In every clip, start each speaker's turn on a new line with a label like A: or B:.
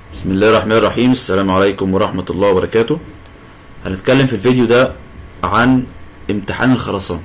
A: بسم الله الرحمن الرحيم. السلام عليكم ورحمة الله وبركاته. هنتكلم في الفيديو ده عن امتحان الخرسانة.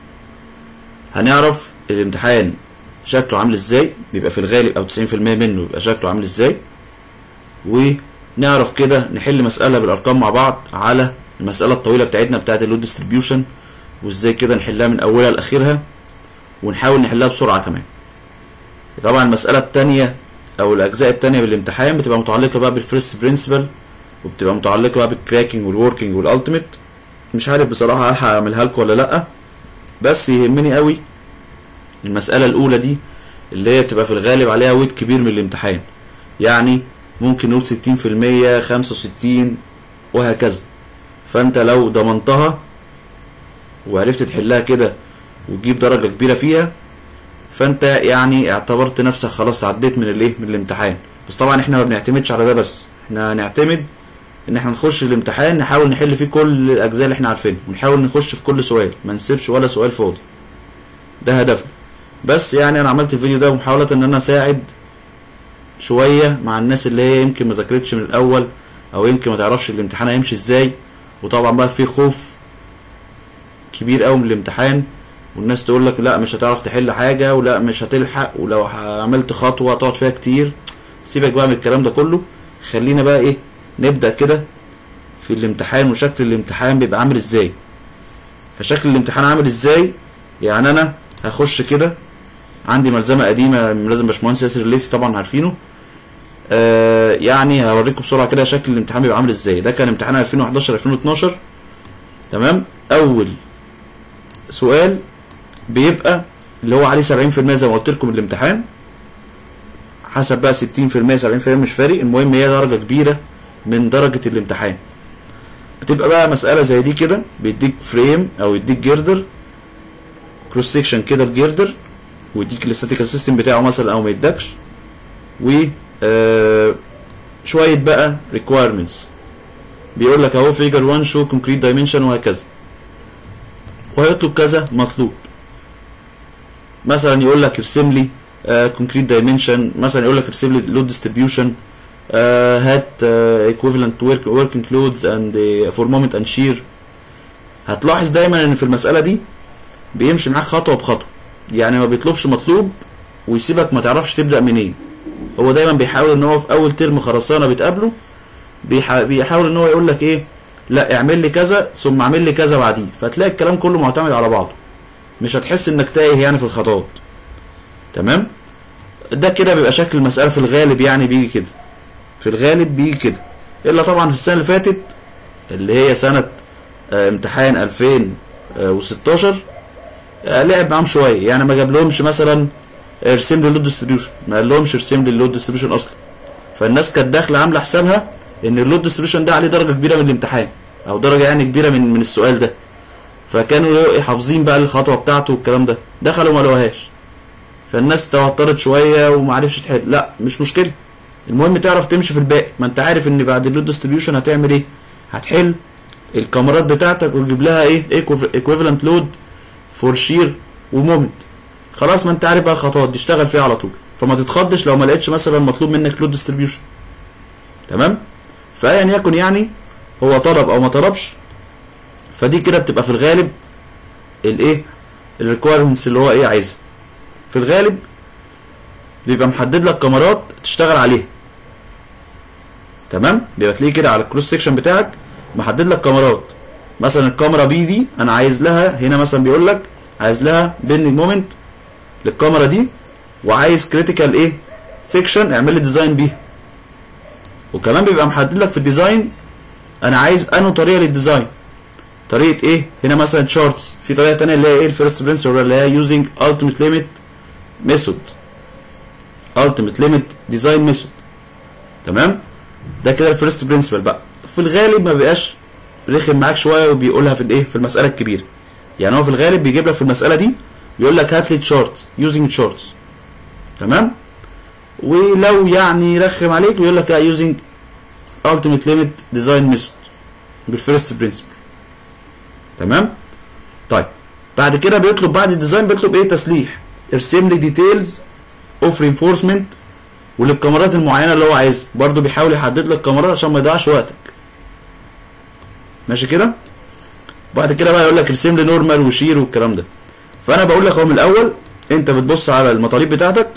A: هنعرف الامتحان شكله عامل ازاي، بيبقى في الغالب او 90% منه بيبقى شكله عامل ازاي، ونعرف كده نحل مسألة بالارقام مع بعض على المسألة الطويلة بتاعتنا بتاعت اللود ديستريبيوشن، وازاي كده نحلها من اولها لاخرها، ونحاول نحلها بسرعة كمان. طبعا المسألة التانية او الاجزاء التانية بالامتحان بتبقى متعلقة بقى بالفيرست برنسبل، وبتبقى متعلقة بقى بالكراكنج والوركينج والالتيميت. مش عارف بصراحة هلحق اعملها لكم ولا لأ، بس يهمني قوي المسألة الأولى دي اللي هي بتبقى في الغالب عليها ويت كبير من الامتحان، يعني ممكن نقول 60%، 65 وهكذا. فأنت لو ضمنتها وعرفت تحلها كده وتجيب درجة كبيرة فيها، فأنت يعني اعتبرت نفسك خلاص عديت من من الامتحان. بس طبعا احنا ما بنعتمدش على ده، بس احنا هنعتمد ان احنا نخش الامتحان نحاول نحل فيه كل الأجزاء اللي احنا عارفينها، ونحاول نخش في كل سؤال، ما نسيبش ولا سؤال فاضي. ده هدفنا. بس يعني انا عملت الفيديو ده محاولة ان انا اساعد شوية مع الناس اللي هي يمكن ما ذاكرتش من الاول، او يمكن ما تعرفش الامتحان هيمشي ازاي. وطبعا بقى في خوف كبير قوي من الامتحان، والناس تقول لك لا مش هتعرف تحل حاجة، ولا مش هتلحق، ولو عملت خطوة هتقعد فيها كتير. سيبك بقى من الكلام ده كله، خلينا بقى ايه نبدأ كده في الامتحان وشكل الامتحان بيبقى عامل ازاي. فشكل الامتحان عامل ازاي؟ يعني انا هخش كده، عندي ملزمة قديمة ملازم باشمهندس ياسر الليثي، طبعا عارفينه. يعني هوريكم بسرعة كده شكل الامتحان بيبقى عامل ازاي. ده كان امتحان 2011 2012. تمام. اول سؤال بيبقى اللي هو عليه 70% زي ما قلت لكم الامتحان، حسب بقى 60% 70% مش فارق، المهم هي درجة كبيرة من درجة الامتحان. بتبقى بقى مسألة زي دي كده، بيديك فريم او يديك جيردر كروس سيكشن كده بجيردر، ويديك الاستاتيكال سيستم بتاعه مثلا او ما يدكش، و شويه بقى ريكوايرمنتس. بيقول لك اهو فيجر 1 شو كونكريت دايمنشن وهكذا، وهيطلب كذا مطلوب. مثلا يقول لك ارسم لي كونكريت دايمنشن، مثلا يقول لك ارسم لي لود ديستريبيوشن، هات equivalent working loads and for moment and shear. هتلاحظ دايما ان في المساله دي بيمشي معاك خطوه بخطوه، يعني ما بيطلبش مطلوب ويسيبك ما تعرفش تبدا منين. هو دايما بيحاول ان هو في اول ترم خرسانه بتقابله بيحاول ان هو يقول لك ايه، لا اعمل لي كذا ثم اعمل لي كذا بعديه، فتلاقي الكلام كله معتمد على بعضه، مش هتحس انك تايه يعني في الخطوات. تمام. ده كده بيبقى شكل المساله في الغالب، يعني بيجي كده في الغالب بيجي كده، الا طبعا في السنه اللي فاتت اللي هي سنه امتحان 2016 لعب معاهم شويه، يعني ما جابلهمش مثلا ارسم لي اللود ديستريبيوشن، ما قالهمش ارسم لي اللود ديستريبيوشن اصلا. فالناس كانت داخله عامله حسابها ان اللود ديستريبيوشن ده عليه درجه كبيره من الامتحان، او درجه يعني كبيره من السؤال ده، فكانوا حافظين بقى الخطوه بتاعته والكلام ده. دخلوا ما لقوهاش، فالناس توترت شويه وما عرفتش تحل. لا مش مشكله، المهم تعرف تمشي في الباقي. ما انت عارف ان بعد اللود ديستريبيوشن هتعمل ايه، هتحل الكاميرات بتاعتك وتجيب لها ايه ايكويفالنت لود فور شير ومومنت. خلاص، ما انت عارف بقى الخطوات دي، اشتغل فيها على طول، فما تتخضش لو ما لقيتش مثلا مطلوب منك لود ديستريبيوشن. تمام. فايا يكن يعني هو طلب او ما طلبش، فدي كده بتبقى في الغالب الايه الريكويرمنتس اللي هو ايه عايزها. في الغالب بيبقى محدد لك كاميرات تشتغل عليها. تمام. بيبقى تلاقيه كده على الكروس سيكشن بتاعك محدد لك كاميرات، مثلا الكاميرا بي دي انا عايز لها هنا، مثلا بيقول لك عايز لها بيندنج مومنت للكاميرا دي، وعايز كريتيكال ايه سيكشن اعمل لي ديزاين بيها. وكمان بيبقى محدد لك في الديزاين انا عايز انه طريقه للديزاين، طريقه ايه هنا مثلا تشارتس، في طريقه ثانيه اللي هي ايه الفيرست برنسبل اللي هي يوزنج التيميت ليميت ميثود، التيميت ليميت ديزاين ميثود. تمام. ده كده الفيرست برنسبل بقى. في الغالب ما بيبقاش رخم معاك شويه وبيقولها في الايه في المساله الكبيره، يعني هو في الغالب بيجيب لك في المساله دي بيقول لك هات لي تشارت يوزنج تشارتس. تمام. ولو يعني رخم عليك بيقول لك يوزنج التيميت ليميت ديزاين ميثود بالفيرست برنسبل. تمام. طيب بعد كده بيطلب بعد الديزاين بيطلب ايه تسليح، ارسم لي ديتيلز اوف رينفورسمنت وللكاميرات المعينه اللي هو عايزها برضو بيحاول يحدد لك كاميرات عشان ما يضيعش وقتك. ماشي كده. بعد كده بقى يقول لك ارسم لي نورمال وشير والكلام ده. فانا بقول لك اهو من الاول انت بتبص على المطالب بتاعتك،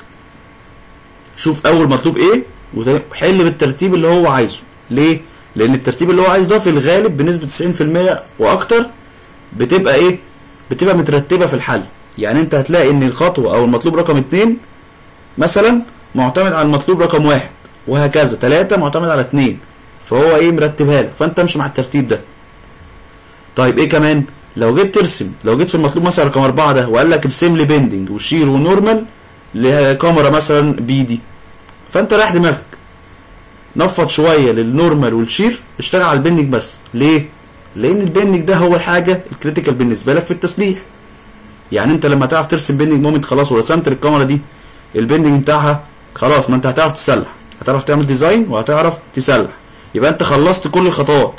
A: شوف اول مطلوب ايه وحل بالترتيب اللي هو عايزه. ليه؟ لان الترتيب اللي هو عايزه ده في الغالب بنسبه 90% واكتر بتبقى ايه؟ بتبقى مترتبه في الحل. يعني انت هتلاقي ان الخطوه او المطلوب رقم 2 مثلا معتمد على المطلوب رقم 1 وهكذا، 3 معتمد على 2، فهو ايه مرتبها لك، فانت امشي مع الترتيب ده. طيب ايه كمان؟ لو جيت ترسم، لو جيت في المطلوب مثلا رقم 4 ده وقال لك ارسم لي بيندنج وشير ونورمال لكاميرا مثلا بي دي، فانت رايح دماغك نفض شويه للنورمال والشير، اشتغل على البيندنج بس. ليه؟ لان البيندنج ده هو الحاجه الكريتيكال بالنسبه لك في التسليح. يعني انت لما تعرف ترسم بيندنج مومنت خلاص ورسمت للكاميرا دي البيندنج بتاعها خلاص، ما انت هتعرف تسلح، هتعرف تعمل ديزاين وهتعرف تسلح، يبقى انت خلصت كل الخطوات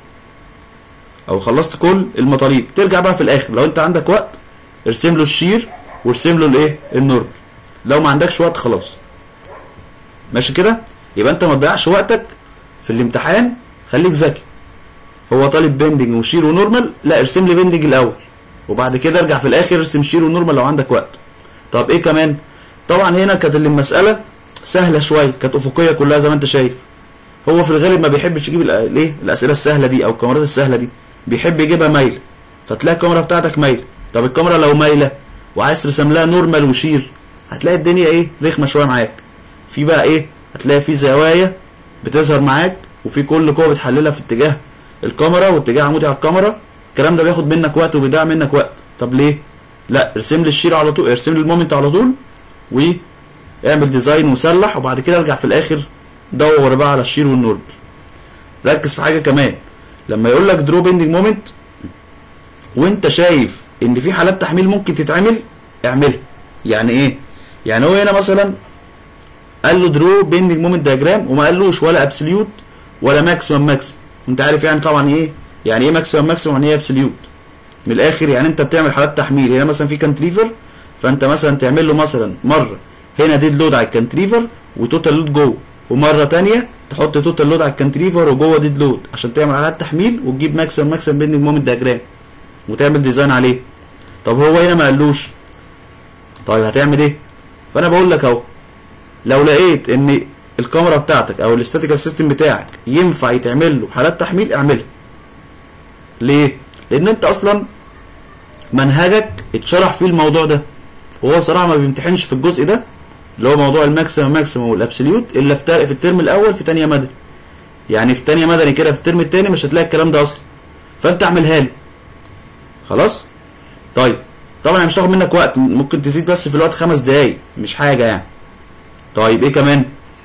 A: او خلصت كل المطالب. ترجع بقى في الاخر لو انت عندك وقت ارسم له الشير وارسم له الايه النورمال، لو ما عندكش وقت خلاص. ماشي كده. يبقى انت ما تضيعش وقتك في الامتحان، خليك ذكي. هو طالب بيندنج وشير ونورمال، لا ارسم لي بيندنج الاول وبعد كده ارجع في الاخر ارسم شير ونورمال لو عندك وقت. طب ايه كمان؟ طبعا هنا كانت المساله سهله شويه، كانت افقيه كلها زي ما انت شايف. هو في الغالب ما بيحبش يجيب الايه الاسئله السهله دي او الكاميرات السهله دي، بيحب يجيبها مايله، فتلاقي الكاميرا بتاعتك مايله. طب الكاميرا لو مايله وعايز ترسم لها نورمال وشير، هتلاقي الدنيا ايه رخمه شويه معاك. في بقى ايه؟ هتلاقي في زوايا بتظهر معاك، وفي كل قوه بتحللها في اتجاه الكاميرا واتجاه عمودي على الكاميرا. الكلام ده بياخد منك وقت وبيضيع منك وقت. طب ليه؟ لا ارسم لي الشير على طول، ارسم لي المومنت على طول واعمل ديزاين وسلح، وبعد كده ارجع في الاخر دور بقى على الشير والنورمال. ركز في حاجه كمان، لما يقول لك درو بيندنج مومنت وانت شايف ان في حالات تحميل ممكن تتعمل، اعملها. يعني ايه؟ يعني هو هنا مثلا قال له درو بيندنج مومنت دياجرام وما قالوش ولا ابسوليوت ولا ماكسيمم ماكسيمم. وانت عارف يعني طبعا ايه؟ يعني ايه ماكسيمم ماكسيمم يعني ايه ابسوليوت؟ من الاخر يعني انت بتعمل حالات تحميل، هنا مثلا في كانتريفر، فانت مثلا تعمل له مثلا مره هنا ديد لود على الكانتريفر وتوتال لود جوه، ومره ثانيه تحط توتال لود على الكانتريفر وجوه ديد لود عشان تعمل حالات تحميل وتجيب ماكسيمم ماكسيمم بيندنج مومنت دياجرام وتعمل ديزاين عليه. طب هو هنا ما قالوش، طيب هتعمل ايه؟ فانا بقول لك اهو، لو لقيت ان الكاميرا بتاعتك او الاستاتيكال سيستم بتاعك ينفع يتعمل له حالات تحميل اعملها. ليه؟ لان انت اصلا منهجك اتشرح فيه الموضوع ده، وهو بصراحه ما بيمتحنش في الجزء ده اللي هو موضوع الماكسيمم ماكسيمم والابسوليوت الا في الترم الاول في ثانيه مدني. يعني في ثانيه مدني كده في الترم الثاني مش هتلاقي الكلام ده اصلا، فانت اعملها له خلاص. طيب طبعا مش هتاخد منك وقت، ممكن تزيد بس في الوقت 5 دقايق مش حاجه يعني. طيب ايه كمان؟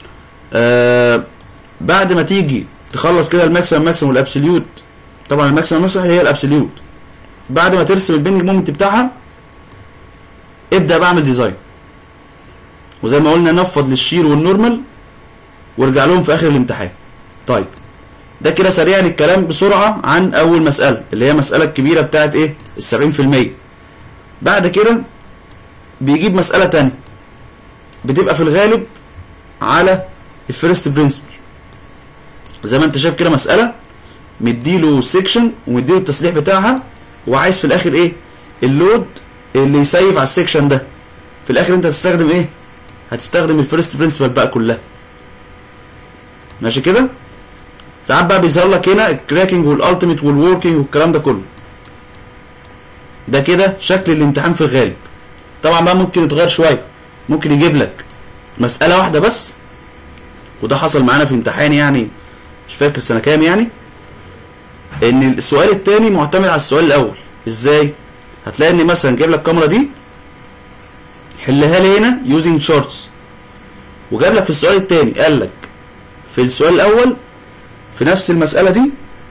A: بعد ما تيجي تخلص كده الماكسيمم ماكسيمم والابسوليوت، طبعا الماكسيمم ماكسيمم هي الابسوليوت، بعد ما ترسم البيندنج مومنت بتاعها ابدا بقى اعمل ديزاين، وزي ما قلنا نفض للشير والنورمال وارجع لهم في اخر الامتحان. طيب ده كده سريعا الكلام بسرعه عن اول مساله اللي هي المساله الكبيره بتاعت ايه ال70%. بعد كده بيجيب مساله ثانيه بتبقى في الغالب على الفيرست برنسبل، زي ما انت شايف كده مساله مديله سيكشن ومديله التسليح بتاعها، وعايز في الاخر ايه؟ اللود اللي يسيف على السيكشن ده. في الاخر انت هتستخدم ايه؟ هتستخدم الفيرست برنسبل بقى كلها. ماشي كده؟ ساعات بقى بيظهر لك هنا الكراكنج والالتيميت والوركينج والكلام ده كله. ده كده شكل الامتحان في الغالب. طبعا بقى ممكن يتغير شويه، ممكن يجيب لك مساله واحده بس، وده حصل معانا في امتحان يعني مش فاكر سنه كام يعني، ان السؤال الثاني معتمد على السؤال الاول. ازاي؟ هتلاقي ان مثلا جايب لك الكاميرا دي حلها لي هنا يوزنج شارتس، وجاب لك في السؤال الثاني قال لك في السؤال الاول في نفس المساله دي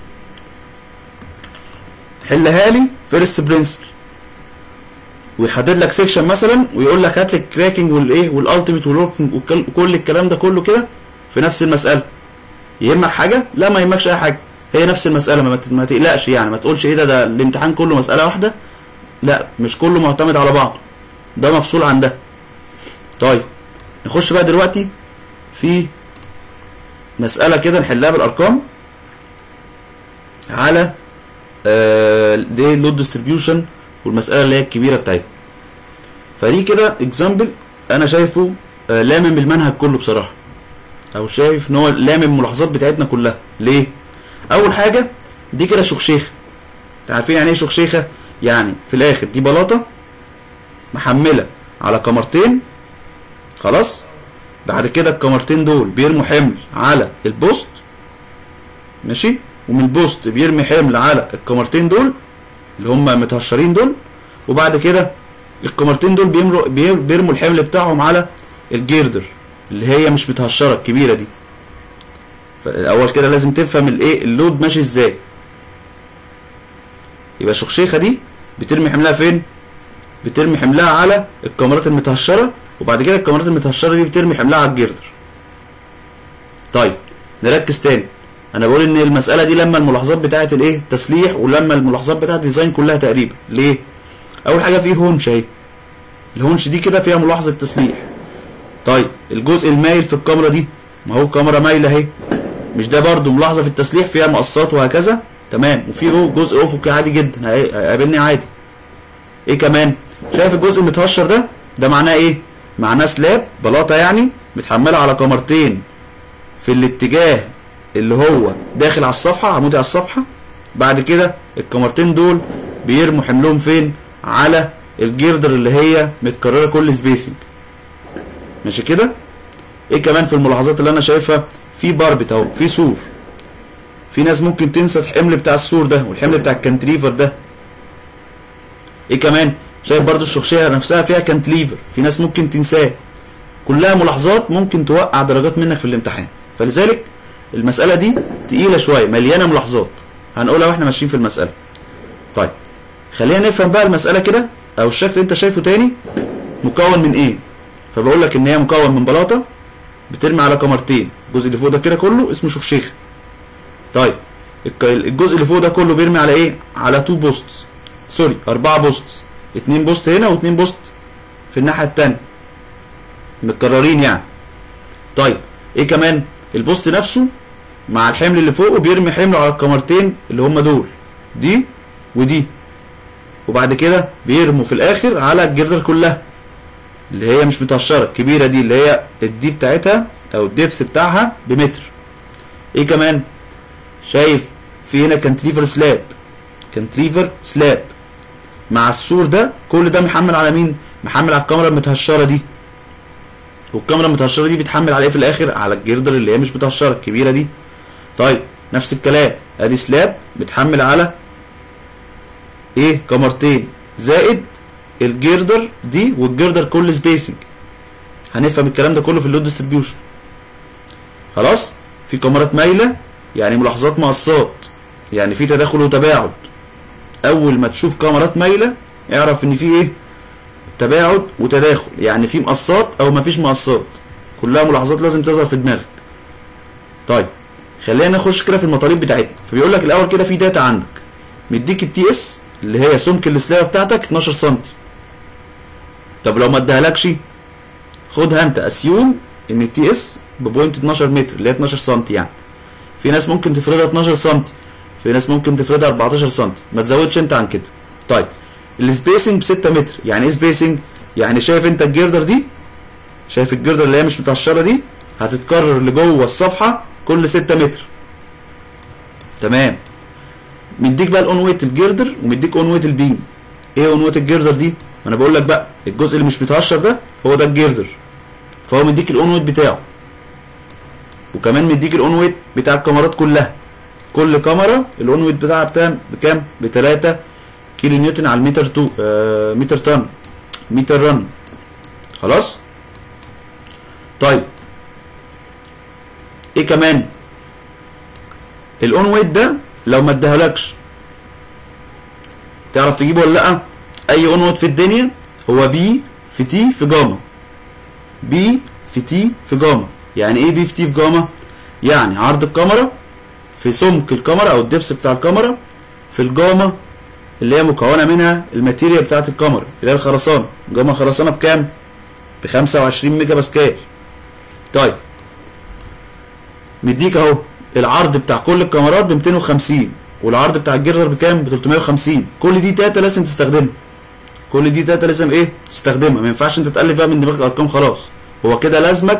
A: حلها لي فيرست برنسبل، ويحدد لك سيكشن مثلا ويقول لك هات لي الكراكنج والايه والالتيميت والوركينج وكل الكلام ده كله كده في نفس المساله. يهمك حاجه؟ لا ما يهمكش اي حاجه، هي نفس المساله، ما تقلقش يعني، ما تقولش ايه ده الامتحان كله مساله واحده، لا مش كله معتمد على بعضه، ده مفصول عن ده. طيب نخش بقى دلوقتي في مسألة كده نحلها بالارقام على دي اللود ديستريبيوشن والمسألة اللي هي الكبيرة بتاعتها. فدي كده اكزامبل انا شايفه لامم المنهج كله بصراحة، او شايف ان هو لامم الملاحظات بتاعتنا كلها. ليه؟ اول حاجة دي كده شخشيخة. عارفين يعني ايه شخشيخة؟ يعني في الاخر دي بلاطة محملة على كمرتين، خلاص. بعد كده الكمرتين دول بيرموا حمل على البوست، ماشي، ومن البوست بيرمي حمل على الكمرتين دول اللي هم متهشرين دول، وبعد كده الكمرتين دول بيرموا الحمل بتاعهم على الجيردر اللي هي مش متهشره الكبيره دي. فالاول كده لازم تفهم الايه اللود ماشي ازاي. يبقى الشخشيخه دي بترمي حملها فين؟ بترمي حملها على الكاميرات المتهشره، وبعد كده الكاميرات المتهشره دي بترمي حملها على الجيردر. طيب نركز تاني، انا بقول ان المساله دي لما الملاحظات بتاعه الايه التسليح، ولما الملاحظات بتاعه الديزاين كلها تقريبا. ليه؟ اول حاجه في هونش اهي، الهونش دي كده فيها ملاحظه تسليح. طيب الجزء المايل في الكاميرا دي، ما هو كاميرا مايله اهي، مش ده برده ملاحظه في التسليح فيها مقصات وهكذا؟ تمام. وفي جزء افقي عادي جدا هيقابلني عادي. ايه كمان؟ شايف الجزء المتهشر ده معناه ايه؟ معناه سلاب بلاطه يعني متحمله على كاميرتين في الاتجاه اللي هو داخل على الصفحه، عمودي على الصفحه. بعد كده الكاميرتين دول بيرموا حملهم فين؟ على الجيردر اللي هي متكرره كل سبيسنج، ماشي كده. ايه كمان في الملاحظات اللي انا شايفها؟ في باربت اهو، في سور. في ناس ممكن تنسى الحمل بتاع السور ده والحمل بتاع الكانتليفر ده. ايه كمان؟ شايف برضو الشخشيه نفسها فيها كانتليفر، في ناس ممكن تنساه. كلها ملاحظات ممكن توقع درجات منك في الامتحان، فلذلك المساله دي تقيله شويه، مليانه ملاحظات هنقولها واحنا ماشيين في المساله. طيب خلينا نفهم بقى المساله كده، او الشكل اللي انت شايفه تاني مكون من ايه. فبقول لك ان هي مكون من بلاطه بترمي على كمرتين، الجزء اللي فوق ده كده كله اسمه شخشيخه. طيب الجزء اللي فوق ده كله بيرمي على ايه؟ على 2 بوستس، سوري 4 بوستس، 2 بوست هنا و2 بوست في الناحيه الثانيه متكررين يعني. طيب ايه كمان؟ البوست نفسه مع الحمل اللي فوقه بيرمي حمل على الكمرتين اللي هم دول، دي ودي، وبعد كده بيرموا في الاخر على الجردر كلها اللي هي مش متهشره الكبيره دي، اللي هي الدي بتاعتها او الدبث بتاعها بمتر. ايه كمان؟ شايف في هنا كانتليفر سلاب، كانتليفر سلاب مع السور ده، كل ده محمل على مين؟ محمل على الكاميرا المتهشره دي. والكاميرا المتهشره دي بتحمل على ايه في الاخر؟ على الجردر اللي هي مش متهشره الكبيره دي. طيب نفس الكلام، ادي سلاب بتحمل على ايه؟ كاميرتين زائد الجردر دي والجردر كل سبيسنج. هنفهم الكلام ده كله في اللود ديستريبيوشن. خلاص؟ في كاميرات مايله يعني ملاحظات مقصات، يعني في تداخل وتباعد. اول ما تشوف كاميرات مايله اعرف ان في ايه؟ تباعد وتداخل، يعني في مقصات او مفيش مقصات، كلها ملاحظات لازم تظهر في دماغك. طيب خلينا نخش كده في المطالب بتاعتنا. فبيقول لك الاول كده في داتا عندك، مديك التي اس اللي هي سمك السلابه بتاعتك 12 سم. طب لو ما اداهالكش خدها انت اسيوم ان التي اس ببوينت 12 متر اللي هي 12 سم يعني. في ناس ممكن تفردها 12 سم، في ناس ممكن تفردها 14 سم، ما تزودش انت عن كده. طيب السبيسنج ب 6 متر، يعني ايه سبيسنج؟ يعني شايف انت الجردر دي؟ شايف الجردر اللي هي مش متهشره دي؟ هتتكرر لجوه الصفحه كل 6 متر. تمام. مديك بقى الاون ويت الجردر ومديك اون ويت البيم. ايه اون ويت الجردر دي؟ ما انا بقول لك بقى الجزء اللي مش متهشر ده هو ده الجردر، فهو مديك الاون ويت بتاعه، وكمان مديك الاون ويت بتاع الكاميرات كلها. كل كاميرا الاون ويت بتاعها بكام؟ ب 3 كيلو نيوتن على المتر متر طن متر رن. خلاص؟ طيب ايه كمان؟ الاون ويت ده لو ما اداهالكش تعرف تجيبه ولا لا؟ اي اون ويت في الدنيا هو بي في تي في جاما. بي في تي في جاما. يعني ايه بي في تي في جاما؟ يعني عرض الكاميرا في سمك الكاميرا او الدبس بتاع الكاميرا في الجاما اللي هي مكونه منها الماتيريال بتاعت الكاميرا اللي هي الخرسانه. جاما خرسانه بكام؟ ب 25 ميجا باسكال. طيب مديك اهو العرض بتاع كل الكاميرات ب 250 والعرض بتاع الجردر بكام؟ ب 350. كل دي داتا لازم تستخدمها. كل دي داتا لازم ايه؟ تستخدمها. ما ينفعش انت تألف بقى من دماغك الارقام خلاص. هو كده لازمك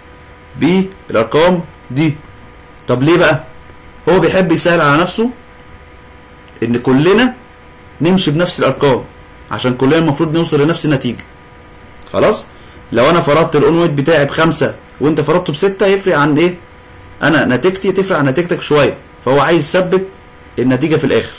A: بالارقام دي. طب ليه بقى؟ هو بيحب يسهل على نفسه ان كلنا نمشي بنفس الارقام عشان كلنا المفروض نوصل لنفس النتيجه. خلاص؟ لو انا فرضت الاون ويت بتاعي ب5 وانت فرضته ب6 يفرق عن ايه؟ انا نتيجتي تفرق عن نتيجتك شويه، فهو عايز يثبت النتيجه في الاخر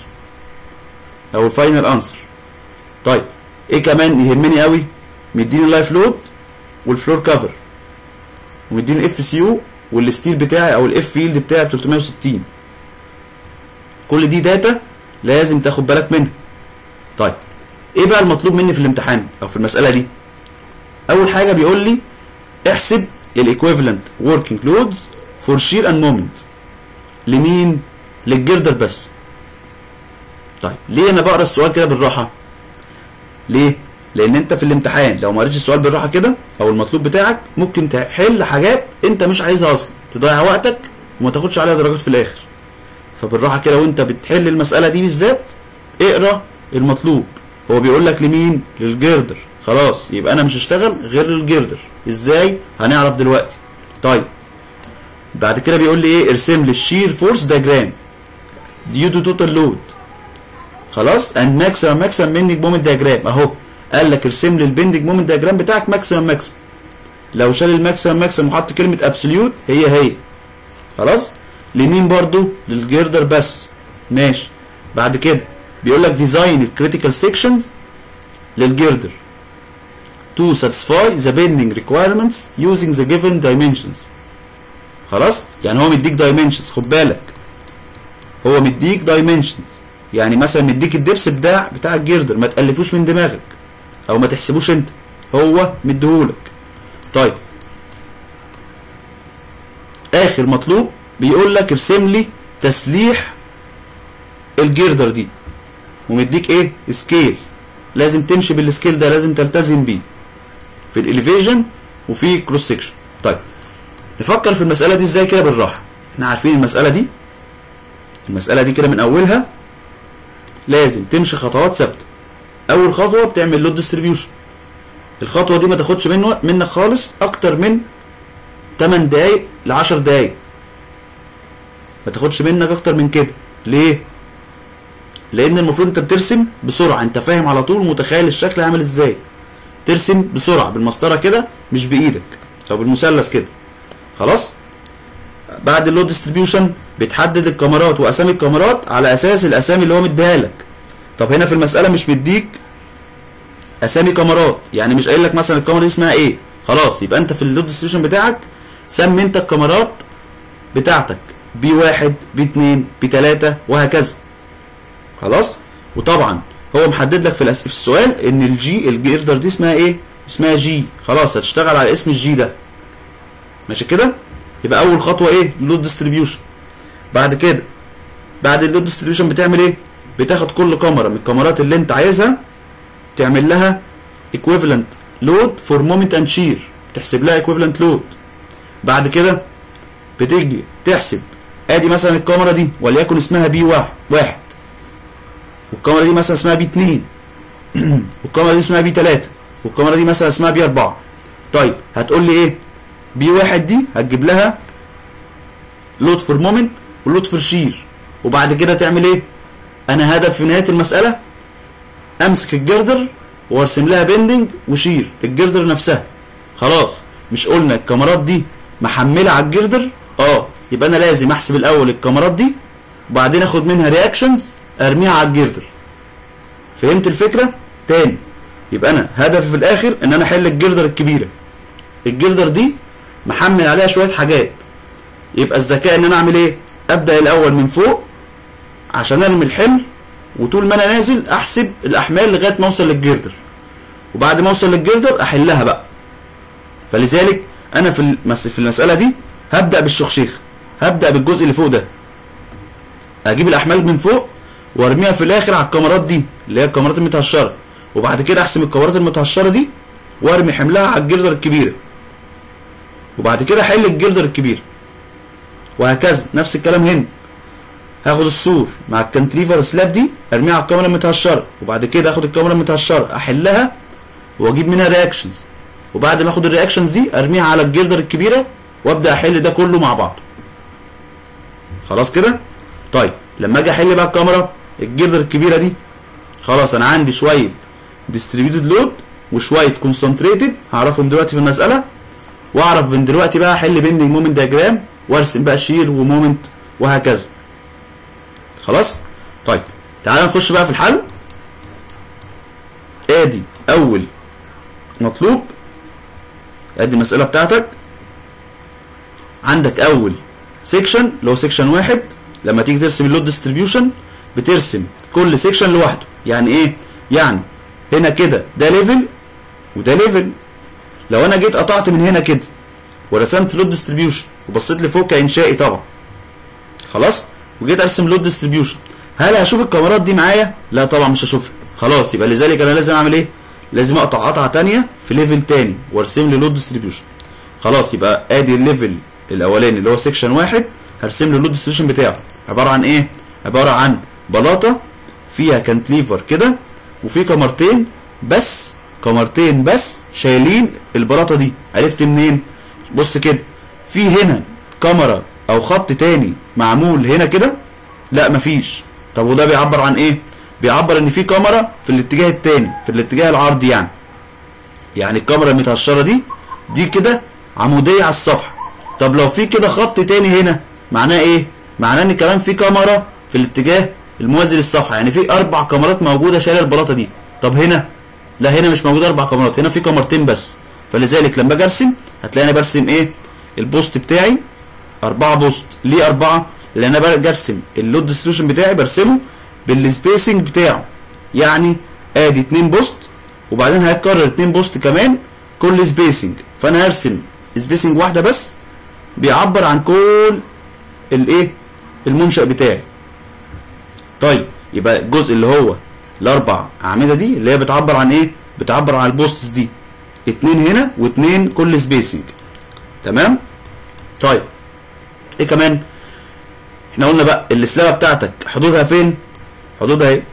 A: او الفاينل انسر. طيب ايه كمان يهمني قوي؟ مديني اللايف لود والفلور كفر، ومديني الاف سي يو والستيل بتاعي او الاف فيلد بتاعي ب 360. كل دي داتا لازم تاخد بالك منها. طيب ايه بقى المطلوب مني في الامتحان او في المساله دي؟ اول حاجه بيقول لي احسب الايكويفالنت وركينج لودز فور شير اند مومنت. لمين؟ للجردر بس. طيب ليه انا بقرا السؤال كده بالراحه؟ ليه؟ لان انت في الامتحان لو ما قريتش السؤال بالراحه كده او المطلوب بتاعك ممكن تحل حاجات انت مش عايزها اصلا، تضيع وقتك وما تاخدش عليها درجات في الاخر. فبالراحه كده وانت بتحل المساله دي بالذات اقرا المطلوب. هو بيقول لك لمين؟ للجردر. خلاص يبقى انا مش هشتغل غير للجردر. ازاي؟ هنعرف دلوقتي. طيب بعد كده بيقول لي ايه؟ ارسم لي الشير فورس دياجرام ديو تو توتال لود. خلاص؟ اند ماكسيمم بيندنج مومنت دياجرام. اهو قال لك ارسم لي البيندنج مومنت دياجرام بتاعك ماكسيمم. لو شال الماكسيمم وحط كلمه ابسوليوت هي. خلاص؟ لمين برضو؟ للجردر بس. ماشي. بعد كده بيقول لك ديزاين الكريتيكال سيكشنز للجردر to satisfy the bending requirements using the given dimensions. خلاص؟ يعني هو مديك dimensions. خد بالك هو مديك dimensions، يعني مثلا مديك الدبس بتاع الجردر، ما تألفوش من دماغك او ما تحسبوش انت، هو مديهولك. طيب اخر مطلوب بيقول لك ارسم لي تسليح الجردر دي، ومديك ايه؟ سكيل. لازم تمشي بالسكيل ده، لازم تلتزم بيه في الاليفيشن وفي كروس سكشن. طيب نفكر في المساله دي ازاي كده بالراحه. احنا عارفين المساله دي كده من اولها لازم تمشي خطوات ثابته. اول خطوه بتعمل لود ديستريبيوشن. الخطوه دي ما تاخدش منك خالص اكتر من 8 دقايق ل 10 دقايق، ما تاخدش منك اكتر من كده. ليه؟ لان المفروض انت بترسم بسرعه، انت فاهم على طول متخيل الشكل عامل ازاي. ترسم بسرعه بالمسطره كده مش بايدك او بالمثلث كده. خلاص؟ بعد اللود ديستريبيوشن بتحدد الكاميرات واسامي الكاميرات على اساس الاسامي اللي هو مديها لك. طب هنا في المساله مش مديك اسامي كاميرات، يعني مش قايل لك مثلا الكاميرا دي اسمها ايه. خلاص يبقى انت في اللود ديستريبيوشن بتاعك سمي انت الكاميرات بتاعتك B1 B2 B3 وهكذا. خلاص؟ وطبعا هو محدد لك في السؤال ان الجردر دي اسمها ايه؟ اسمها جي. خلاص هتشتغل على اسم الجي ده. ماشي كده؟ يبقى اول خطوه ايه؟ اللود ديستريبيوشن. بعد كده بعد اللود ديستريبيوشن بتعمل ايه؟ بتاخد كل كاميرا من الكاميرات اللي انت عايزها تعمل لها equivalent load for moment and shear، تحسب لها equivalent load. بعد كده بتيجي تحسب ادي مثلا الكاميرا دي وليكن اسمها B1 والكاميرا دي مثلا اسمها B2 والكاميرا دي اسمها B3 والكاميرا دي مثلا اسمها B4. طيب هتقول لي ايه؟ B1 دي هتجيب لها لود فور مومنت ولود فور شير، وبعد كده تعمل ايه؟ انا هدف في نهايه المساله امسك الجردر وارسم لها بندنج وشير الجردر نفسها. خلاص مش قلنا الكاميرات دي محمله على الجردر؟ يبقى انا لازم احسب الاول الكاميرات دي وبعدين اخد منها رياكشنز ارميها على الجردر. فهمت الفكره؟ تاني يبقى انا هدفي في الاخر ان انا احل الجردر الكبيره. الجردر دي محمل عليها شويه حاجات، يبقى الذكاء ان انا اعمل ايه؟ ابدا الاول من فوق عشان ارمي الحمل، وطول ما انا نازل احسب الاحمال لغايه ما اوصل للجردر، وبعد ما اوصل للجردر احلها بقى. فلذلك انا في المساله دي هبدا بالشخشيخه، هبدا بالجزء اللي فوق ده، اجيب الاحمال من فوق وارميها في الاخر على الكاميرات دي اللي هي الكاميرات المتهشره، وبعد كده احسب الكاميرات المتهشره دي وارمي حملها على الجردر الكبيره، وبعد كده احل الجردر الكبيره. وهكذا نفس الكلام هنا. هاخد السور مع الكانتليفر سلاب دي ارميها على الكاميرا المتهشره، وبعد كده اخد الكاميرا المتهشره احلها واجيب منها رياكشنز، وبعد ما اخد الرياكشنز دي ارميها على الجردر الكبيره وابدا احل ده كله مع بعضه. خلاص كده؟ طيب لما اجي احل بقى الكاميرا الجردر الكبيره دي، خلاص انا عندي شويه ديستريبيوتد لود وشويه كونسنتريتد هعرفهم دلوقتي في المساله، واعرف من دلوقتي بقى احل بيندنج مومنت دياجرام وارسم بقى شير ومومنت وهكذا. خلاص؟ طيب تعالى نخش بقى في الحل. ادي اول مطلوب، ادي المساله بتاعتك. عندك اول سيكشن اللي هو سيكشن واحد، لما تيجي ترسم اللود ديستريبيوشن بترسم كل سيكشن لوحده. يعني ايه؟ يعني هنا كده ده ليفل وده ليفل. لو انا جيت قطعت من هنا كده ورسمت لود ديستريبيوشن وبصيت لفوق كانشائي طبعا، خلاص، وجيت ارسم لود ديستريبيوشن، هل هشوف الكاميرات دي معايا؟ لا طبعا مش هشوفها. خلاص، يبقى لذلك انا لازم اعمل ايه؟ لازم اقطع قطعه ثانيه في ليفل ثاني وارسم لي لود ديستريبيوشن. خلاص، يبقى ادي الليفل الاولاني اللي هو سيكشن واحد، هرسم له اللود ديستريبيوشن بتاعه عباره عن ايه؟ عباره عن بلاطه فيها كانتليفر كده وفي كاميرتين بس، كاميرتين بس شايلين البلاطه دي. عرفت منين؟ بص كده، في هنا كاميرا او خط تاني معمول هنا كده؟ لا مفيش. طب وده بيعبر عن ايه؟ بيعبر ان في كاميرا في الاتجاه التاني، في الاتجاه العرضي. يعني الكاميرا المتهشره دي كده عموديه على الصفحه. طب لو في كده خط تاني هنا معناه ايه؟ معناه ان كمان في كاميرا في الاتجاه الموازي للصفحه، يعني في 4 كاميرات موجوده شايله البلاطه دي. طب هنا لا، هنا مش موجود 4 كاميرات، هنا في كاميرتين بس. فلذلك لما اجي ارسم هتلاقي انا برسم ايه؟ البوست بتاعي 4 بوست. ليه 4؟ لان انا باجي ارسم اللود ديستريبيوشن بتاعي برسمه بالسبيسنج بتاعه. يعني ادي 2 بوست وبعدين هيتكرر 2 بوست كمان كل سبيسنج، فانا هرسم سبيسنج واحده بس بيعبر عن كل الايه؟ المنشأ بتاعي. طيب يبقى الجزء اللي هو ال4 اعمده دي اللي هي بتعبر عن ايه؟ بتعبر عن البوستس دي، 2 هنا و2 كل سبيسنج. تمام؟ طيب ايه كمان؟ احنا قلنا بقى السلابه بتاعتك حدودها فين؟ حدودها اهي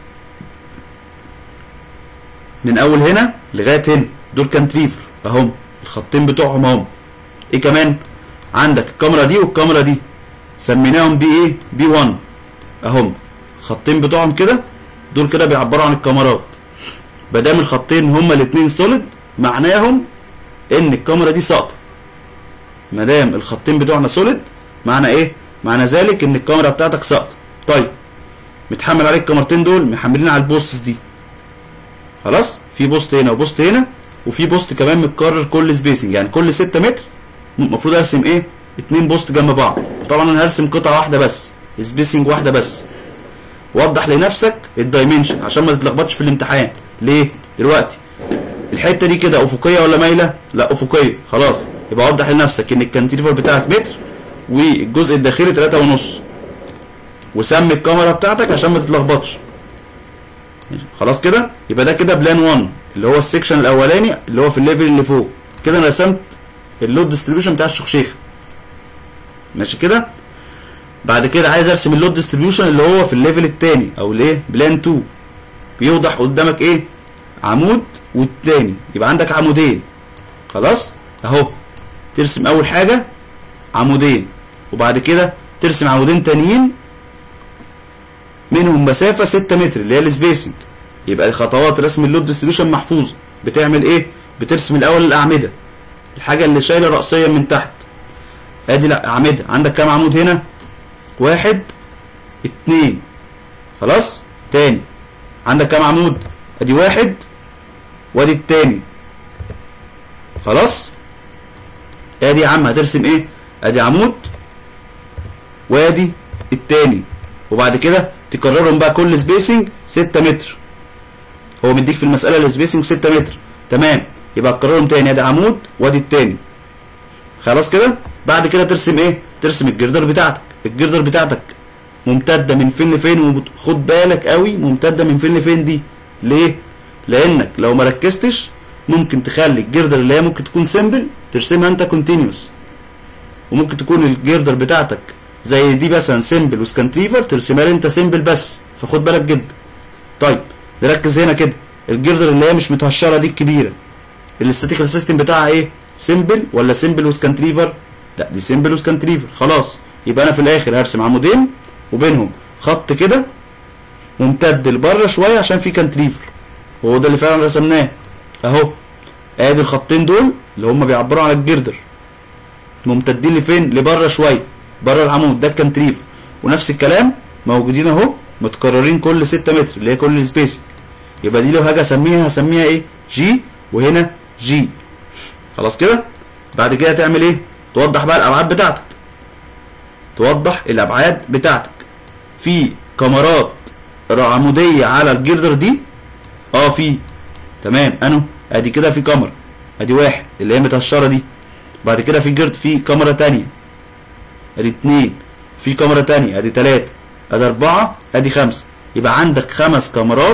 A: من اول هنا لغايه هنا، دول كانتليفر اهم، الخطين بتوعهم اهم. ايه كمان؟ عندك الكاميرا دي والكاميرا دي سميناهم بي ايه؟ بي 1 اهم، الخطين بتوعهم كده، دول كده بيعبروا عن الكاميرات. مادام الخطين هما الاثنين سوليد معناهم ان الكاميرا دي ساقطه. مادام الخطين بتوعنا سوليد معنى ايه؟ معنى ذلك ان الكاميرا بتاعتك ساقطه. طيب متحمل عليك الكاميرتين دول محملين على البوستس دي. خلاص، في بوست هنا وبوست هنا وفي بوست كمان متكرر كل سبيسنج، يعني كل 6 متر المفروض ارسم ايه؟ 2 بوست جنب بعض. طبعا انا هرسم قطعه واحده بس، سبيسنج واحده بس. وضح لنفسك الدايمنشن عشان ما تتلخبطش في الامتحان. ليه؟ دلوقتي الحته دي كده افقيه ولا مايله؟ لا افقيه. خلاص، يبقى وضح لنفسك ان الكانتيليفر بتاعك متر والجزء الداخلي 3.5، وسمي الكاميرا بتاعتك عشان ما تتلخبطش. خلاص كده؟ يبقى ده كده بلان 1 اللي هو السكشن الاولاني اللي هو في الليفل اللي فوق. كده انا رسمت اللود ديستريبيوشن بتاع الشخشيخه. ماشي كده؟ بعد كده عايز ارسم اللود ديستريبيوشن اللي هو في الليفل الثاني او الايه؟ بلان 2. بيوضح قدامك ايه؟ عمود والتاني، يبقى عندك عمودين. خلاص؟ اهو ترسم اول حاجه عمودين، وبعد كده ترسم عمودين تانيين منهم مسافه 6 متر اللي هي السبيسنج. يبقى خطوات رسم اللود ديستريبيوشن محفوظه. بتعمل ايه؟ بترسم الاول الاعمده، الحاجه اللي شايله راسيا من تحت. ادي الاعمده، عندك كام عمود هنا؟ 1 2. خلاص؟ تاني عندك كام عمود؟ ادي 1 وادي التاني. خلاص؟ ادي يا عم هترسم ايه؟ ادي عمود وادي التاني، وبعد كده تكررهم بقى كل سبيسنج 6 متر. هو مديك في المساله السبيسنج 6 متر. تمام، يبقى تكررهم تاني، ادي عمود وادي التاني. خلاص كده؟ بعد كده ترسم ايه؟ ترسم الجردر بتاعتك. الجردر بتاعتك ممتده من فين لفين، وخد بالك قوي ممتده من فين لفين دي. ليه؟ لانك لو ما ركزتش ممكن تخلي الجردر اللي هي ممكن تكون سيمبل ترسمها انت كونتينيوس، وممكن تكون الجردر بتاعتك زي دي مثلا سيمبل وسكانتريفر ترسمها لي انت سيمبل بس، فخد بالك جدا. طيب نركز هنا كده، الجردر اللي هي مش متهشره دي الكبيره، الاستاتيكال سيستم بتاعها ايه؟ سيمبل ولا سيمبل وسكانتريفر؟ لا دي سيمبل وسكانتريفر. خلاص يبقى انا في الاخر هرسم عمودين وبينهم خط كده ممتد لبره شويه عشان في كانتريفر، وهو ده اللي فعلا رسمناه اهو. ادي الخطين دول اللي هم بيعبروا عن الجردر، ممتدين لفين؟ لبره شويه، بره العمود، ده الكانتريفر. ونفس الكلام موجودين اهو متكررين كل 6 متر اللي هي كل السبيسنج. يبقى دي لو هاجي اسميها هسميها ايه؟ جي، وهنا جي. خلاص كده. بعد كده تعمل ايه؟ توضح بقى الابعاد بتاعتك. توضح الابعاد بتاعتك. في كاميرات عموديه على الجردر دي؟ في. تمام. ادي كده في كاميرا، ادي واحد اللي هي متهشره دي. بعد كده في كاميرا تانية، ادي 2، في كاميرا تانية ادي 3، ادي 4، ادي 5. يبقى عندك 5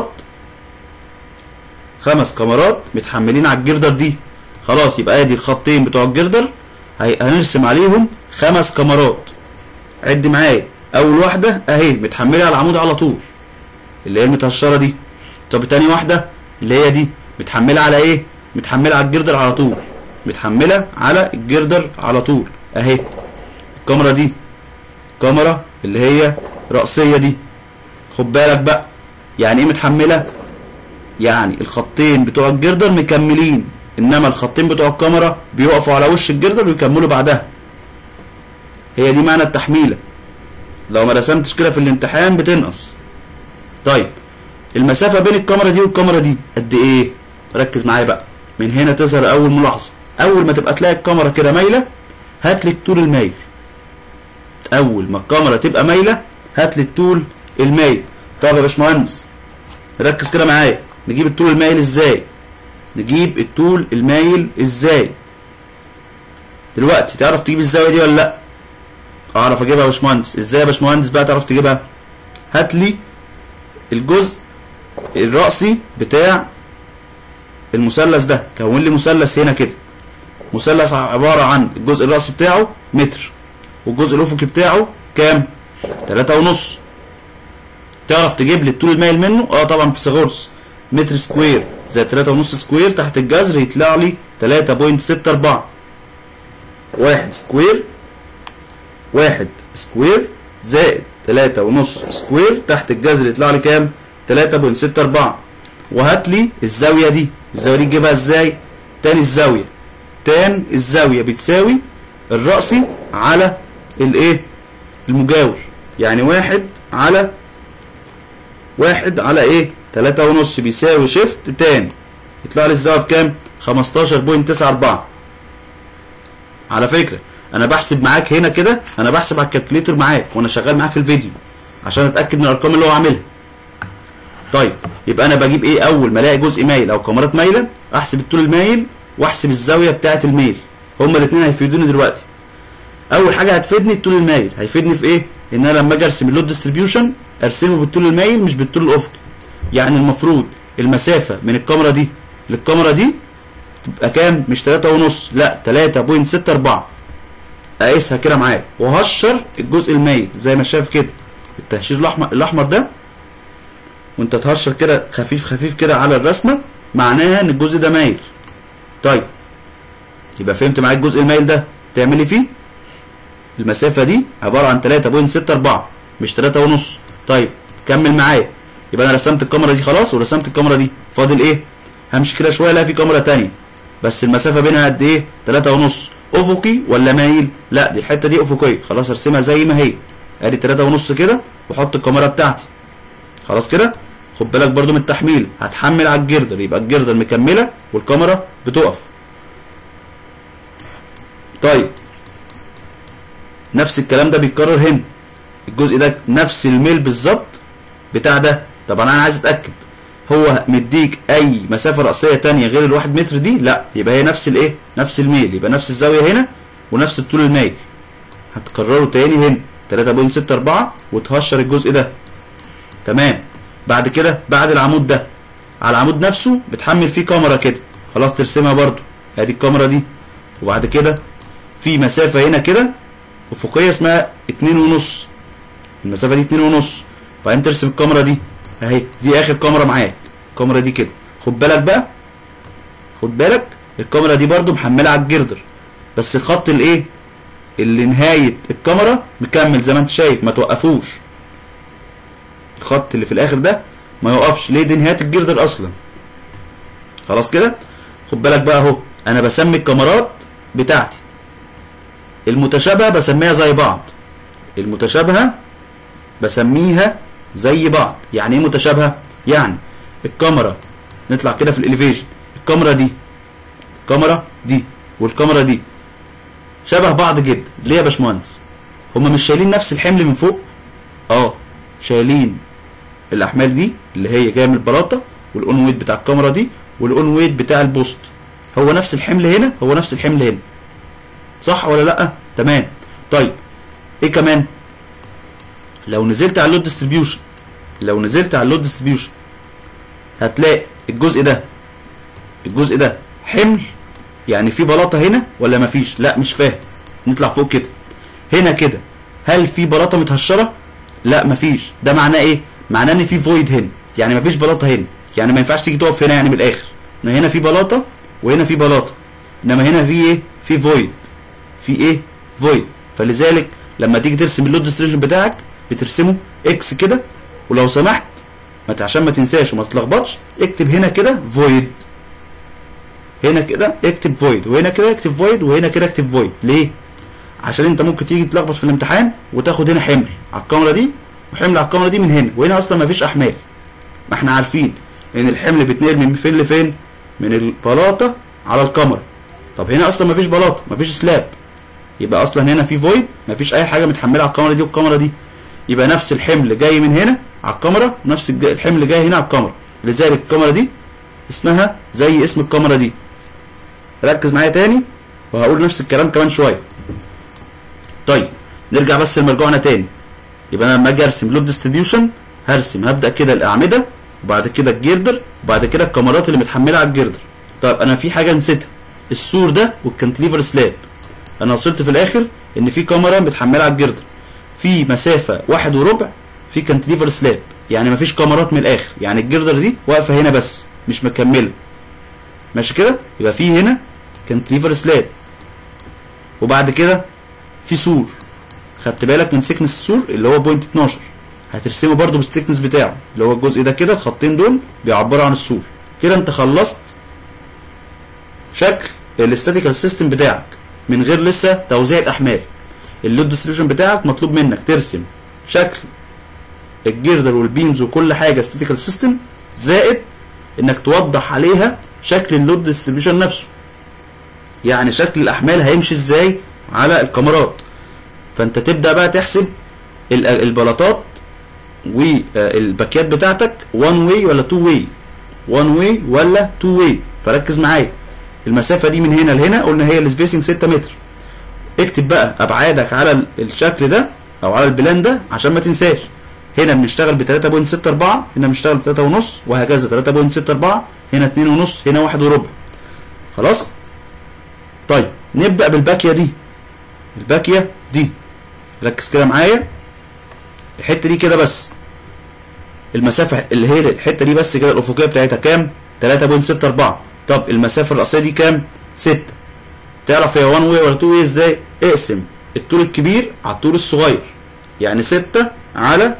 A: كاميرات متحملين على الجردر دي. خلاص يبقى ادي الخطين بتوع الجردر هنرسم عليهم 5 كاميرات. عد معايا، اول واحده اهي متحمله على العمود على طول اللي هي المتهشره دي. طب تاني واحده اللي هي دي متحمله على ايه؟ متحمله على الجردر على طول، متحمله على الجردر على طول اهي. الكاميرا دي كاميرا اللي هي رأسيه دي. خد بالك بقى يعني ايه متحمله؟ يعني الخطين بتوع الجردر مكملين، انما الخطين بتوع الكاميرا بيقفوا على وش الجردر ويكملوا بعدها. هي دي معنى التحميله، لو ما رسمتش كده في الامتحان بتنقص. طيب المسافه بين الكاميرا دي والكاميرا دي قد ايه؟ ركز معايا بقى، من هنا تظهر اول ملاحظه. اول ما تبقى تلاقي الكاميرا كده مايله هات لي الطول المايل. اول ما الكاميرا تبقى مايله هات لي الطول المايل. طب يا باشمهندس ركز كده معايا، نجيب الطول المايل ازاي؟ دلوقتي تعرف تجيب الزاويه دي ولا لا؟ اعرف اجيبها يا باشمهندس. ازاي يا باشمهندس بقى تعرف تجيبها؟ هات لي الجزء الرأسي بتاع المثلث ده، كون لي مثلث هنا كده. مثلث عباره عن الجزء الرأسي بتاعه متر، والجزء الافقي بتاعه كام؟ 3.5. تعرف تجيب لي الطول المايل منه؟ طبعا فيثاغورس. متر سكوير زائد 3.5 سكوير تحت الجذر يطلع لي 3.64. 1 سكوير زائد 3.5 سكوير تحت الجذر يطلع لي كام؟ 3.64. وهات لي الزاويه دي. الزاويه دي تجيبها ازاي؟ تان الزاويه بتساوي الرأسي على الايه؟ المجاور. يعني 1 على ايه؟ 3.5 بيساوي شيفت تان، يطلع لي الزاويه بكام؟ 15.94. على فكره انا بحسب معاك هنا كده، انا بحسب على الكالكوليتر معاك وانا شغال معاك في الفيديو عشان اتاكد من الارقام اللي هو عاملها. طيب يبقى انا بجيب ايه؟ اول ما الاقي جزء مايل او كاميرات مايله احسب الطول المايل واحسب الزاويه بتاعه الميل. هما الاثنين هيفيدوني دلوقتي. اول حاجه هتفيدني الطول المايل، هيفيدني في ايه؟ ان انا لما اجي ارسم اللود ديستريبيوشن ارسمه بالطول المايل مش بالطول الافقي. يعني المفروض المسافه من الكاميرا دي للكاميرا دي تبقى كام؟ مش 3.5 لا 3.64. اقيسها كده معايا وهشر الجزء المايل زي ما شايف كده، التهشير الاحمر ده، وانت تهشر كده خفيف كده على الرسمه معناها ان الجزء ده مايل. طيب يبقى فهمت معايا الجزء المايل ده تعملي فيه المسافه دي عباره عن 3.64 مش 3.5. طيب كمل معايا. يبقى انا رسمت الكاميرا دي خلاص ورسمت الكاميرا دي، فاضل ايه؟ همشي كده شويه الاقي في كاميرا ثانيه بس المسافه بينها قد ايه؟ 3.5. افقي ولا مايل؟ لا دي الحته دي افقيه. خلاص ارسمها زي ما هي، ادي 3.5 كده واحط الكاميرا بتاعتي. خلاص كده. خد بالك برضو من التحميل، هتحمل على الجردر يبقى الجردر مكمله والكاميرا بتقف. طيب نفس الكلام ده بيتكرر هنا، الجزء ده نفس الميل بالظبط بتاع ده. طبعا انا عايز اتاكد هو مديك اي مسافه راسيه ثانيه غير الواحد متر دي؟ لا، يبقى هي نفس الايه؟ نفس الميل، يبقى نفس الزاويه هنا ونفس الطول المايل. هتكرره تاني هنا 3.64 وتهشر الجزء ده. تمام. بعد كده بعد العمود ده على العمود نفسه بتحمل فيه كاميرا كده، خلاص ترسمها برضو ادي الكاميرا دي. وبعد كده في مسافه هنا كده افقيه اسمها 2.5، المسافه دي 2.5. وبعدين ترسم الكاميرا دي اهي، دي اخر كاميرا معاك، الكاميرا دي كده. خد بالك بقى، خد بالك الكاميرا دي برضو محمله على الجردر، بس خط الايه اللي نهايه الكاميرا مكمل زي ما انت شايف، ما توقفوش. الخط اللي في الاخر ده ما يوقفش، ليه؟ دي نهايه الجردر اصلا. خلاص كده. خد بالك بقى اهو، انا بسمي الكاميرات بتاعتي المتشابهه بسميها زي بعض، المتشابهه بسميها زي بعض. يعني ايه متشابهه؟ يعني الكاميرا، نطلع كده في الاليفيشن، الكاميرا دي، الكاميرا دي والكاميرا دي شبه بعض جدا. ليه يا باشمهندس؟ هما مش شايلين نفس الحمل من فوق؟ شايلين الاحمال دي اللي هي جايه من البلاطه، والاون ويت بتاع الكاميرا دي، والاون ويت بتاع البوست، هو نفس الحمل هنا، هو نفس الحمل هنا، صح ولا لا؟ تمام. طيب ايه كمان؟ لو نزلت على اللود ديستريبيوشن، لو نزلت على اللود ديستريبيوشن هتلاقي الجزء ده، الجزء ده حمل، يعني في بلاطه هنا ولا مفيش؟ لا مش فاهم. نطلع فوق كده، هنا كده هل في بلاطه متهشره؟ لا مفيش. ده معناه ايه؟ معناه ان في فويد هنا، يعني مفيش بلاطه هنا، يعني ما ينفعش تيجي تقف هنا. يعني من الاخر هنا في بلاطه وهنا في بلاطه، انما هنا في ايه؟ في فويد، في ايه؟ فويد. فلذلك لما تيجي ترسم اللود ديستريبيوشن بتاعك بترسمه اكس كده، ولو سمحت عشان ما تنساش وما تتلخبطش اكتب هنا كده فويد، هنا كده اكتب فويد، وهنا كده اكتب فويد، وهنا كده اكتب فويد. ليه؟ عشان انت ممكن تيجي تلخبط في الامتحان وتاخد هنا حمل على الكاميرا دي وحمل على الكاميرا دي من هنا، وهنا اصلا مفيش احمال. ما احنا عارفين ان الحمل بيتنقل من فين لفين؟ من البلاطه على الكاميرا. طب هنا اصلا مفيش بلاطه، مفيش سلاب، يبقى اصلا هنا في فويد، مفيش اي حاجه متحمله على الكاميرا دي والكاميرا دي. يبقى نفس الحمل جاي من هنا على الكاميرا ونفس الحمل جاي هنا على الكاميرا، لذلك الكاميرا دي اسمها زي اسم الكاميرا دي. ركز معايا تاني وهقول نفس الكلام كمان شويه. طيب نرجع بس لمرجوعنا تاني. يبقى انا لما اجي ارسم لود ديستريبيوشن هبدا كده الاعمده، وبعد كده الجيردر، وبعد كده الكاميرات اللي متحمله على الجيردر. طيب انا في حاجه نسيتها، السور ده والكانتليفر سلاب. انا وصلت في الاخر ان في كاميرا متحمله على الجيردر في مسافه 1 وربع في كانتليفر سلاب، يعني مفيش كاميرات من الاخر، يعني الجيردر دي واقفه هنا بس مش مكمله. ماشي كده؟ يبقى في هنا كانتليفر سلاب، وبعد كده في سور. خدت بالك من سيكنس السور اللي هو بوينت 12، هترسمه برده بالسيكنس بتاعه اللي هو الجزء ده كده، الخطين دول بيعبروا عن السور. كده انت خلصت شكل الاستاتيكال سيستم بتاعك من غير لسه توزيع الاحمال. اللود ديستريبيوشن بتاعك مطلوب منك ترسم شكل الجيردر والبيمز وكل حاجه استاتيكال سيستم، زائد انك توضح عليها شكل اللود ديستريبيوشن نفسه، يعني شكل الاحمال هيمشي ازاي على الكاميرات. فانت تبدا بقى تحسب البلاطات والباكيات بتاعتك 1 واي ولا 2 واي، 1 واي ولا 2 واي. فركز معايا، المسافه دي من هنا لهنا قلنا هي السبيسنج 6 متر. اكتب بقى ابعادك على الشكل ده او على البلان ده عشان ما تنساش. هنا بنشتغل ب 3.64، هنا بنشتغل ب 3.5 وهكذا، 3.64 هنا 2.5 هنا 1 وربع. خلاص؟ طيب نبدا بالباكيه دي، الباكيه دي ركز كده معايا، الحته دي كده بس، المسافه اللي هي الحته دي بس كده الافقيه بتاعتها كام؟ 3.64. طب المسافه الرئيسيه دي كام؟ 6. تعرف هي 1 واي ولا 2 واي ازاي؟ اقسم الطول الكبير على الطول الصغير، يعني 6 على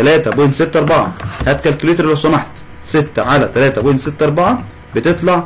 A: 3.64. هات كالكوليتر لو سمحت، 6 على 3.64 بتطلع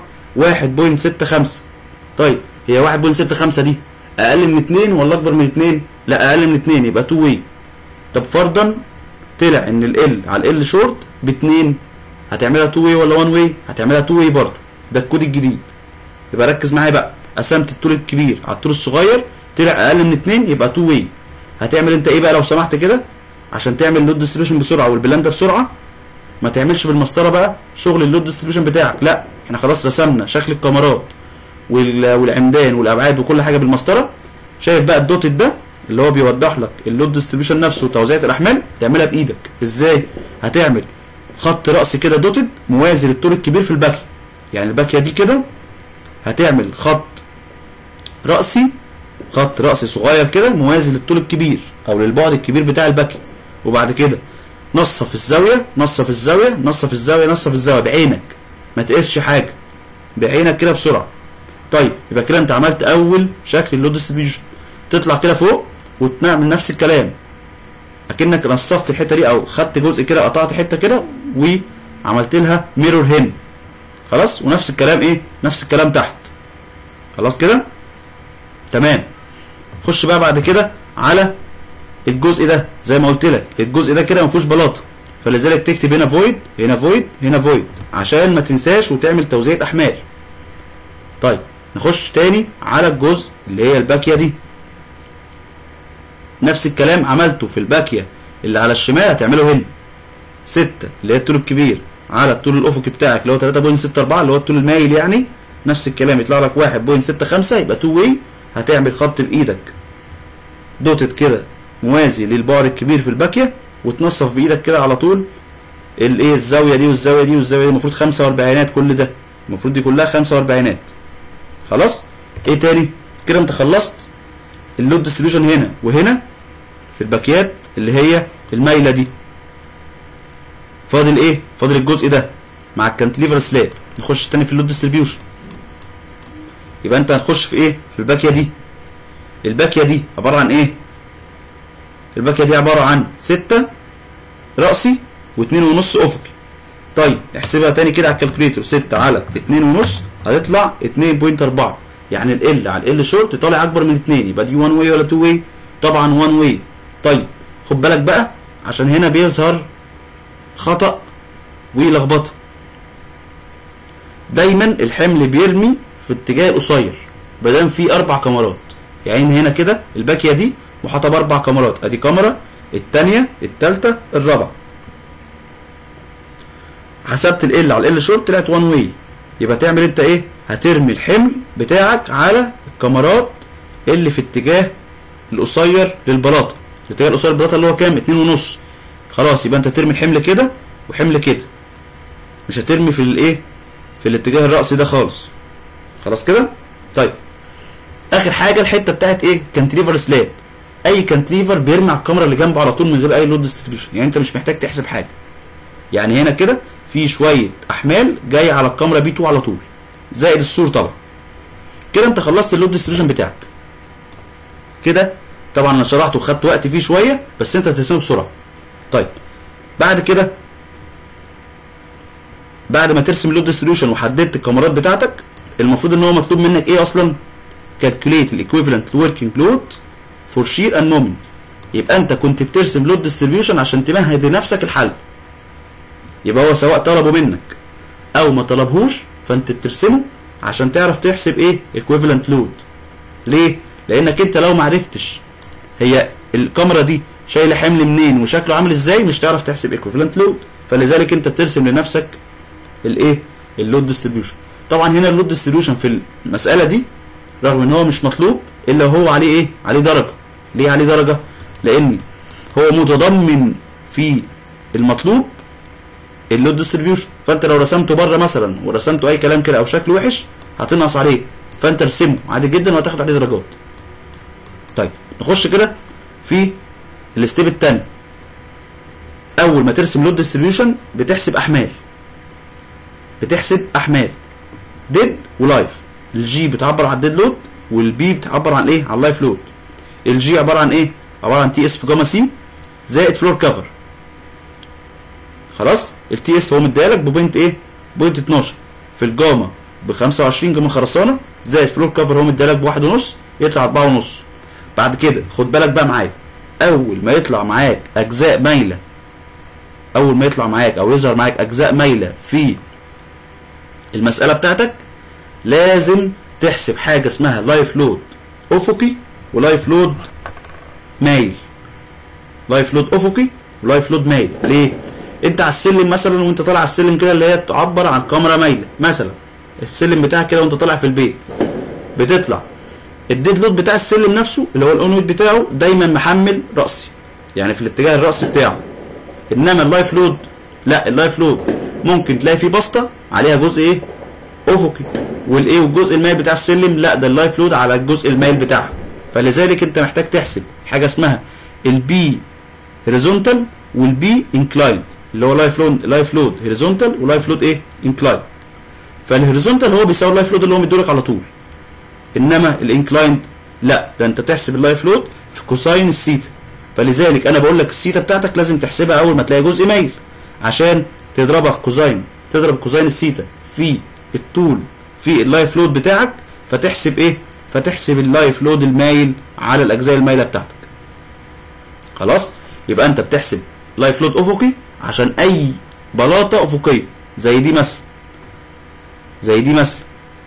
A: 1.65. طيب هي 1.65 دي اقل من 2 ولا اكبر من 2؟ لا اقل من 2، يبقى 2 واي. طب فرضا طلع ان ال على ال شورت ب 2، هتعملها 2 واي ولا 1 واي؟ هتعملها 2 واي برضه، ده الكود الجديد. يبقى ركز معايا بقى، قسمت الطول الكبير على الطول الصغير طلع اقل من 2 يبقى 2 واي. هتعمل انت ايه بقى لو سمحت كده عشان تعمل لود ديستريبيوشن بسرعه والبلان ده بسرعه؟ ما تعملش بالمسطره بقى شغل اللود ديستريبيوشن بتاعك، لا احنا خلاص رسمنا شكل الكاميرات والعمدان والابعاد وكل حاجه بالمسطره. شايف بقى الدوتد ده اللي هو بيوضح لك اللود ديستريبيوشن نفسه وتوزيع الاحمال؟ تعملها بايدك ازاي؟ هتعمل خط راسي كده دوتد موازي للطول الكبير في الباكيه، يعني الباكيه دي كده هتعمل خط راسي خط رأسي صغير كده موازي للطول الكبير او للبعد الكبير بتاع الباكية، وبعد كده نصف الزاوية نصف الزاوية نصف الزاوية نصف الزاوية بعينك، ما تقيسش حاجة، بعينك كده بسرعة. طيب يبقى كده انت عملت اول شكل اللود ديستريبيوشن. تطلع كده فوق وتعمل نفس الكلام، اكنك نصفت الحته دي او خدت جزء كده قطعت حته كده وعملت لها ميرور هنا. خلاص، ونفس الكلام ايه، نفس الكلام تحت. خلاص كده تمام. خش بقى بعد كده على الجزء ده، زي ما قلت لك الجزء ده كده ما فيهوش بلاطه، فلذلك تكتب هنا فويد هنا فويد هنا فويد عشان ما تنساش وتعمل توزيع احمال. طيب نخش تاني على الجزء اللي هي الباكيه دي. نفس الكلام عملته في الباكيه اللي على الشمال هتعمله هنا 6 اللي هي الطول الكبير على الطول الافقي بتاعك اللي هو 3.64 اللي هو الطول المايل يعني. نفس الكلام يطلع لك 1.65 يبقى 2 واي. هتعمل خط بايدك دوتت كده موازي للبعد الكبير في الباكيه، وتنصف بايدك كده على طول الايه الزاويه دي والزاويه دي والزاويه دي. المفروض 45 كل ده، المفروض دي كلها 45. خلاص. ايه تاني كده انت خلصت اللود ديستريبيوشن هنا وهنا في الباكيات اللي هي المايله دي. فاضل ايه؟ فاضل الجزء ده مع الكانتليفر سلاب. نخش تاني في اللود ديستريبيوشن. يبقى انت هنخش في ايه؟ في الباكيه دي. الباكيه دي عباره عن ايه؟ الباكيه دي عباره عن 6 رأسي و2.5 افقي. طيب احسبها تاني كده على الكالكوليتر. 6 على 2.5 هتطلع 2.4، يعني ال على ال شورت طالع اكبر من 2. يبقى دي 1 واي ولا 2 واي؟ طبعا 1 واي. طيب خد بالك بقى عشان هنا بيظهر خطأ ولخبطه. دايما الحمل بيرمي في اتجاه القصير مادام في 4 كاميرات. يعني هنا كده الباكيه دي محاطه ب4 كاميرات، ادي كاميرا الثانيه الثالثه الرابعه. حسبت ال على ال شورت طلعت 1 واي. يبقى تعمل انت ايه؟ هترمي الحمل بتاعك على الكاميرات اللي في اتجاه القصير للبلاطه. الاتجاه القصير للبلاطه اللي هو كام؟ 2.5. خلاص يبقى انت ترمي الحمل كده وحمل كده، مش هترمي في الايه؟ في الاتجاه الرأسي ده خالص. خلاص كده؟ طيب اخر حاجه الحته بتاعت ايه؟ كانتليفر سلاب. اي كانتليفر بيرمي على الكاميرا اللي جنبه على طول من غير اي لود ديستريبيوشن، يعني انت مش محتاج تحسب حاجه. يعني هنا كده في شويه احمال جايه على الكاميرا بي 2 على طول زائد السور طبعا. كده انت خلصت اللود ديستريبيوشن بتاعك. كده طبعا انا شرحته وخدت وقت فيه شويه بس انت هترسمه بسرعه. طيب بعد كده بعد ما ترسم اللود ديستريبيوشن وحددت الكاميرات بتاعتك، المفروض ان هو مطلوب منك ايه اصلا؟ calculate الايكويفالنت working load for shear and moment. يبقى انت كنت بترسم لود ديستريبيوشن عشان تمهد لنفسك الحل. يبقى هو سواء طلبه منك او ما طلبهوش فانت بترسمه عشان تعرف تحسب ايه؟ equivalent load. ليه؟ لانك انت لو ما عرفتش هي الكاميرا دي شايله حمل منين وشكله عامل ازاي مش تعرف تحسب equivalent load. فلذلك انت بترسم لنفسك الايه؟ اللود ديستريبيوشن. طبعا هنا اللود ديستريبيوشن في المساله دي رغم ان هو مش مطلوب الا هو عليه ايه؟ عليه درجه. ليه عليه درجه؟ لان هو متضمن في المطلوب اللود ديستريبيوشن. فانت لو رسمته بره مثلا ورسمته اي كلام كده او شكله وحش هتنقص عليه، فانت ارسمه عادي جدا وهتاخد عليه درجات. طيب نخش كده في الستيب الثاني. اول ما ترسم لود ديستريبيوشن بتحسب احمال. بتحسب احمال ديد ولايف. الجي بتعبر عن الديد لود والبي بتعبر عن ايه؟ عن اللايف لود. الجي عباره عن ايه؟ عباره عن تي اس في جاما سي زائد فلور كفر. خلاص؟ التي اس هو مديالك ببوينت ايه؟ بوينت 12 في الجاما ب 25 جاما خرسانه زائد فلور كفر هو مديالك ب1.5 يطلع 4.5. بعد كده خد بالك بقى معايا، اول ما يطلع معاك اجزاء مايله، اول ما يطلع معاك او يظهر معاك اجزاء مايله في المساله بتاعتك لازم تحسب حاجه اسمها لايف لود افقي ولايف لود مايل. لايف لود افقي ولايف لود مايل. ليه؟ انت على السلم مثلا وانت طالع على السلم كده اللي هي تعبر عن كاميرا مايله مثلا، السلم بتاعك كده وانت طالع في البيت بتطلع الديد لود بتاع السلم نفسه اللي هو الاون ويت بتاعه دايما محمل راسي، يعني في الاتجاه الراسي بتاعه. انما اللايف لود لا، اللايف لود ممكن تلاقي فيه بسطه عليها جزء ايه؟ افقي، والايه والجزء المايل بتاع السلم لا، ده اللايف لود على الجزء المايل بتاعها. فلذلك انت محتاج تحسب حاجه اسمها البي هوريزونتال والبي انكلايند، اللي هو لايف لود هوريزونتال ولايف لود ايه انكلايند. فالهوريزونتال هو بيساوي اللايف لود اللي هو مديلك على طول، انما الانكلايند لا، ده انت تحسب اللايف لود في كوساين الثيتا. فلذلك انا بقول لك الثيتا بتاعتك لازم تحسبها اول ما تلاقي جزء مايل، عشان تضربها في كوساين، تضرب كوساين الثيتا في الطول في اللايف لود بتاعك، فتحسب ايه؟ فتحسب اللايف لود المايل على الاجزاء المايله بتاعتك. خلاص؟ يبقى انت بتحسب لايف لود افقي عشان اي بلاطه افقيه زي دي مثلا، زي دي مثلا،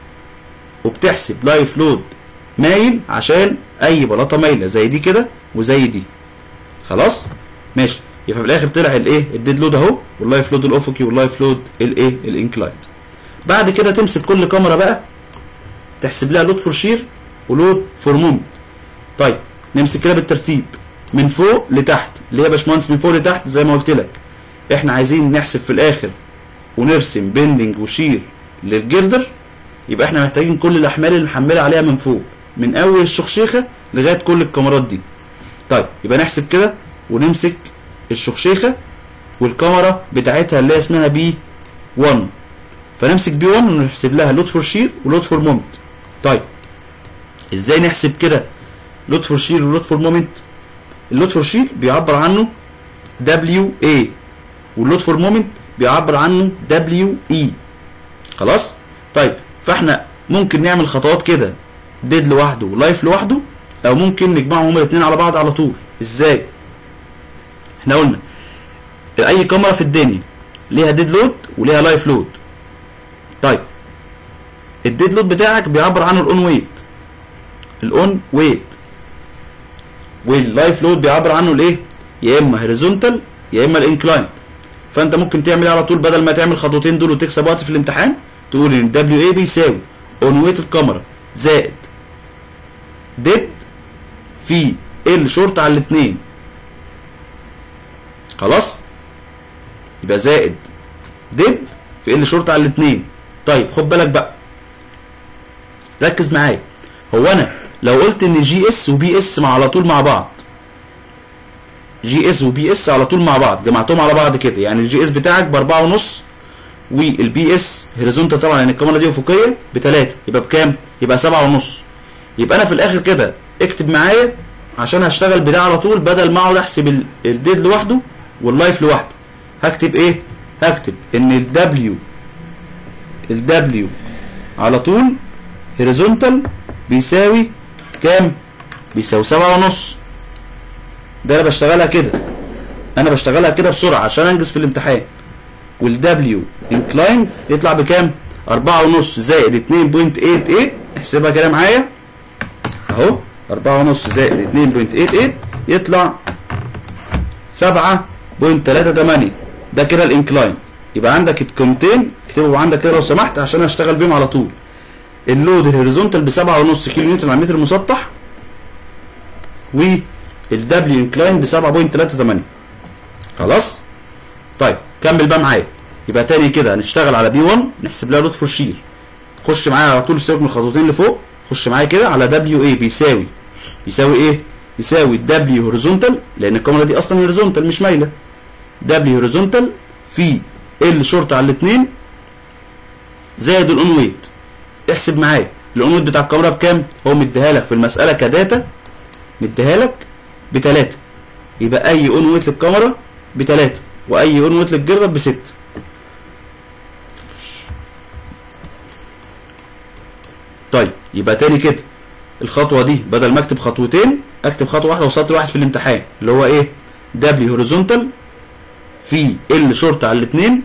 A: وبتحسب لايف لود مايل عشان اي بلاطه مايله زي دي كده وزي دي. خلاص؟ ماشي. يبقى في الاخر طلع الايه؟ الديد لود اهو، واللايف لود الافقي واللايف لود الايه؟ الانكلايند. بعد كده تمسك كل كاميرا بقى تحسب لها لود فور شير ولود فور مومنت. طيب نمسك كده بالترتيب من فوق لتحت. ليه يا باشمهندس من فوق لتحت؟ زي ما قلت لك احنا عايزين نحسب في الاخر ونرسم بندنج وشير للجردر، يبقى احنا محتاجين كل الاحمال اللي محمله عليها من فوق، من اول الشخشيخه لغايه كل الكاميرات دي. طيب يبقى نحسب كده ونمسك الشخشيخه والكاميرا بتاعتها اللي اسمها بي 1، فنمسك بي 1 ونحسب لها لود فور شير ولود فور مومنت. طيب ازاي نحسب كده لود فور شير ولود فور مومنت؟ اللود فور شير بيعبر عنه دبليو اي، واللود فور مومنت بيعبر عنه دبليو اي. خلاص؟ طيب فاحنا ممكن نعمل خطوات كده، ديد لوحده ولايف لوحده، او ممكن نجمعهم هما الاثنين على بعض على طول. ازاي؟ احنا قلنا اي كاميرا في الدنيا ليها ديد لود وليها لايف لود. طيب الديد لود بتاعك بيعبر عنه الاون ويت، الاون ويت، واللايف لود بيعبر عنه الايه؟ يا اما هوريزونتال يا اما الانكلاين. فانت ممكن تعمل ايه على طول بدل ما تعمل الخطوتين دول وتكسب وقت في الامتحان؟ تقول ان الدبليو اي بيساوي اون ويت الكاميرا زائد ديد في ال شورت على الاثنين. خلاص؟ يبقى زائد ديد في ال شورت على الاثنين. طيب خد بالك بقى، ركز معايا. هو انا لو قلت ان جي اس وبي اس على طول مع بعض، جي اس وبي اس على طول مع بعض، جمعتهم على بعض كده، يعني الجي اس بتاعك ب4.5 والبي اس هوريزونتال طبعا لان الكاميرا دي افقيه ب3، يبقى بكام؟ يبقى 7.5. يبقى انا في الاخر كده اكتب معايا عشان هشتغل بده على طول، بدل ما اقعد احسب الديد لوحده واللايف لوحده. هكتب ايه؟ هكتب ان الدبليو على طول هوريزونتال بيساوي كام؟ بيساوي 7.5. ده انا بشتغلها كده، انا بشتغلها كده بسرعه عشان انجز في الامتحان. والدبليو انكلايند يطلع بكام؟ 4.5 زائد 2.88. احسبها كده معايا اهو، 4.5 زائد 2.88 يطلع 7.38. ده كده الانكلاين. يبقى عندك القيمتين اكتبهم عندك كده لو سمحت عشان اشتغل بيهم على طول. اللود الهوريزونتال ب 7.5 كيلو نيوتن على المتر المسطح، والدبليو انكلاين ب 7.38. خلاص؟ طيب كمل بقى معايا. يبقى تاني كده هنشتغل على بي 1 نحسب لها لود فور شير. خش معايا على طول، سيبك من الخطوتين اللي فوق، خش معايا كده على دبليو اي بيساوي ايه؟ يساوي الدبليو هوريزونتال لان الكاميرا دي اصلا هوريزونتال مش مايله. دبليو هوريزونتال في ال شورت على الاثنين زائد الاون ويت. احسب معايا الاون ويت بتاع الكاميرا بكام؟ هو مديها لك في المساله كداتا، مديها لك ب3. يبقى اي اون ويت للكاميرا ب3 واي اون ويت للجردر ب6. طيب يبقى تاني كده الخطوه دي بدل ما اكتب خطوتين اكتب خطوه واحده وسطر واحد في الامتحان، اللي هو ايه؟ دبليو هوريزونتال في ال شورت على الاثنين،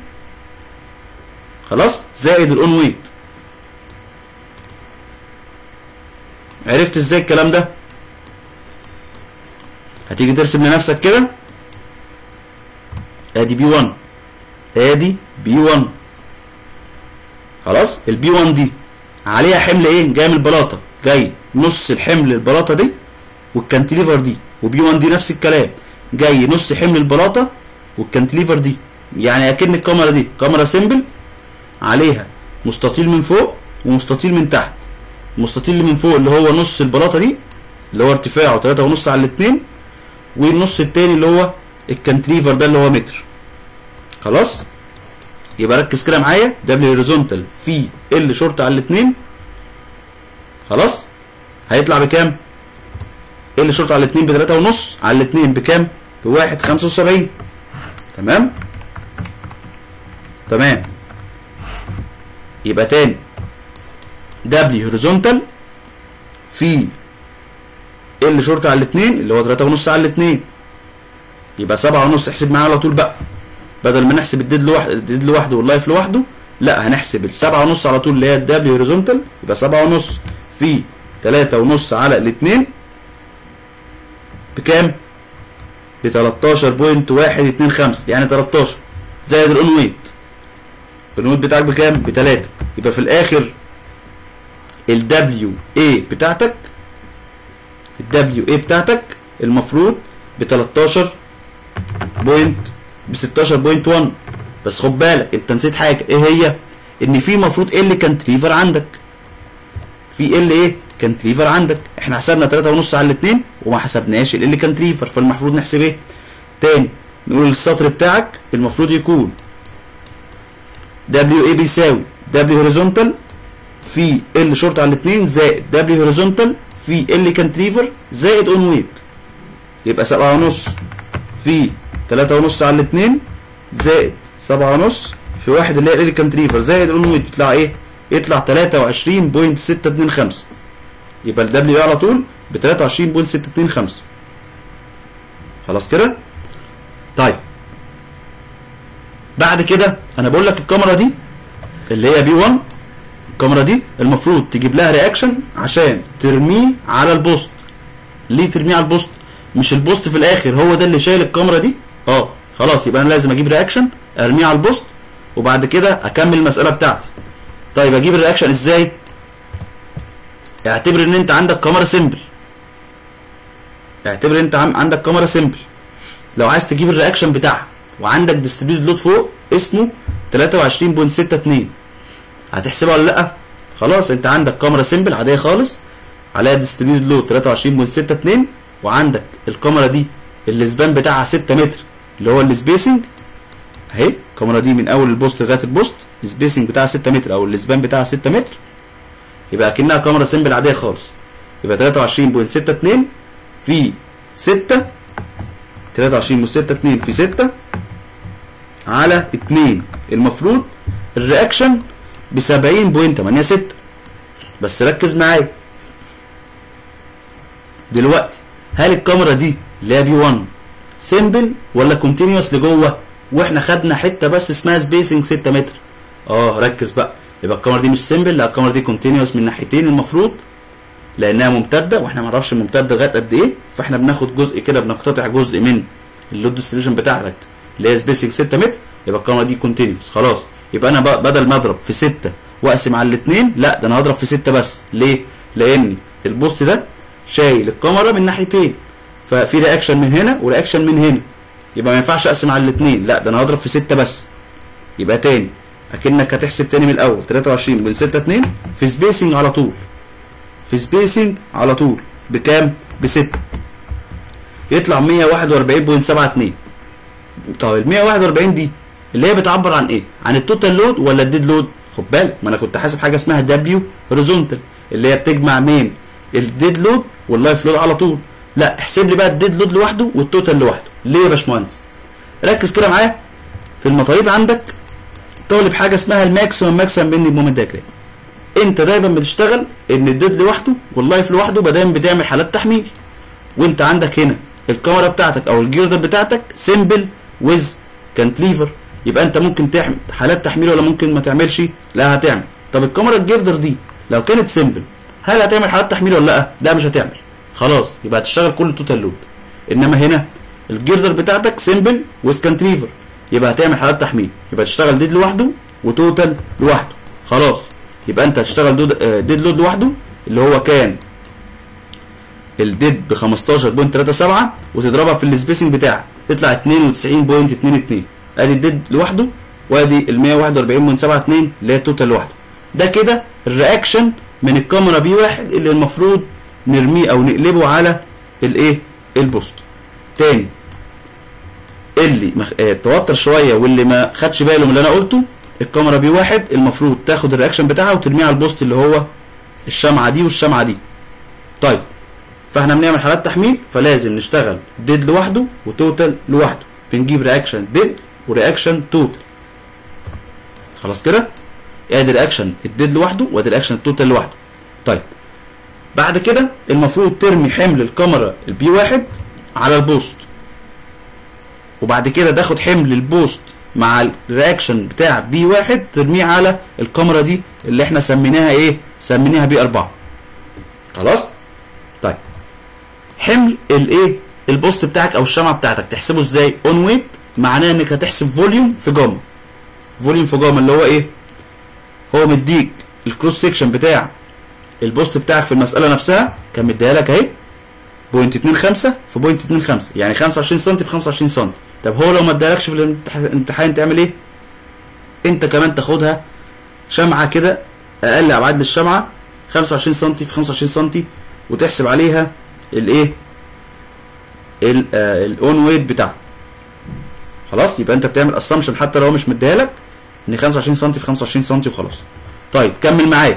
A: خلاص، زائد الاون ويت. عرفت ازاي الكلام ده؟ هتيجي ترسم لنفسك كده ادي بي 1 ادي بي 1. خلاص؟ البي 1 دي عليها حمل ايه؟ جاي من البلاطه، جاي نص الحمل البلاطه دي والكانتليفر دي، وبي 1 دي نفس الكلام، جاي نص حمل البلاطه والكانتليفر دي. يعني اكن الكاميرا دي كاميرا سيمبل عليها مستطيل من فوق ومستطيل من تحت. المستطيل اللي من فوق اللي هو نص البلاطه دي اللي هو ارتفاعه 3.5 على الاتنين، والنص التاني اللي هو الكانتريفر ده اللي هو متر. خلاص؟ يبقى ركز كده معايا، دبليو هوريزونتال في ال شورت على الاتنين. خلاص؟ هيطلع بكام؟ ال شورت على الاتنين ب3.5 على الاتنين بكام؟ ب1.75. تمام؟ تمام. يبقى تاني دبليو هوريزونتال في ال شورت على الاتنين اللي هو 3.5 على الاتنين، يبقى 7.5. احسب معايا على طول بقى، بدل ما نحسب الديد لوحده واللايف لوحده، لا هنحسب ال7.5 على طول اللي هي الدبليو هوريزونتال. يبقى 7.5 في 3.5 على الاتنين بكام؟ ب 13.125، يعني 13 زائد الاون ويت. الاون ويت بتاعك بكام؟ ب3. يبقى في الاخر الدبليو اي بتاعتك المفروض ب 16.1. بس خد بالك انت نسيت حاجه، ايه هي؟ ان في المفروض ال كانتريفر عندك، في ال ايه؟ كانتريفر عندك. احنا حسبنا 3.5 على الاتنين وما حسبناش ال كانتريفر، فالمفروض نحسب ايه؟ تاني نقول السطر بتاعك المفروض يكون دبليو اي بيساوي دبليو هوريزونتال في ال شورت على الاتنين زائد دبليو هوريزونتال في ال كانتريفر زائد اون ويت. يبقى 7.5 في 3.5 على الاتنين زائد 7.5 في 1 اللي هي ال كانتريفر زائد اون ويت، يطلع ايه؟ يطلع 23.625. يبقى الدبليو على طول ب 23.625. خلاص كده؟ طيب بعد كده انا بقول لك الكاميرا دي اللي هي بي 1، الكاميرا دي المفروض تجيب لها رياكشن عشان ترميه على البوست. ليه ترميه على البوست؟ مش البوست في الاخر هو ده اللي شايل الكاميرا دي؟ خلاص يبقى انا لازم اجيب رياكشن ارميه على البوست وبعد كده اكمل المساله بتاعتي. طيب اجيب الرياكشن ازاي؟ اعتبر ان انت عندك كاميرا سيمبل، لو عايز تجيب الرياكشن بتاعها وعندك ديستريبيوتد لود فوق اسمه 23.62، هتحسبها ولا لا؟ خلاص انت عندك كاميرا سيمبل عاديه خالص عليها ديستريبيوتد لود 23.62، وعندك الكاميرا دي السبان بتاعها 6 متر اللي هو السبيسنج اهي. الكاميرا دي من اول البوست لغايه البوست السبيسنج بتاعها 6 متر او السبان بتاعها 6 متر، يبقى اكنها كاميرا سيمبل عاديه خالص. يبقى 23.62 في 6، 23.62 في 6 على 2، المفروض الرياكشن ب 70.86. بس ركز معايا دلوقتي، هل الكاميرا دي اللي هي بي 1 سيمبل ولا كونتينيوس لجوه؟ واحنا خدنا حته بس اسمها سبيسنج 6 متر. ركز بقى، يبقى الكاميرا دي مش سيمبل، لا الكاميرا دي كونتينيوس من ناحيتين المفروض، لانها ممتده واحنا ما نعرفش ممتده لغايه قد ايه، فاحنا بناخد جزء كده، بنقتطع جزء من اللود ديستريبيوشن بتاعتك اللي هي سبيسنج 6 متر، يبقى الكاميرا دي كونتينيوس. خلاص يبقى انا بدل ما اضرب في 6 واقسم على الاثنين، لا ده انا هضرب في 6 بس. ليه؟ لان البوست ده شايل الكاميرا من ناحيتين، ففي رياكشن من هنا ورياكشن من هنا، يبقى ما ينفعش اقسم على الاثنين، لا ده انا هضرب في 6 بس. يبقى تاني اكنك هتحسب تاني من الاول 23.62 في سبيسنج على طول، بكام؟ ب6، يطلع 141.72. طب ال 141 دي اللي هي بتعبر عن ايه؟ عن التوتال لود ولا الديد لود؟ خد بالك ما انا كنت حاسب حاجه اسمها دبليو هوريزونتال اللي هي بتجمع بين الديد لود واللايف لود على طول. لا احسب لي بقى الديد لود لوحده والتوتال لوحده. ليه يا باشمهندس؟ ركز كده معايا، في المطالب عندك طالب حاجه اسمها الماكسيمم بيندنج مومنت دايجرام. انت دايما بتشتغل ان الديد لوحده واللايف لوحده دايما بتعمل حالات تحميل، وانت عندك هنا الكاميرا بتاعتك او الجيردر بتاعتك سيمبل ويز كانتليفر، يبقى انت ممكن تعمل حالات تحميل ولا ممكن ما تعملش؟ لا هتعمل. طب الكاميرا الجيردر دي لو كانت سيمبل هل هتعمل حالات تحميل ولا لا؟ لا مش هتعمل. خلاص يبقى هتشتغل كل توتال لود. انما هنا الجيردر بتاعتك سيمبل ويز كانتليفر، يبقى هتعمل حالات تحميل، يبقى تشتغل ديد لوحده وتوتال لوحده. خلاص يبقى انت هتشتغل ديد لود لوحده اللي هو كان الديد ب 15.37 وتضربها في السبيسنج بتاعك تطلع 92.22. ادي الديد لوحده وادي ال 141.72 اللي هي التوتال لوحده. ده كده الرياكشن من الكاميرا بي 1 اللي المفروض نرميه او نقلبه على الايه البوست. تاني اللي توتر شويه واللي ما خدش باله من اللي انا قلته، الكاميرا بي واحد المفروض تاخد الرياكشن بتاعها وترميه على البوست اللي هو الشمعه دي والشمعه دي. طيب فاحنا بنعمل حالات تحميل، فلازم نشتغل ديد لوحده وتوتال لوحده. بنجيب رياكشن ديد ورياكشن توتال. خلاص كده؟ ادي رياكشن الديد لوحده وادي رياكشن التوتال لوحده. طيب بعد كده المفروض ترمي حمل الكاميرا البي واحد على البوست، وبعد كده تاخد حمل البوست مع الرياكشن بتاع بي واحد ترميه على الكاميرا دي اللي احنا سميناها ايه؟ سميناها بي 4. خلاص؟ طيب حمل الايه؟ البوست بتاعك او الشمعه بتاعتك تحسبه ازاي؟ اون ويت، معناه انك هتحسب فوليوم في جاما. فوليوم في جاما اللي هو ايه؟ هو مديك الكروس سيكشن بتاع البوست بتاعك في المساله نفسها، كان مديها لك اهي 0.25 في 0.25، يعني 25 سم في 25 سم. طب هو لو ما ادالكش في الامتحان تعمل ايه؟ انت كمان تاخدها شمعه كده اقل ابعاد للشمعه 25 سم في 25 سم وتحسب عليها الايه؟ الاون ويت بتاعها. خلاص؟ يبقى انت بتعمل اسامبشن حتى لو مش مديها لك ان 25 سم في 25 سم وخلاص. طيب كمل معايا.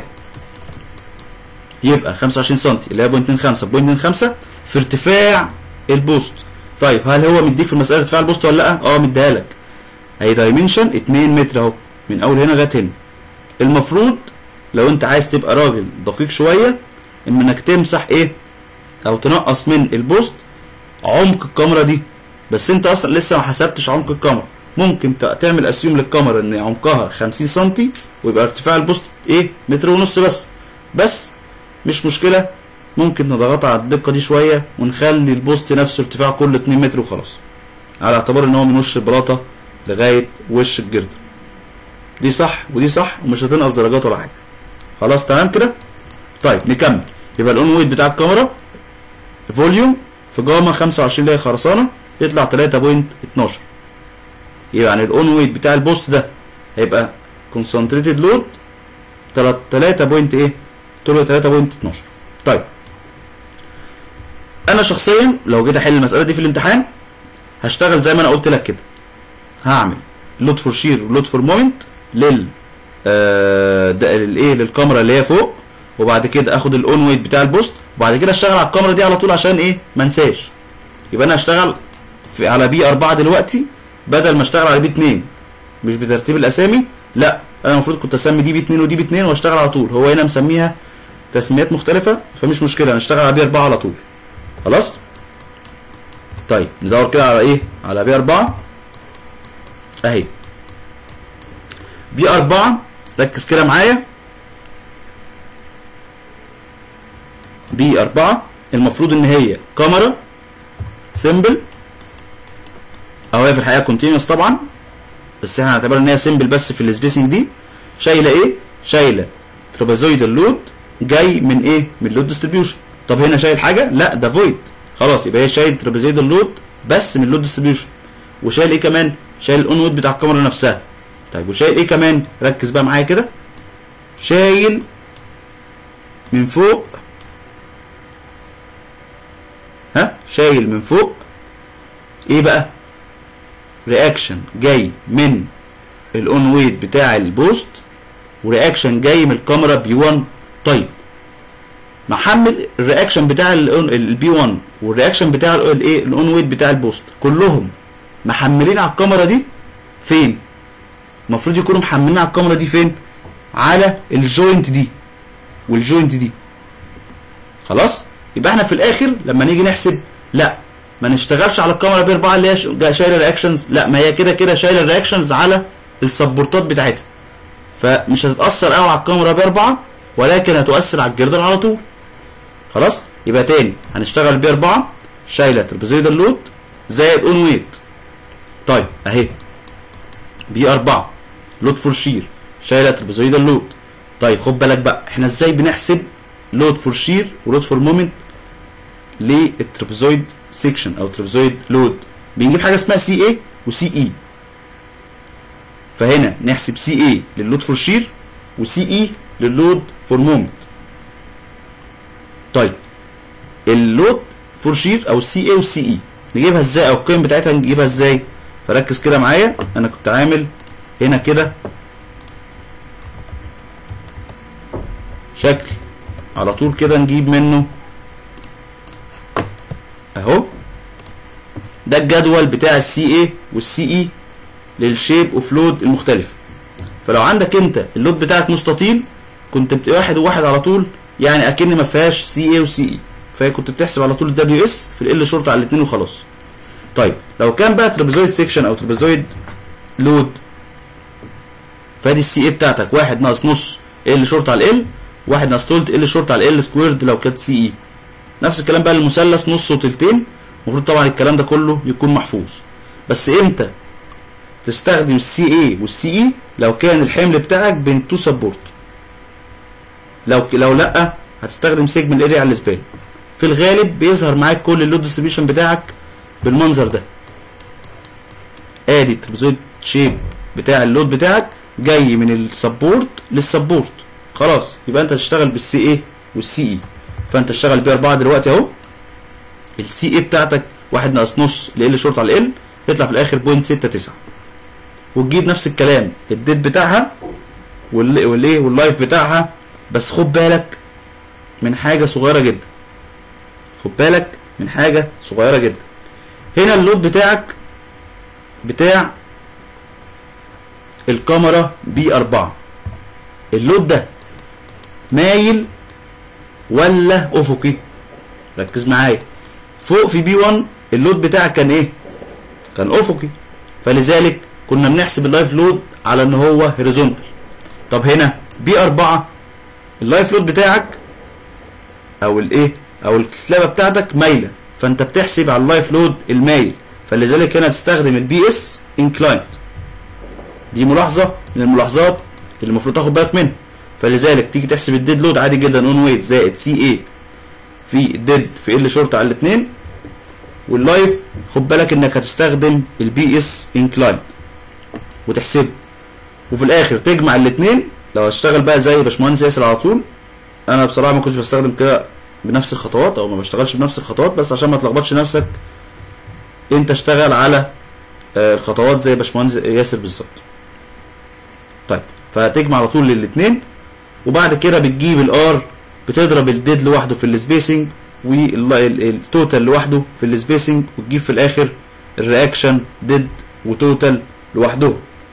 A: يبقى 25 سم اللي هي 0.25 0.25 في ارتفاع البوست. طيب هل هو مديك في المساله ارتفاع البوست ولا لا؟ اه مديها لك. هي دايمنشن 2 متر اهو من اول هنا لغايه هنا. المفروض لو انت عايز تبقى راجل دقيق شويه انك تمسح ايه؟ او تنقص من البوست عمق الكاميرا دي. بس انت اصلا لسه ما حسبتش عمق الكاميرا. ممكن تعمل اسيوم للكاميرا ان عمقها 50 سم ويبقى ارتفاع البوست ايه؟ متر ونص بس مش مشكله، ممكن نضغط على الدقه دي شويه ونخلي البوست نفسه ارتفاع كل 2 متر وخلاص، على اعتبار ان هو من وش البلاطه لغايه وش الجرد. دي صح ودي صح ومش هتنقص درجات ولا حاجه. خلاص تمام كده؟ طيب نكمل. يبقى الاون ويت بتاع الكاميرا فوليوم في جاما 25 اللي هي خرسانه يطلع 3.12. يعني الاون ويت بتاع البوست ده هيبقى كونسنتريتد لود 3.12. طيب انا شخصيا لو جيت احل المساله دي في الامتحان هشتغل زي ما انا قلت لك كده. هعمل لود فور شير ولود فور مومنت للكاميرا اللي هي فوق، وبعد كده اخد الاون ويت بتاع البوست، وبعد كده اشتغل على الكاميرا دي على طول عشان ايه؟ ما انساش. يبقى انا هشتغل على بي 4 دلوقتي بدل ما اشتغل على بي 2. مش بترتيب الاسامي، لا انا المفروض كنت اسمي دي بي 2 ودي بي 2 واشتغل على طول. هو هنا مسميها تسميات مختلفه فمش مشكله، هنشتغل على بي 4 على طول. خلاص؟ طيب ندور كده على ايه؟ على بي 4 اهي. بي 4 ركز كده معايا. بي 4 المفروض ان هي كاميرا سيمبل، او هي في الحقيقه كونتينوس طبعا، بس احنا هنعتبرها ان هي سيمبل بس في السبيسنج دي. شايله ايه؟ شايله ترابيزويدال لود جاي من ايه؟ من اللود ديستريبيوشن. طب هنا شايل حاجه؟ لا ده فويد. خلاص يبقى هي شايل ترابيزويدال لود بس من اللود ديستريبيوشن. وشايل ايه كمان؟ شايل الاون ويت بتاع الكاميرا نفسها. طيب وشايل ايه كمان؟ ركز بقى معايا كده. شايل من فوق، شايل من فوق ايه بقى؟ رياكشن جاي من الاون ويت بتاع البوست ورياكشن جاي من الكاميرا بي 1. طيب محمل الرياكشن بتاع البي 1 والرياكشن بتاع الايه؟ الاون ويت بتاع البوست كلهم محملين على الكاميرا دي فين؟ المفروض يكونوا محملين على الكاميرا دي فين؟ على الجوينت دي والجوينت دي. خلاص؟ يبقى احنا في الاخر لما نيجي نحسب لا ما نشتغلش على الكاميرا بي 4 اللي هي شايله الرياكشنز، لا ما هي كده كده شايله الرياكشنز على السبورتات بتاعتها، فمش هتتاثر قوي على الكاميرا بي 4 ولكن هتؤثر على الجردل على طول. خلاص؟ يبقى تاني هنشتغل بي 4 شايله ترابيزويدال لود زائد اون ويت. طيب اهي بي 4 لود فور شير شايله ترابيزويدال لود. طيب خد بالك بقى احنا ازاي بنحسب لود فور شير ولود فور مومنت للترابيزويد سيكشن او ترابيزويد لود؟ بنجيب حاجه اسمها سي اي وسي اي. فهنا نحسب سي اي لللود فور شير وسي اي لللود فور مومنت. طيب اللود فور شير او السي اي والسي اي نجيبها ازاي، او القيم بتاعتها نجيبها ازاي. فركز كده معايا، انا كنت عامل هنا كده شكل على طول كده نجيب منه اهو. ده الجدول بتاع السي اي والسي اي للشيب اوف لود المختلف. فلو عندك انت اللود بتاعك مستطيل كنت واحد وواحد على طول، يعني اكن ما فيهاش سي اي وسي اي، فكنت بتحسب على طول الدبليو اس في ال شرطه على الاثنين وخلاص. طيب لو كان بقى ترابيزويد سيكشن او ترابيزويد لود، فادي السي اي بتاعتك واحد ناقص نص ال شرطه على ال، واحد ناقص تلت ال شرطه على ال سكويرد لو كانت سي اي. نفس الكلام بقى للمثلث نص وتلتين، المفروض طبعا الكلام ده كله يكون محفوظ. بس امتى تستخدم السي اي والسي اي؟ لو كان الحمل بتاعك بين التو سبورت. لو لا هتستخدم سيجمنت اريا على السبان. في الغالب بيظهر معاك كل اللود ديستريبيوشن بتاعك بالمنظر ده. ادي الترابيزويد شيب بتاع اللود بتاعك جاي من السبورت للسبورت، خلاص يبقى انت هتشتغل بالسي اي والسي اي. فانت تشتغل بيه 4 دلوقتي اهو. السي اي بتاعتك واحد ناقص نص ل شرط على ال، يطلع في الاخر 0.69. وتجيب نفس الكلام الديت بتاعها والايه واللايف بتاعها. بس خد بالك من حاجه صغيره جدا، خد بالك من حاجه صغيره جدا. هنا اللود بتاعك بتاع الكاميرا B4، اللود ده مايل ولا افقي؟ ركز معايا. فوق في B1 اللود بتاعك كان ايه؟ كان افقي، فلذلك كنا بنحسب اللايف لود على ان هو هوريزونتال. طب هنا B4 اللايف لود بتاعك او الايه او السلابه بتاعتك مايله، فانت بتحسب على اللايف لود المايل، فلذلك هنا تستخدم البي اس انكلايند. دي ملاحظه من الملاحظات اللي المفروض تاخد بالك منها. فلذلك تيجي تحسب الديد لود عادي جدا اون ويت زائد سي اي في الديد في ال شورت على الاثنين، واللايف خد بالك انك هتستخدم البي اس انكلايند وتحسبه، وفي الاخر تجمع الاثنين. لو هتشتغل بقى زي باشمهندس ياسر على طول، انا بصراحه ما كنتش بستخدم كده بنفس الخطوات او ما بشتغلش بنفس الخطوات، بس عشان ما تلخبطش نفسك انت اشتغل على الخطوات زي باشمهندس ياسر بالظبط. طيب فهتجمع على طول للاثنين، وبعد كده بتجيب الار بتضرب الديد لوحده في السبيسنج والتوتال لوحده في السبيسنج، وتجيب في الاخر الرياكشن ديد وتوتال لوحده.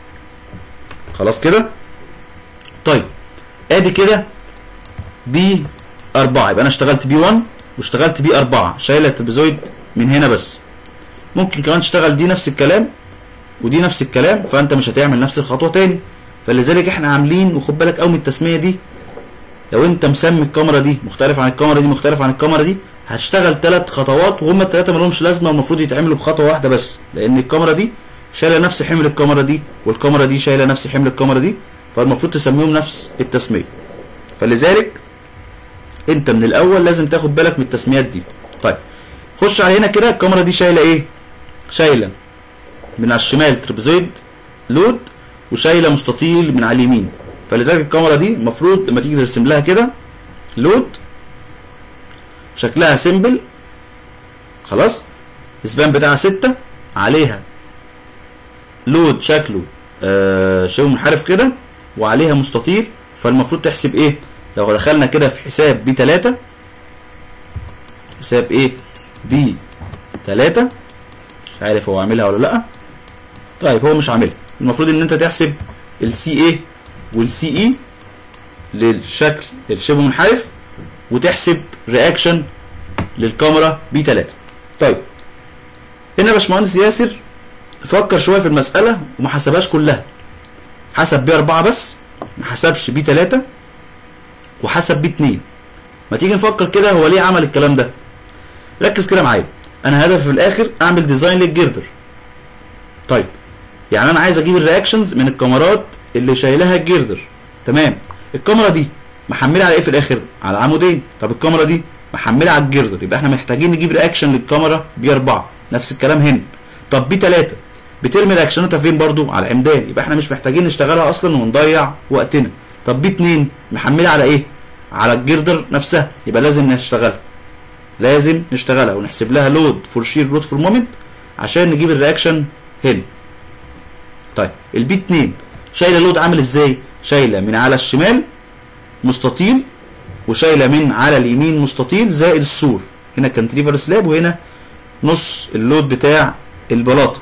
A: خلاص كده. طيب ادي كده بي 4، يبقى انا اشتغلت بي 1 واشتغلت بي 4 شايله الترابيزويد من هنا بس. ممكن كمان تشتغل دي نفس الكلام ودي نفس الكلام، فانت مش هتعمل نفس الخطوه تاني. فلذلك احنا عاملين، وخد بالك قوي من التسميه دي، لو انت مسمي الكاميرا دي مختلف عن الكاميرا دي مختلف عن الكاميرا دي، هتشتغل 3 خطوات وهم ال3 مالهمش لازمه، والمفروض يتعملوا بخطوه واحده بس، لان الكاميرا دي شايله نفس حمل الكاميرا دي والكاميرا دي شايله نفس حمل الكاميرا دي، فالمفروض تسميهم نفس التسميه. فلذلك انت من الاول لازم تاخد بالك من التسميات دي. طيب خش على هنا كده، الكاميرا دي شايله ايه؟ شايله من على الشمال ترابيزويد لود وشايله مستطيل من على اليمين. فلذلك الكاميرا دي المفروض لما تيجي ترسم لها كده لود شكلها سيمبل، خلاص السبان بتاعها 6، عليها لود شكله شبه منحرف كده وعليها مستطيل. فالمفروض تحسب ايه؟ لو دخلنا كده في حساب بي 3، حساب ايه؟ بي 3، مش عارف هو عاملها ولا لا. طيب هو مش عاملها، المفروض ان انت تحسب السي اي والسي اي للشكل الشبه منحرف، وتحسب رياكشن للكاميرا بي 3. طيب هنا باشمهندس ياسر فكر شويه في المساله وما حسبهاش كلها، حسب بي 4 بس، ما حسبش بي 3 وحسب بي 2. ما تيجي نفكر كده هو ليه عمل الكلام ده. ركز كده معايا، انا هدفي في الاخر اعمل ديزاين للجردر. طيب يعني انا عايز اجيب الرياكشنز من الكاميرات اللي شايلها الجردر، تمام. الكاميرا دي محمله على ايه في الاخر؟ على عمودين. طب الكاميرا دي محمله على الجردر، يبقى احنا محتاجين نجيب رياكشن للكاميرا بي 4. نفس الكلام هنا. طب بي 3 بترمي رياكشناتها فين برضو؟ على العمدان، يبقى احنا مش محتاجين نشتغلها اصلا ونضيع وقتنا. طب بي 2 محمله على ايه؟ على الجردر نفسها، يبقى لازم نشتغلها. لازم نشتغلها ونحسب لها لود فور شير لود فور مومنت عشان نجيب الرياكشن هنا. طيب البي 2 شايله لود عامل ازاي؟ شايله من على الشمال مستطيل وشايله من على اليمين مستطيل زائد السور. هنا كانتليفر سلاب وهنا نص اللود بتاع البلاطه.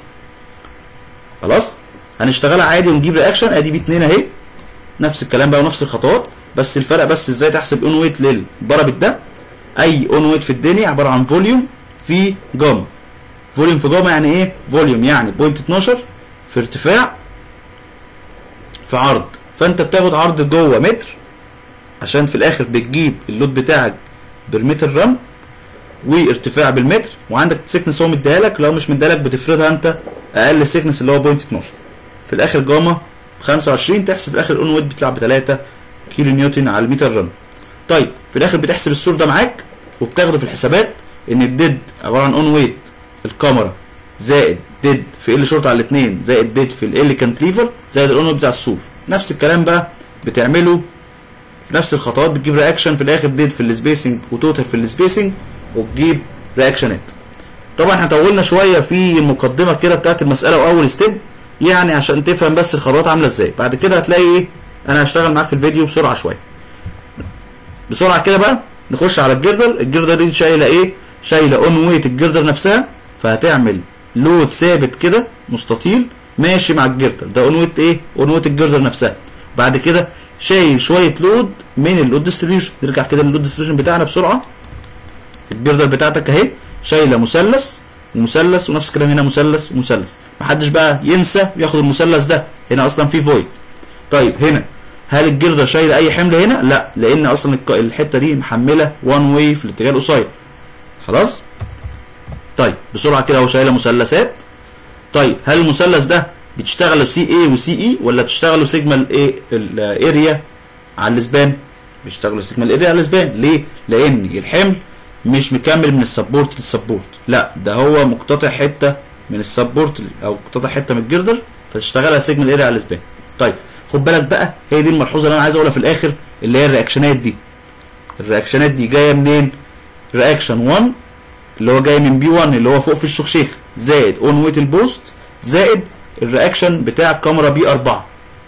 A: خلاص هنشتغلها عادي ونجيب رياكشن. ادي بي 2 اهي، نفس الكلام بقى ونفس الخطوات، بس الفرق بس ازاي تحسب اون ويت للبارابت ده. اي اون ويت في الدنيا عباره عن فوليوم في جاما. فوليوم في جاما يعني ايه؟ فوليوم يعني 0.12 في ارتفاع في عرض، فانت بتاخد عرض جوه متر عشان في الاخر بتجيب اللود بتاعك بالمتر رن وارتفاع بالمتر، وعندك سيكنس هو مديها لك، لو مش مديها لك بتفرضها انت اقل سيكنس اللي هو 0.12. في الاخر جاما ب 25 تحسب في الاخر الاون ويت بيطلع ب 3 كيلو نيوتن على المتر رن. طيب في الاخر بتحسب السور ده معاك وبتاخده في الحسابات ان الديد عباره عن اون ويت الكاميرا زائد ديد في ال شورت على الاثنين زائد ديد في ال كانتليفر زائد الاون ويت بتاع السور. نفس الكلام بقى بتعمله في نفس الخطوات، بتجيب رياكشن في الاخر ديد في السبيسنج وتوتال في السبيسنج وتجيب رياكشنات. طبعا احنا طولنا شويه في المقدمه كده بتاعت المساله واول ستيب يعني عشان تفهم بس الخطوات عامله ازاي. بعد كده هتلاقي ايه، انا هشتغل معاك في الفيديو بسرعه شويه. بسرعه كده بقى نخش على الجردر. الجردر دي شايله ايه؟ شايله اون ويت الجردر نفسها، فهتعمل لود ثابت كده مستطيل ماشي مع الجردر ده. اون ويت ايه؟ اون ويت الجردر نفسها. بعد كده شايل شويه لود من اللود ديستريبيوشن. نرجع كده للود ديستريبيوشن بتاعنا بسرعه. الجردر بتاعتك اهي شايله مثلث ومثلث ونفس الكلام هنا مثلث ومثلث. محدش بقى ينسى ياخد المثلث ده، هنا اصلا في فويد. طيب هنا هل الجردر شايله اي حمل هنا؟ لا، لان اصلا الحته دي محمله وان واي في الاتجاه القصير. خلاص؟ طيب بسرعه كده اهو شايله مثلثات. طيب هل المثلث ده بتشتغلوا سي اي وسي اي ولا بتشتغلوا سيجما الايه الاريا على الاسبان؟ بيشتغلوا سيجما الاريا على الاسبان. ليه؟ لان الحمل مش مكمل من السبورت للسبورت، لا ده هو مقتطع حته من السبورت او مقتطع حته من الجردر، فتشتغلها سيجما الاريا على الاسبان. طيب خد بالك بقى، هي دي الملحوظه اللي انا عايز اقولها في الاخر، اللي هي الرياكشنات دي. الرياكشنات دي جايه منين؟ رياكشن 1 اللي هو جاي من بي 1 اللي هو فوق في الشخشيخ زائد اون ويت البوست زائد الرياكشن بتاع الكاميرا بي 4.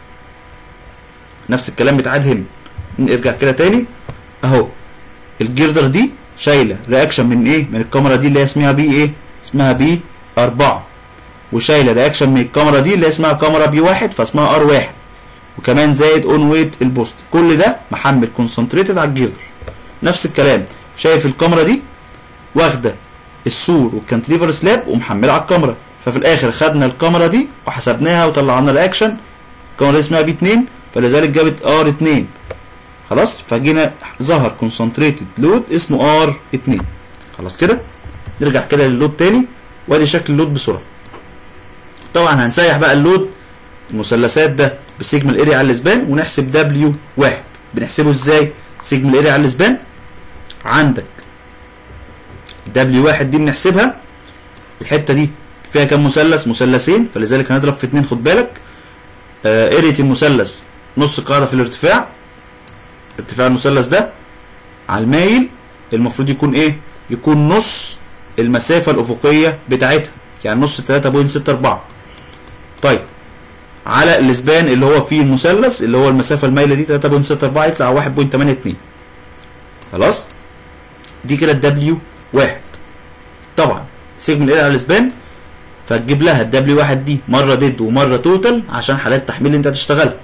A: نفس الكلام بيتعاد هنا. نرجع كده تاني اهو، الجردر دي شايله رياكشن من ايه؟ من الكاميرا دي اللي هي اسمها بي ايه؟ اسمها بي 4، وشايله رياكشن من الكاميرا دي اللي اسمها كاميرا بي 1 فاسمها ار 1، وكمان زائد اون ويت البوست. كل ده محمل كونسنتريتد على الجردر. نفس الكلام شايف الكاميرا دي واخده السور والكانتليفر سلاب ومحمله على الكاميرا، ففي الاخر خدنا الكاميرا دي وحسبناها وطلعنا رياكشن. الكاميرا دي اسمها بي 2 فلذلك جابت ار 2. خلاص؟ فجينا ظهر كونسنتريتد لود اسمه ار 2. خلاص كده؟ نرجع كده لللود تاني، وادي شكل اللود بسرعه. طبعا هنسيح بقى اللود المثلثات ده بسيجما الاريا على الاسبان ونحسب دبليو 1. بنحسبه ازاي؟ سيجما الاريا على الاسبان عندك دبليو 1 دي بنحسبها، الحته دي فيها كام مثلث؟ مثلثين، فلذلك هنضرب في 2. خد بالك اريا المثلث نص قاعده في الارتفاع. ارتفاع المثلث ده على المايل المفروض يكون ايه؟ يكون نص المسافه الافقيه بتاعتها، يعني نص 3.64. طيب على الاسبان اللي هو فيه المثلث اللي هو المسافه المايله دي 3.64 يطلع 1.82. خلاص؟ دي كده الدبليو 1. طبعا سيجما الاريا على الاسبان فتجيب لها الدبليو 1 دي مره ديد ومره توتال عشان حالات التحميل اللي انت هتشتغلها.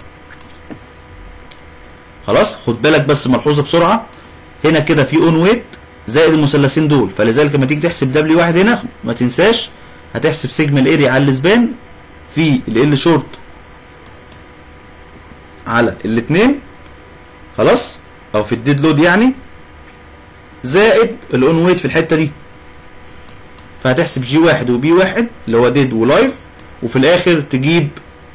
A: خلاص؟ خد بالك بس ملحوظه بسرعه، هنا كده في اون ويت زائد المثلثين دول، فلذلك لما تيجي تحسب دبليو 1 هنا ما تنساش هتحسب سيجما الاريا على الاسبان في ال شورت على الاثنين. خلاص؟ او في الديد لود يعني، زائد الاون ويت في الحته دي، فهتحسب جي 1 وبي 1 اللي هو ديد ولايف، وفي الاخر تجيب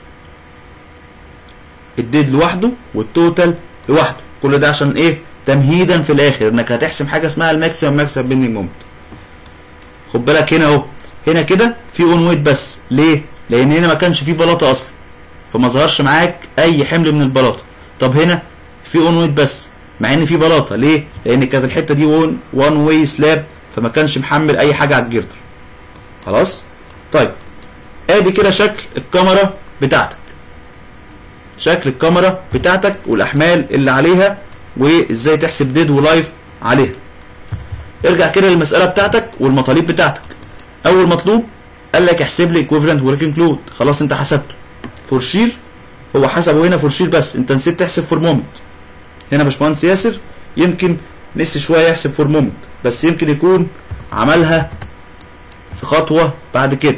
A: الديد لوحده والتوتال لوحده. كل ده عشان ايه؟ تمهيدا في الاخر انك هتحسب حاجه اسمها الماكسيمم ماكسيمم بيندنج مومنت. خد بالك هنا اهو، هنا كده في اون ويت بس. ليه؟ لان هنا ما كانش فيه بلاطه اصلا فما ظهرش معاك اي حمل من البلاطه. طب هنا في اون ويت بس مع ان في بلاطه. ليه؟ لان كانت الحته دي وان واي سلاب فما كانش محمل اي حاجه على الجردر. خلاص. طيب ادي كده شكل الكاميرا بتاعتك، شكل الكاميرا بتاعتك والاحمال اللي عليها وازاي تحسب ديد ولايف عليها. ارجع كده للمساله بتاعتك والمطالب بتاعتك. اول مطلوب قال لك احسب لي equivalent working load، خلاص انت حسبته. فور شير هو حسبه هنا فور شير، بس انت نسيت تحسب فور مومنت. هنا باشمهندس ياسر يمكن نسي شويه يحسب فور مومنت، بس يمكن يكون عملها في خطوه بعد كده.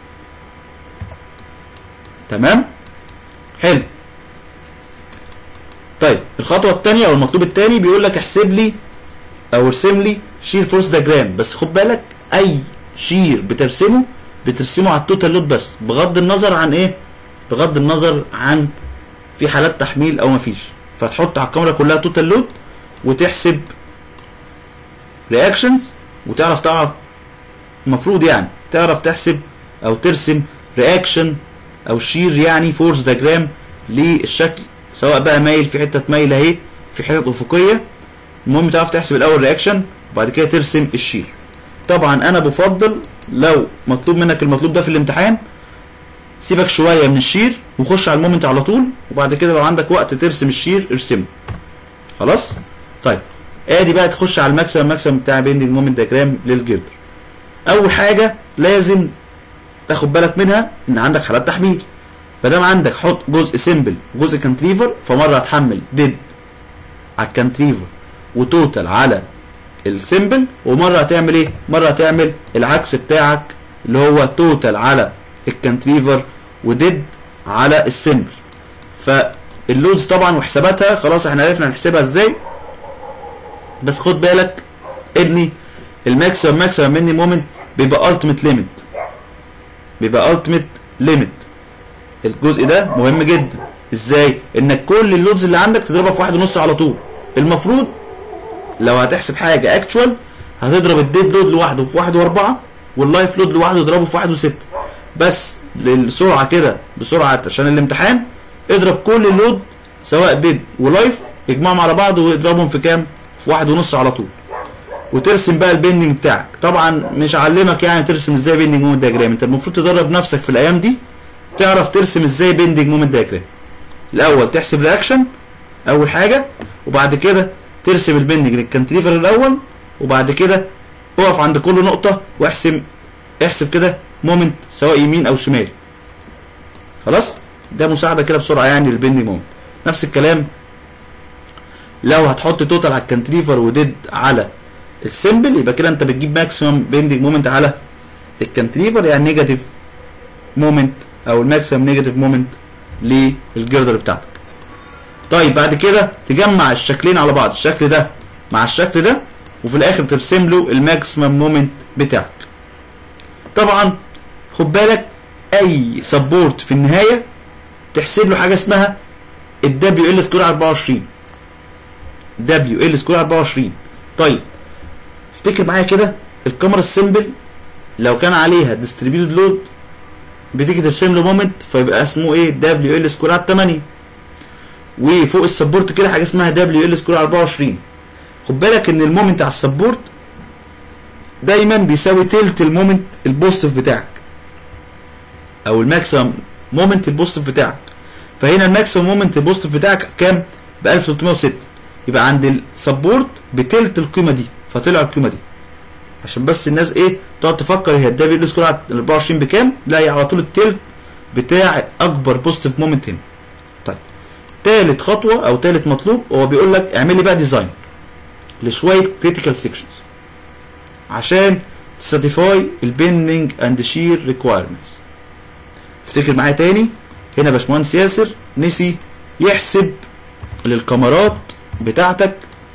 A: تمام؟ حلو. طيب الخطوه الثانيه او المطلوب الثاني بيقول لك احسب لي او ارسم لي شير فورس دياجرام، بس خد بالك اي شير بترسمه على التوتال لود بس، بغض النظر عن ايه؟ بغض النظر عن في حالات تحميل او مفيش. فتحط على الكاميرا كلها توتال لود وتحسب رياكشنز، وتعرف المفروض يعني تعرف تحسب او ترسم رياكشن او شير يعني فورس دياجرام للشكل، سواء بقى مايل في حته مايله اهي، في حته افقيه. المهم تعرف تحسب الاول رياكشن وبعد كده ترسم الشير. طبعا انا بفضل لو مطلوب منك المطلوب ده في الامتحان سيبك شويه من الشير وخش على المومنت على طول، وبعد كده لو عندك وقت ترسم الشير ارسمه. خلاص. طيب ادي بقى تخش على الماكسيمم بتاع بيندنج مومنت دياجرام للجردر. اول حاجه لازم تاخد بالك منها ان عندك حالات تحميل. ما دام عندك حط جزء سمبل وجزء كانتريفر، فمره هتحمل ديد على الكانتريفر وتوتال على السمبل، ومره هتعمل ايه؟ مره هتعمل العكس بتاعك اللي هو توتال على الكانتريفر وديد على السمبل. فاللودز طبعا وحساباتها خلاص احنا عرفنا نحسبها ازاي، بس خد بالك ان الماكسيمم مني مومنت بيبقى التيميت ليميت، بيبقى التيميت ليميت. الجزء ده مهم جدا. ازاي؟ انك كل اللودز اللي عندك تضربها في 1.5 على طول. المفروض لو هتحسب حاجه اكتوال هتضرب الديد لود لوحده في 1.4 واللايف لود لوحده تضربه في 1.6، بس للسرعه كده بسرعه عشان الامتحان اضرب كل اللود سواء ديد ولايف اجمعهم على بعض واضربهم في كام؟ في 1.5 على طول. وترسم بقى البيندنج بتاعك. طبعا مش هعلمك يعني ترسم ازاي بيندنج مومنت دياجرام، انت المفروض تدرب نفسك في الايام دي تعرف ترسم ازاي بيندنج مومنت دياجرام. الاول تحسب رياكشن اول حاجه، وبعد كده ترسم البيندنج للكانتريفر الاول، وبعد كده اقف عند كل نقطه احسب كده مومنت سواء يمين او شمال. خلاص. ده مساعده كده بسرعه يعني للبيندنج مومنت. نفس الكلام لو هتحط توتال على الكانتريفر وديد على السمبل، يبقى كده انت بتجيب ماكسيمم بيندنج مومنت على الكانتريفر، يعني نيجاتيف مومنت او الماكسيمم نيجاتيف مومنت للجردر بتاعتك. طيب بعد كده تجمع الشكلين على بعض، الشكل ده مع الشكل ده، وفي الاخر ترسم له الماكسيمم مومنت بتاعك. طبعا خد بالك اي سبورت في النهايه تحسب له حاجه اسمها الدبليو ال سكوير 24. دبليو ال سكوير 24. طيب افتكر معايا كده الكاميرا السمبل لو كان عليها ديستريبيوتد لود بتيجي ترسم له مومنت فيبقى اسمه ايه؟ دبليو ال سكوير على 8. وفوق السبورت كده حاجه اسمها دبليو ال سكوير 24. خد بالك ان المومنت على السبورت دايما بيساوي تلت المومنت البوزيتيف بتاعك او الماكسيمم مومنت البوزيتيف بتاعك. فهنا الماكسيمم مومنت البوزيتيف بتاعك كام؟ ب 1306. يبقى عند السبورت بتلت القيمه دي، فطلع القيمه دي عشان بس الناس ايه تقعد تفكر هي الدبليو ال سكوير على 24 بكام؟ لا، هي على طول التلت بتاع اكبر بوزيتيف مومنت هنا. طيب تالت خطوه او تالت مطلوب هو بيقول لك اعمل لي بقى ديزاين لشويه كريتيكال سيكشنز عشان تساتيفاي البيندنج اند شير ريكوايرمنتس. افتكر معايا تاني هنا باشمهندس ياسر نسي يحسب للكاميرات بتاعتك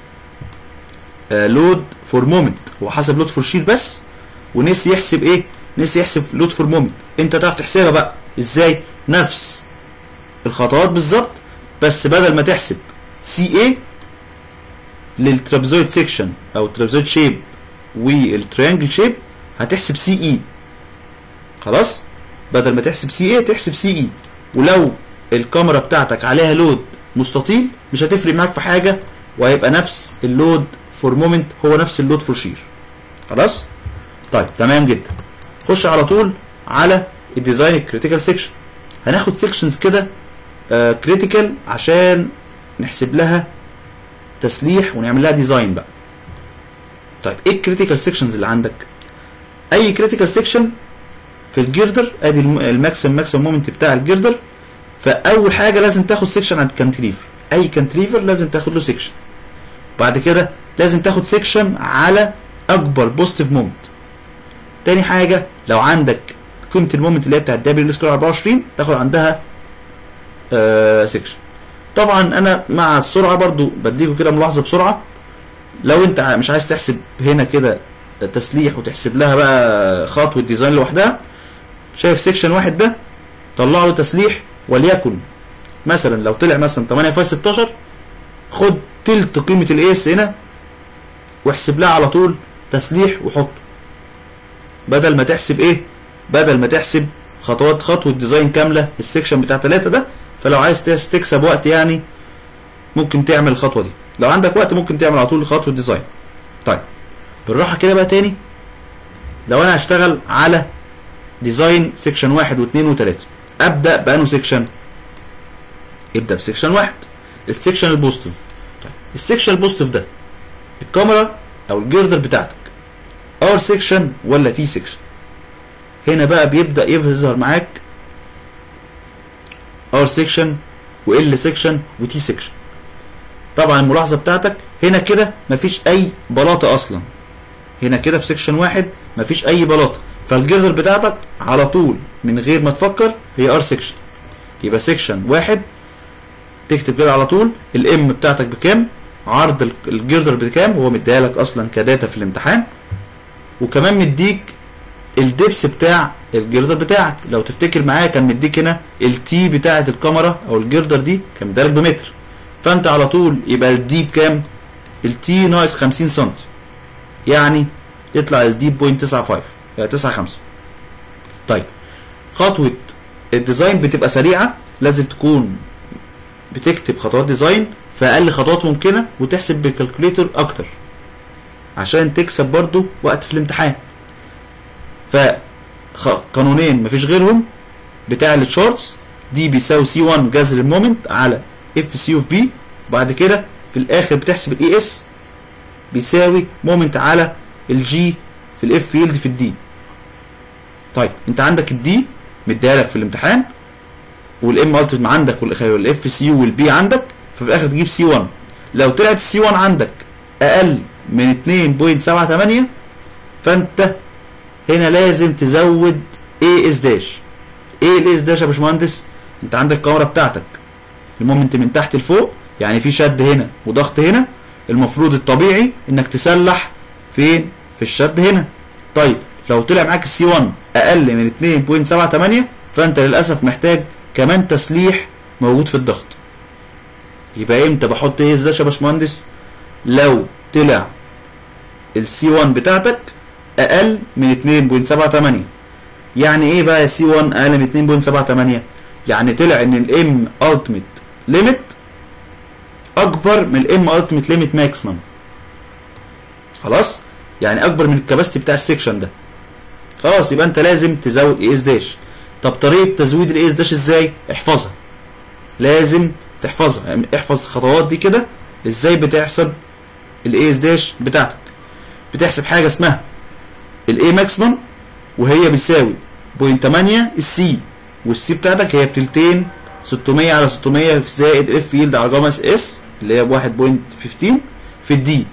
A: لود فور مومنت، هو حسب لود فور شير بس، ونسي يحسب ايه؟ نسي يحسب لود فور مومنت. انت تعرف تحسبها بقى ازاي؟ نفس الخطوات بالظبط، بس بدل ما تحسب سي اي للترابزويد سيكشن او الترابزويد شيب والتريانجل شيب هتحسب سي اي. خلاص؟ بدل ما تحسب سي اي تحسب سي اي. ولو الكاميرا بتاعتك عليها لود مستطيل مش هتفرق معاك في حاجه، وهيبقى نفس اللود فور مومنت هو نفس اللود فور شير. خلاص. طيب تمام جدا. خش على طول على الديزاين كريتيكال سيكشن. هناخد سيكشنز كده كريتيكال عشان نحسب لها تسليح ونعمل لها ديزاين بقى. طيب ايه الكريتيكال سيكشنز اللي عندك؟ اي كريتيكال سيكشن في الجردر، ادي الماكسيمم مومنت بتاع الجردر، فاول حاجه لازم تاخد سيكشن عند الكانتليفر. اي كانتليفر لازم تاخد له سيكشن. بعد كده لازم تاخد سيكشن على اكبر بوزيتيف مومنت. تاني حاجه لو عندك قيمه المومنت اللي هي بتاعت دبليو سكوير 24 تاخد عندها سيكشن. طبعا انا مع السرعه برضو بديكوا كده ملاحظه بسرعه. لو انت مش عايز تحسب هنا كده تسليح وتحسب لها بقى خطوه ديزاين لوحدها، شايف سيكشن واحد ده طلع له تسليح، وليكن مثلا لو طلع مثلا 8.16، خد تلت قيمه الاس هنا واحسب لها على طول تسليح وحطه، بدل ما تحسب ايه، بدل ما تحسب خطوه ديزاين كامله السيكشن بتاع 3 ده. فلو عايز تكسب وقت يعني ممكن تعمل الخطوه دي، لو عندك وقت ممكن تعمل على طول خطوه ديزاين. طيب بالراحه كده بقى تاني. لو انا هشتغل على ديزاين سيكشن 1 و2 و3، ابدا بانه سيكشن؟ ابدا بسيكشن 1، السيكشن البوزيتيف. طيب السيكشن البوزيتيف ده الكاميرا او الجردر بتاعتك ار سيكشن ولا تي سيكشن؟ هنا بقى بيبدا يظهر معاك ار سيكشن وال سيكشن وتي سيكشن. طبعا الملاحظه بتاعتك هنا كده مفيش اي بلاطه اصلا، هنا كده في سيكشن 1 مفيش اي بلاطه، فالجردر بتاعتك على طول من غير ما تفكر هي ار سيكشن. يبقى سيكشن 1 تكتب كده على طول الام بتاعتك بكام، عرض الجردر بكام، هو مديها لك اصلا كداتا في الامتحان، وكمان مديك الدبس بتاع الجردر بتاعك. لو تفتكر معايا كان مديك هنا التي بتاعه الكاميرا او الجردر دي كان مديها لك بمتر، فانت على طول يبقى الدي بكام؟ التي ناقص 50 سم، يعني يطلع الدي ب 0.95. طيب خطوه الديزاين بتبقى سريعه، لازم تكون بتكتب خطوات ديزاين في اقل خطوات ممكنه وتحسب بالكالكوليتر اكتر عشان تكسب برضو وقت في الامتحان. فقانونين مفيش غيرهم بتاع التشارتس، دي بيساوي سي 1 جذر المومنت على اف سي اوف بي، وبعد كده في الاخر بتحسب الاي اس بيساوي مومنت على الجي في الاف فيلد في الدي. طيب انت عندك الدي مديها لك في الامتحان، والام التيمت عندك، والاف سي يو والبي عندك، ففي الاخر تجيب سي 1. لو طلعت السي 1 عندك اقل من 2.78 فانت هنا لازم تزود اي اس داش. ايه الاي اس داش يا باشمهندس؟ انت عندك الكاميرا بتاعتك المومنت من تحت لفوق، يعني في شد هنا وضغط هنا، المفروض الطبيعي انك تسلح فين؟ في الشد هنا. طيب لو طلع معاك السي 1 اقل من 2.78 فانت للاسف محتاج كمان تسليح موجود في الضغط. يبقى امتى بحط ايه ازاي يا باشمهندس؟ لو طلع السي 1 بتاعتك اقل من 2.78. يعني ايه بقى سي 1 اقل من 2.78؟ يعني طلع ان الام التيمت ليميت اكبر من الام التيمت ليميت ماكسيمم. خلاص؟ يعني اكبر من الكباستي بتاع السكشن ده. خلاص يبقى انت لازم تزود اي اس داش. طب طريقه تزويد الاي اس داش ازاي؟ احفظها. لازم تحفظها، يعني احفظ الخطوات دي كده ازاي بتحسب الاي اس داش بتاعتك. بتحسب حاجه اسمها الاي ماكسيمم وهي بتساوي 0.8 السي، والسي بتاعتك هي بتلتين 600 على 600 زائد اف يلد على جاما اس اللي هي ب 1.15 في الدي.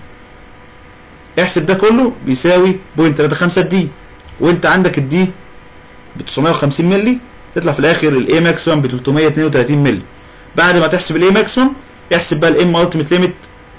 A: احسب ده كله بيساوي 0.35 دي، وانت عندك الدي ب 950 مللي، تطلع في الاخر الاي ماكسيمم ب 332 مللي. بعد ما تحسب الاي ماكسيمم احسب بقى الام التيمت ليميت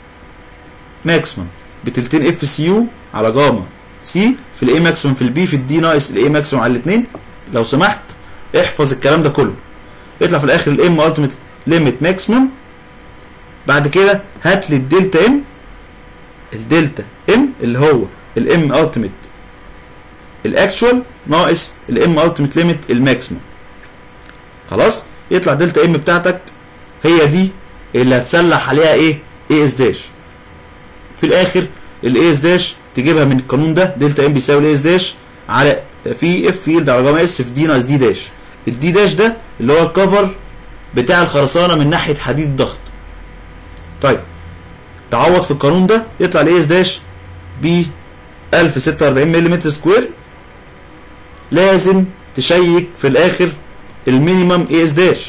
A: ماكسيمم بتلتين اف سي يو على جاما سي في الاي ماكسيمم في البي في الدي ناقص الاي ماكسيمم على الاثنين. لو سمحت احفظ الكلام ده كله. يطلع في الاخر الام التيمت ليميت ماكسيمم. بعد كده هات لي الدلتا ام، الدلتا ام اللي هو الام التيمت الاكشوال ناقص الام التيمت ليميت الماكسيمم. خلاص؟ يطلع دلتا ام بتاعتك هي دي اللي هتسلح عليها ايه؟ اي اس داش. في الاخر الاي اس داش تجيبها من القانون ده، دلتا ام بيساوي الاي اس داش على في اف فيلد على جاما اس في دي ناقص دي داش. الدي داش ده اللي هو الكفر بتاع الخرسانه من ناحيه حديد الضغط. طيب تعوض في القانون ده يطلع الاي اس داش ب 1046 ملم سكوير. لازم تشيك في الاخر المينيمم اي اس داش،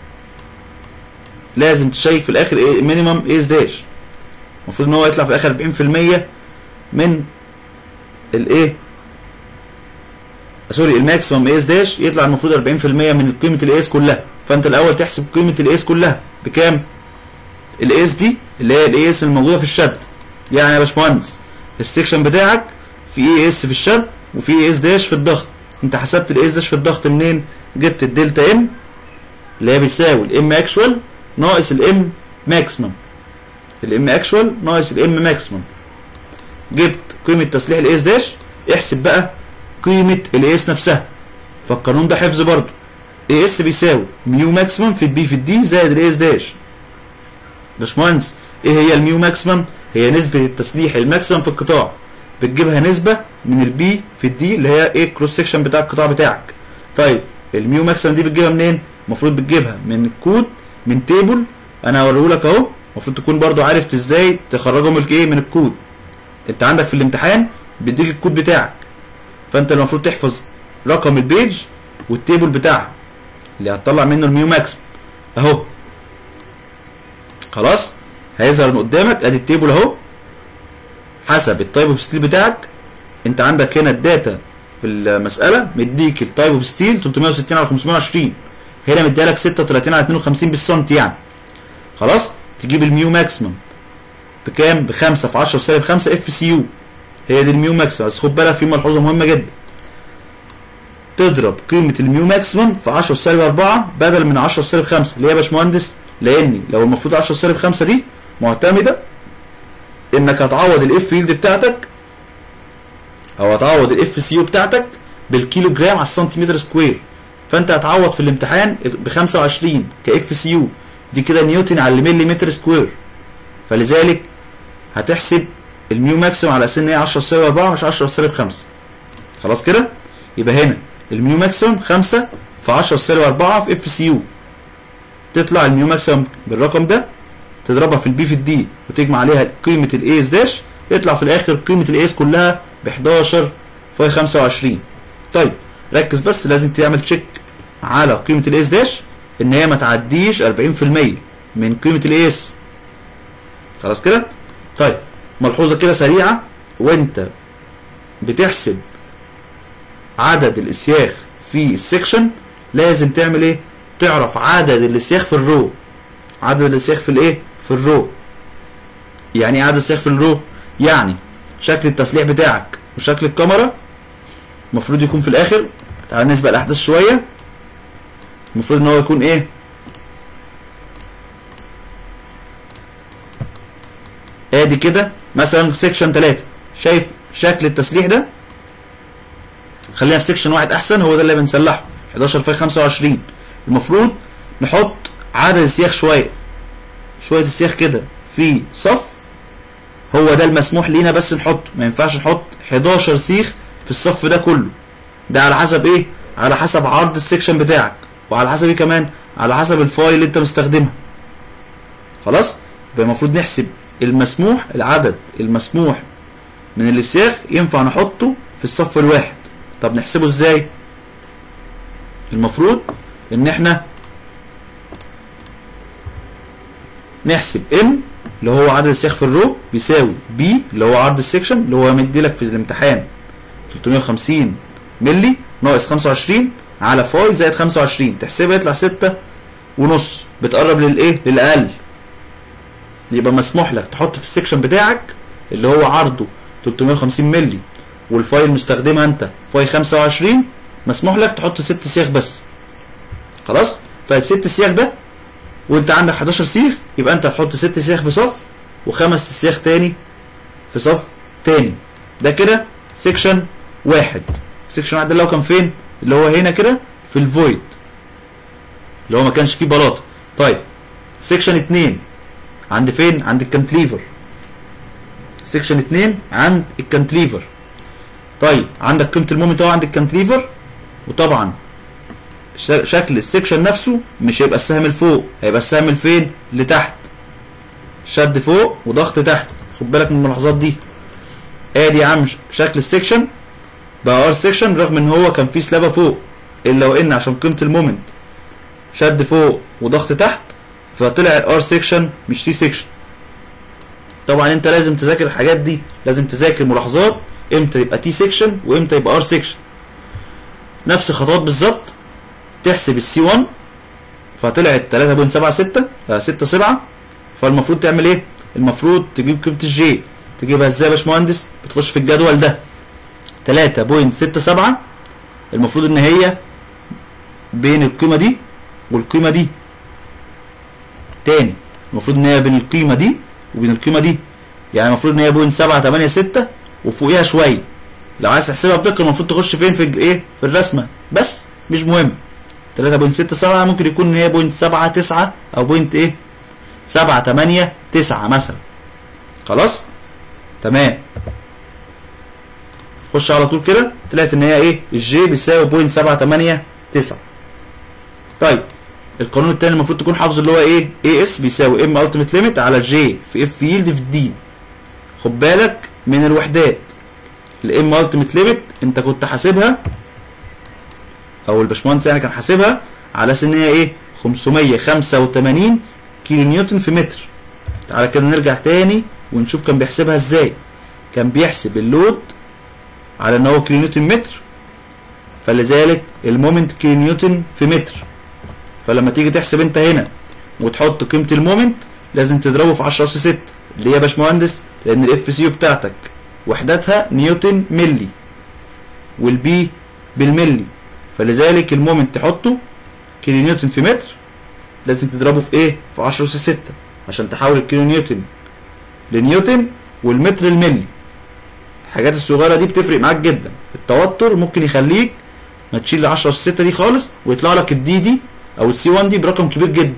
A: لازم تشيك في الاخر مينيمم اي اس داش. المفروض ان هو يطلع في الاخر 40% من الايه سوري الماكسيمم اي اس داش، يطلع المفروض 40% من قيمه الاي اس كلها. فانت الاول تحسب قيمه الاي اس كلها بكام؟ الاي اس دي اللي هي الاي اس الموجوده في الشد. يعني يا باشمهندس السكشن بتاعك في اي اس في الشد وفي اي اس داش في الضغط. انت حسبت الاي اس داش في الضغط منين؟ جبت الدلتا ام اللي هي بيساوي الام اكشوال ناقص الام ماكسيمم، الام اكشوال ناقص الام ماكسيمم. جبت قيمه تسليح الاي اس داش، احسب بقى قيمه الاي اس نفسها. فالقانون ده حفظ برضو، اي اس بيساوي ميو ماكسيمم في البي في الدي زائد الاي اس داش. باشمهندس ايه هي الميو ماكسيمم؟ هي نسبه التسليح الماكسيمم في القطاع، بتجيبها نسبه من البي في الدي اللي هي ايه كروس سكشن بتاع القطاع بتاعك. طيب الميو ماكسيمم دي بتجيبها منين؟ المفروض بتجيبها من الكود، من تيبل انا هوريهولك اهو. المفروض تكون برضو عارف ازاي تخرجهم من الكود. انت عندك في الامتحان بيديك الكود بتاعك، فانت المفروض تحفظ رقم البيج والتيبل بتاعها اللي هتطلع منه الميو ماكسيمم اهو. خلاص هيظهر من قدامك ادي التيبل اهو حسب التايب اوف ستيل بتاعك. انت عندك هنا الداتا في المساله مديك التايب اوف ستيل 360 على 520، هنا مديالك 36 على 52 بالسنتي يعني. خلاص تجيب الميو ماكسيمم بكام؟ ب 5 في 10 سالب 5 اف سي يو، هي دي الميو ماكسيمم. بس خد بالك في ملحوظه مهمه جدا، تضرب قيمه الميو ماكسيمم في 10 سالب 4 بدل من 10 سالب 5. ليه يا باشمهندس؟ لاني لو المفروض 10 سالب 5 دي معتمده انك هتعوض الاف فيلد بتاعتك او هتعوض الاف سي يو بتاعتك بالكيلو جرام على السنتيمتر سكوير. فانت هتعوض في الامتحان ب 25 كاف سي يو، دي كده نيوتن على المليمتر سكوير. فلذلك هتحسب الميو ماكسيمم على اساس ان هي 10 سالب 4 مش 10 سالب 5. خلاص كده؟ يبقى هنا الميو ماكسيمم 5 في 10 سالب 4 في اف سي يو، تطلع الميو ماكسيمم بالرقم ده، تضربها في البي في الدي وتجمع عليها قيمه الاي اس داش، يطلع في الاخر قيمه الاي اس كلها ب 11 في 25. طيب ركز بس، لازم تعمل تشيك على قيمه الاي اس داش ان هي ما تعديش 40% من قيمه الاي اس. خلاص كده؟ طيب ملحوظه كده سريعه، وانت بتحسب عدد الاسياخ في السكشن لازم تعمل ايه؟ تعرف عدد الاسياخ في الرو. عدد الاسياخ في الايه؟ في الرو. يعني ايه عدد الاسياخ في الرو؟ يعني شكل التسليح بتاعك وشكل الكاميرا المفروض يكون في الاخر، تعال نسبق الاحداث شويه، المفروض ان هو يكون ايه؟ ادي كده مثلا سيكشن 3، شايف شكل التسليح ده؟ خلينا في سيكشن 1 احسن، هو ده اللي بنسلحه 11 في 25. المفروض نحط عدد السياخ شويه السياخ كده في صف، هو ده المسموح لينا بس نحطه، ما ينفعش نحط 11 سيخ في الصف ده كله. ده على حسب ايه؟ على حسب عرض السكشن بتاعك، وعلى حسب ايه كمان؟ على حسب الفايل اللي انت مستخدمها. خلاص؟ يبقى المفروض نحسب المسموح، العدد المسموح من الاسياخ ينفع نحطه في الصف الواحد. طب نحسبه ازاي؟ المفروض ان احنا نحسب ام اللي هو عدد السياخ في الرو بيساوي بي اللي هو عرض السكشن اللي هو مديلك في الامتحان 350 مللي ناقص 25 على فاي زائد 25، تحسبها يطلع 6.5، بتقرب للايه؟ للاقل. يبقى مسموح لك تحط في السكشن بتاعك اللي هو عرضه 350 مللي والفايل مستخدمها انت فاي 25، مسموح لك تحط 6 سياخ بس. خلاص؟ طيب 6 سياخ ده وانت عندك 11 سيخ، يبقى انت هتحط 6 سياخ في صف وخمس سياخ تاني في صف تاني. ده كده سيكشن 1. سيكشن 1 ده اللي هو كان فين؟ اللي هو هنا كده في الفويد اللي هو ما كانش فيه بلاطه. طيب سيكشن 2 عند فين؟ عند الكانتليفر. سيكشن 2 عند الكانتليفر. طيب عندك قيمه المومنت اهو عند الكانتليفر، وطبعا شكل السيكشن نفسه مش هيبقى السهم لفوق، هيبقى السهم لفين؟ لتحت. شد فوق وضغط تحت. خد بالك من الملاحظات دي. ادي يا عم شكل السيكشن بقى ار سيكشن، رغم ان هو كان فيه سلابه فوق، الا وان عشان قيمه المومنت شد فوق وضغط تحت فطلع الار سيكشن مش تي سيكشن. طبعا انت لازم تذاكر الحاجات دي، لازم تذاكر ملاحظات امتى يبقى تي سيكشن وامتى يبقى ار سيكشن. نفس خطوات بالظبط. تحسب السي 1 فطلعت 3.67 فالمفروض تعمل ايه؟ المفروض تجيب قيمه الجي. تجيبها ازاي يا باشمهندس؟ بتخش في الجدول ده 3.67 المفروض ان هي بين القيمه دي والقيمه دي. تاني المفروض ان هي بين القيمه دي وبين القيمه دي، يعني المفروض ان هي 0.786 وفوقيها شويه. لو عايز تحسبها بدقه المفروض تخش فين؟ في الايه؟ في الرسمه، بس مش مهم. 3.67 ممكن يكون ان هي 0.79 او بوينت ايه 789 مثلا. خلاص تمام. خش على طول كده طلعت ان هي ايه؟ الجي بيساوي 0.789. طيب القانون التاني المفروض تكون حافظ اللي هو ايه؟ اي اس بيساوي ام التيميت ليميت على جي في اف يلد في الدي. خد بالك من الوحدات. الام التيميت ليميت انت كنت حاسبها او الباشمهندس يعني كان حاسبها على اساس ان هي ايه؟ 585 كيلو نيوتن في متر. تعالى كده نرجع تاني ونشوف كان بيحسبها ازاي. كان بيحسب اللود على ان هو كيلو نيوتن متر، فلذلك المومنت كيلو نيوتن في متر. فلما تيجي تحسب انت هنا وتحط قيمه المومنت لازم تضربه في 10 اس 6. ليه يا باشمهندس؟ لان الاف سي يو بتاعتك وحدتها نيوتن ملي والبي بالملي، فلذلك المومنت تحطه كيلو نيوتن في متر لازم تضربه في ايه؟ في 10 اس 6 عشان تحول الكيلو نيوتن لنيوتن والمتر الملي. الحاجات الصغيره دي بتفرق معاك جدا. التوتر ممكن يخليك ما تشيل ال 10 اس 6 دي خالص ويطلع لك الدي دي او السي 1 دي برقم كبير جدا.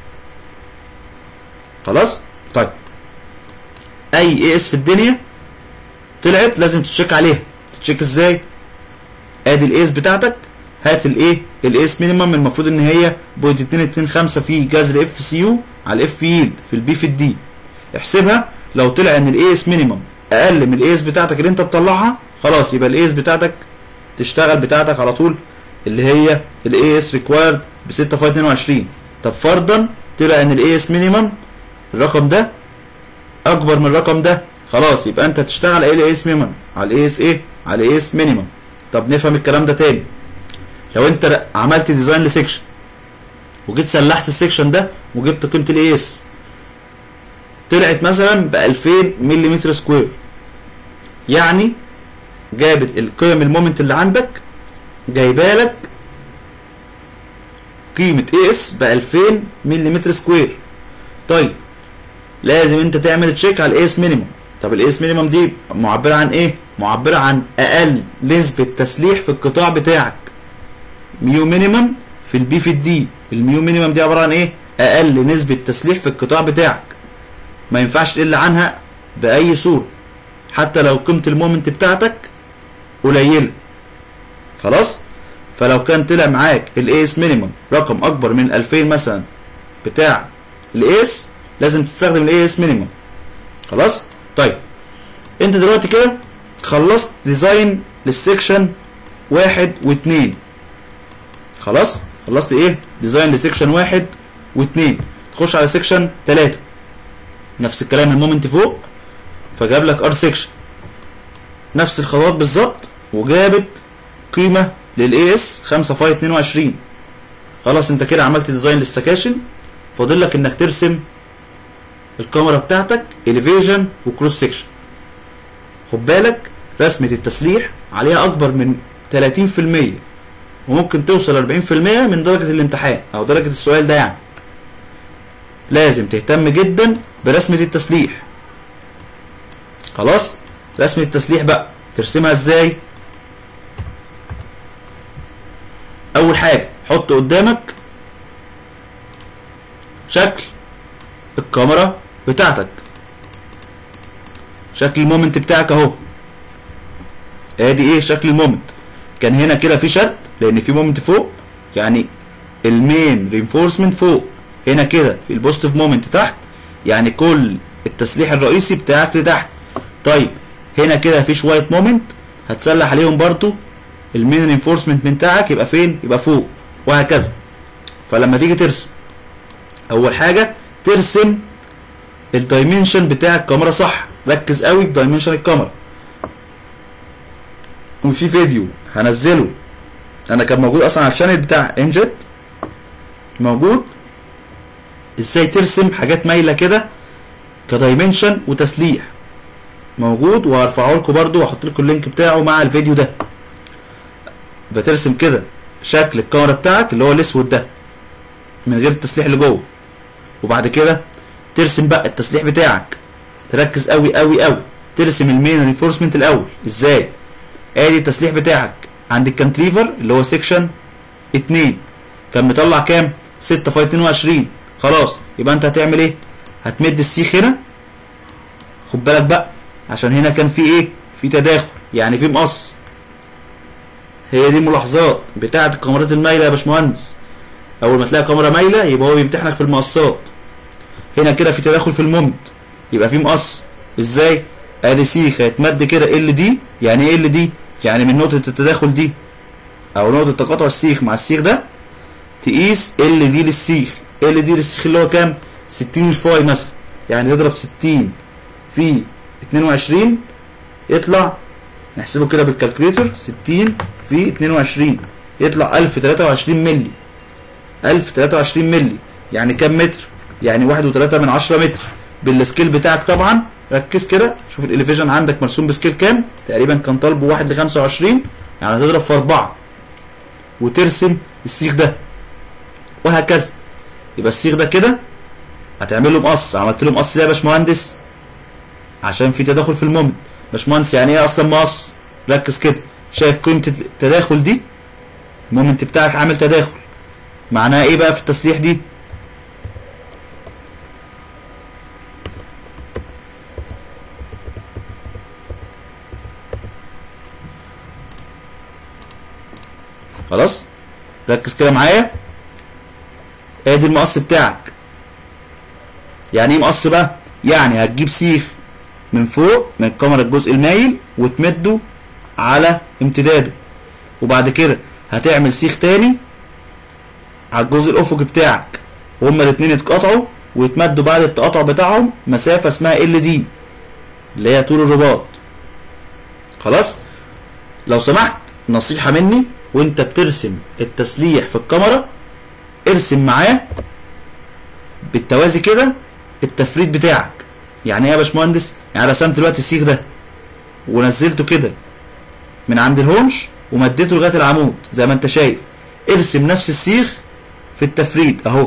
A: خلاص؟ طيب اي اي اس في الدنيا طلعت لازم تتشيك عليها. تتشيك ازاي؟ ادي الاي اس بتاعتك، هات الايه؟ الاي اس مينيمم المفروض ان هي 0.225 في جذر اف سي يو على الاف يلد في البي في الدي. احسبها. لو طلع ان الاي اس مينيمم اقل من الاي اس بتاعتك اللي انت بتطلعها خلاص يبقى الاي اس بتاعتك تشتغل بتاعتك على طول اللي هي الاي اس ريكوايرد ب 6.22. طب فرضا طلع ان الاي اس مينيمم الرقم ده اكبر من الرقم ده، خلاص يبقى انت تشتغل ايه؟ الاي اس مينيمم على الاي اس ايه؟ على الاي اس مينيمم. طب نفهم الكلام ده تاني. لو انت عملت ديزاين لسيكشن وجيت سلحت السيكشن ده وجبت قيمه الاي اس طلعت مثلا ب 2000 ملم سكوير، يعني جابت القيم المومنت اللي عندك جايبه لك قيمه اي اس ب 2000 ملم سكوير. طيب لازم انت تعمل تشيك على الاي اس مينيمم. طب الاي اس مينيمم دي معبره عن ايه؟ معبره عن اقل نسبه تسليح في القطاع بتاعك. ميو مينيمم في البي في الدي. الميو مينيمم دي عباره عن ايه؟ اقل نسبه تسليح في القطاع بتاعك، ما ينفعش تقل عنها باي صوره حتى لو قيمه المومنت بتاعتك قليله. خلاص؟ فلو كان طلع معاك الاي اس مينيمم رقم اكبر من 2000 مثلا بتاع الاي اس لازم تستخدم الاي اس مينيمم. خلاص؟ طيب انت دلوقتي كده خلصت ديزاين للسكشن 1 و2. خلاص؟ خلصت ايه؟ ديزاين لسكشن 1 و2. تخش على سكشن 3 نفس الكلام، المومنت فوق فجاب لك ار سكشن نفس الخطوات بالظبط وجابت قيمه للاي اس 5.22. خلاص انت كده عملت ديزاين للسكاشن، فاضل لك انك ترسم الكاميرا بتاعتك اليفيجن وكروس سكشن. خد بالك رسمه التسليح عليها اكبر من 30% وممكن توصل 40% من درجه الامتحان او درجه السؤال ده. يعني لازم تهتم جدا برسمه التسليح. خلاص؟ رسمه التسليح بقى ترسمها ازاي؟ اول حاجه حط قدامك شكل الكاميرا بتاعتك. شكل المومنت بتاعك اهو. ادي ايه شكل المومنت. كان هنا كده في شد لان في مومنت فوق، يعني المين رينفورسمنت فوق. هنا كده في البوزيتيف مومنت تحت، يعني كل التسليح الرئيسي بتاعك لتحت. طيب هنا كده في شويه مومنت هتسلح عليهم برضو، المين رينفورسمنت من بتاعك يبقى فين؟ يبقى فوق، وهكذا. فلما تيجي ترسم، اول حاجه ترسم الدايمنشن بتاع الكاميرا صح. ركز قوي في دايمنشن الكاميرا. وفي فيديو هنزله انا كان موجود اصلا على الشانل بتاع انجت، موجود ازاي ترسم حاجات مايله كده كدايمنشن وتسليح، موجود وهرفعه لكم برده واحط لكم اللينك بتاعه مع الفيديو ده. بترسم كده شكل الكاميرا بتاعك اللي هو الاسود ده من غير التسليح اللي جوه، وبعد كده ترسم بقى التسليح بتاعك. تركز قوي قوي قوي، ترسم المين رينفورسمنت الاول. ازاي؟ ادي التسليح بتاعك عند الكانتليفر اللي هو سيكشن 2 كان مطلع كام؟ 6 في 22. خلاص يبقى انت هتعمل ايه؟ هتمد السيخ هنا، خد بالك بقى عشان هنا كان في ايه؟ في تداخل، يعني في مقص. هي دي الملاحظات بتاعه الكاميرات المايله يا باشمهندس. اول ما تلاقي كاميرا مايله يبقى هو بيمتحنك في المقصات. هنا كده في تداخل في المومنت، يبقى في مقص. ازاي؟ ادي سيخ هيتمد كده ال دي. يعني ايه ال دي؟ يعني من نقطه التداخل دي او نقطه تقاطع السيخ مع السيخ ده تقيس ال دي للسيخ. ال دي للسيخ اللي هو كام؟ 60 الفاي مثلا. يعني تضرب 60 في 22 يطلع، نحسبه كده بالكالكوليتر، 60 في 22 يطلع 1023 مللي. 1023 مللي يعني كام متر؟ يعني 1.3 متر بالسكيل بتاعك طبعا. ركز كده، شوف الاليفيشن عندك مرسوم بسكيل كام؟ تقريبا كان طالبه 1 ل 25، يعني هتضرب في 4 وترسم السيخ ده وهكذا. يبقى السيخ ده كده هتعمل له مقص. عملت له مقص ليه يا باشمهندس؟ عشان في تداخل في المومنت. باشمهندس يعني ايه اصلا مقص؟ ركز كده، شايف قيمه التداخل دي؟ المومنت بتاعك عامل تداخل، معناها ايه بقى في التسليح دي؟ خلاص ركز كده معايا، ادي المقص بتاعك. يعني ايه مقص بقى؟ يعني هتجيب سيخ من فوق من الكاميرا الجزء المايل وتمده على امتداده، وبعد كده هتعمل سيخ تاني على الجزء الافقي بتاعك، وهما الاتنين يتقاطعوا ويتمدوا بعد التقاطع بتاعهم مسافه اسمها ال دي اللي هي طول الرباط. خلاص؟ لو سمحت نصيحه مني، وانت بترسم التسليح في الكاميرا ارسم معاه بالتوازي كده التفريد بتاعك. يعني ايه يا باشمهندس؟ يعني رسمت دلوقتي السيخ ده ونزلته كده من عند الهونش ومديته لغايه العمود زي ما انت شايف. ارسم نفس السيخ في التفريد اهو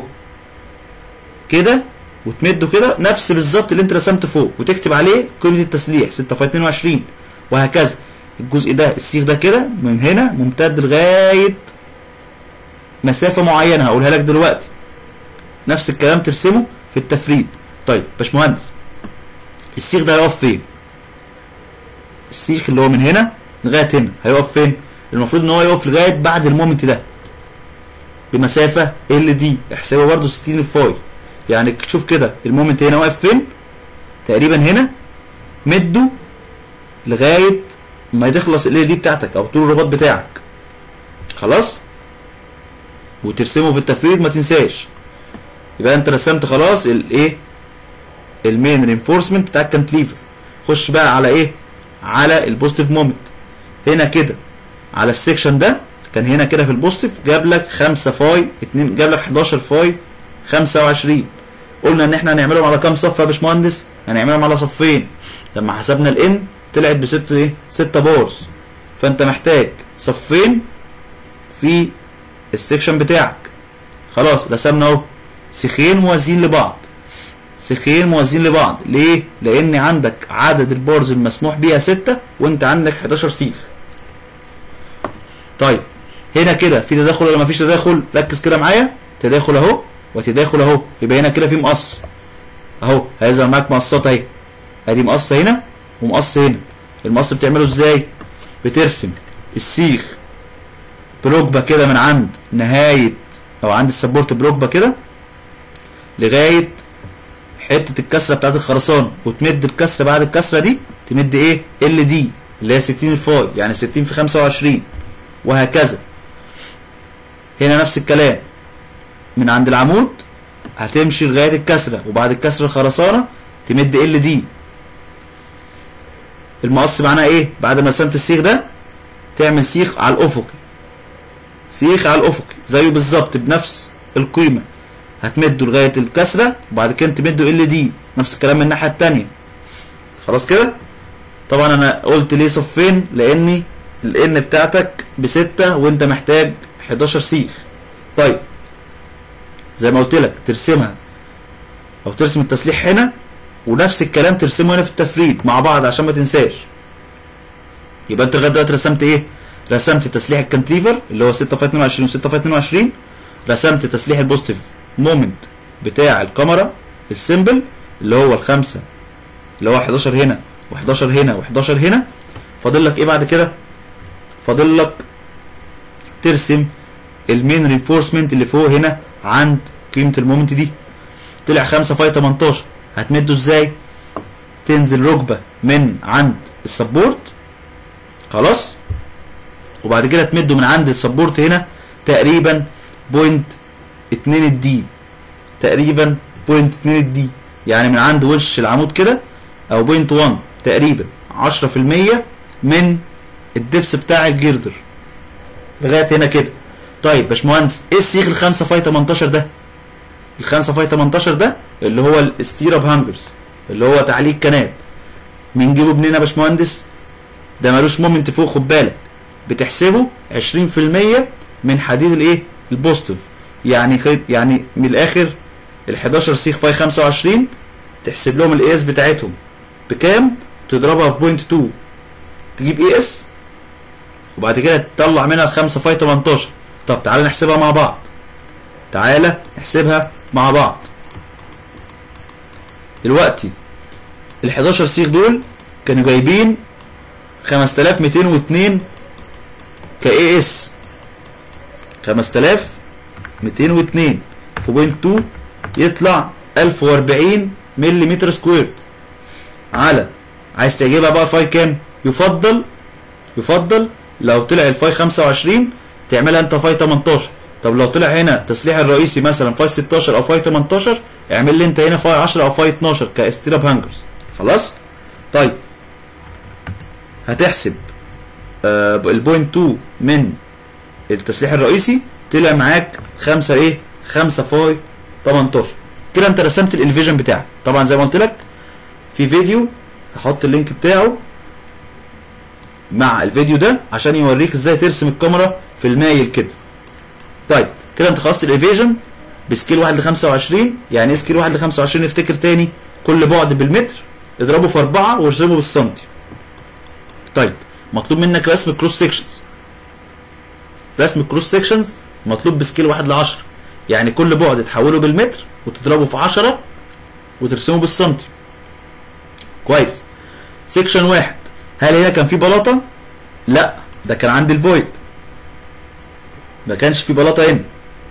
A: كده، وتمده كده نفس بالظبط اللي انت رسمته فوق، وتكتب عليه قيمه التسليح 6 في 22 وهكذا. الجزء ده السيخ ده كده من هنا ممتد لغايه مسافه معينه هقولها لك دلوقتي. نفس الكلام ترسمه في التفريد. طيب باشمهندس السيخ ده هيقف فين؟ السيخ اللي هو من هنا لغايه هنا هيقف فين؟ المفروض ان هو يقف لغايه بعد المومنت ده بمسافه ال دي. احسبها برده 60 الفاي. يعني تشوف كده المومنت هنا واقف فين؟ تقريبا هنا. مده لغايه ما تخلص ال دي بتاعتك او طول الرباط بتاعك. خلاص؟ وترسمه في التفريد ما تنساش. يبقى انت رسمت خلاص الايه؟ المين رينفورسمنت بتاع الكانتليفر. خش بقى على ايه؟ على البوزيتيف مومنت. هنا كده على السكشن ده كان هنا كده في البوزيتيف جاب لك 5 فاي 2، جاب لك 11 فاي 25. قلنا ان احنا هنعملهم على كام صف يا باشمهندس؟ هنعملهم على صفين. لما حسبنا الان طلعت ب 6 بارز. فانت محتاج صفين في السكشن بتاعك. خلاص رسمنا اهو سيخين موازيين لبعض. سيخين موازيين لبعض ليه؟ لان عندك عدد البارز المسموح بيها 6 وانت عندك 11 سيخ. طيب هنا كده في تداخل ولا مفيش تداخل؟ ركز كده معايا، تداخل اهو وتداخل اهو. يبقى هنا كده في مقص اهو، هيظهر معاك مقصات اهي. ادي مقصه هنا ومقص هنا. المقص بتعمله ازاي؟ بترسم السيخ بركبه كده من عند نهايه او عند السبورت بركبه كده لغايه حته الكسره بتاعت الخرسانه، وتمد الكسره بعد الكسره دي تمد ايه؟ ال دي اللي هي 60 الفاي، يعني 60 في 25، وهكذا. هنا نفس الكلام، من عند العمود هتمشي لغايه الكسره، وبعد الكسره الخرسانه تمد ال دي. المقص معناه ايه؟ بعد ما رسمت السيخ ده تعمل سيخ على الافقي، سيخ على الافقي زيه بالظبط بنفس القيمه، هتمده لغايه الكسره وبعد كده تمده ال دي، نفس الكلام من الناحيه الثانيه. خلاص كده؟ طبعا انا قلت ليه صفين؟ لاني الان بتاعتك بستة وانت محتاج 11 سيخ. طيب زي ما قلت لك ترسمها او ترسم التسليح هنا، ونفس الكلام ترسمه هنا في التفريد مع بعض عشان ما تنساش. يبقى انت لغايه دلوقتي رسمت ايه؟ رسمت تسليح الكانتليفر اللي هو 6 في 22 و6 في 22، رسمت تسليح البوزيتيف مومنت بتاع الكاميرا السيمبل اللي هو الخمسه، اللي هو 11 هنا و11 هنا و11 هنا. فاضل لك ايه بعد كده؟ فاضل لك ترسم المين رينفورسمنت اللي فوق هنا عند قيمه المومنت دي. طلع 5 في 18، هتمده ازاي؟ تنزل ركبه من عند السبورت، خلاص، وبعد كده تمده من عند السبورت هنا تقريبا 0.2 الدي، تقريبا 0.2 الدي، يعني من عند وش العمود كده، او 0.1 تقريبا 10% من الدبس بتاع الجيردر لغايه هنا كده. طيب باشمهندس ايه السيخ ال 5 في 18 ده؟ ال 5 في 18 ده اللي هو الاستيراب هانجرز، اللي هو تعليق كنات. بنجيبه منين يا باشمهندس؟ ده مالوش مومنت فوق، خد بالك، بتحسبه 20% من حديد الايه؟ البوزيتيف. يعني من الاخر ال 11 سيخ في 25 تحسب لهم الاي اس بتاعتهم بكام؟ تضربها في 0.2، تجيب اي اس وبعد كده تطلع منها ال 5 في 18. طب تعالى نحسبها مع بعض، تعالى نحسبها مع بعض. دلوقتي ال 11 سيخ دول كانوا جايبين 5202 كاي اس، 5202 في 0.2 يطلع 1040 ملم سكوير. على عايز تعجبها بقى فاي كام؟ يفضل لو طلع الفاي 25 تعملها انت فاي 18. طب لو طلع هنا التسليح الرئيسي مثلا فاي 16 او فاي 18، اعمل لي انت هنا فاي 10 او فاي 12 كاستيراب هانجرز. خلاص؟ طيب هتحسب ال 0.2 من التسليح الرئيسي، طلع معاك 5 فاي 18. كده انت رسمت الالفيجن بتاعك. طبعا زي ما قلت لك في فيديو هحط اللينك بتاعه مع الفيديو ده عشان يوريك ازاي ترسم الكاميرا في المايل كده. طيب كده انت خلصت الالفيجن بسكيل 1 ل 25. يعني ايه سكيل 1 ل 25؟ افتكر تاني، كل بعد بالمتر اضربه في 4 وارسمه بالسنتي. طيب مطلوب منك رسم كروس سيكشنز. رسم كروس سيكشنز مطلوب بسكيل 1 ل 10، يعني كل بعد تحوله بالمتر وتضربه في 10 وترسمه بالسنتي. كويس. سيكشن 1، هل هنا كان في بلاطه؟ لا، ده كان عند الفويد، ما كانش في بلاطه هنا.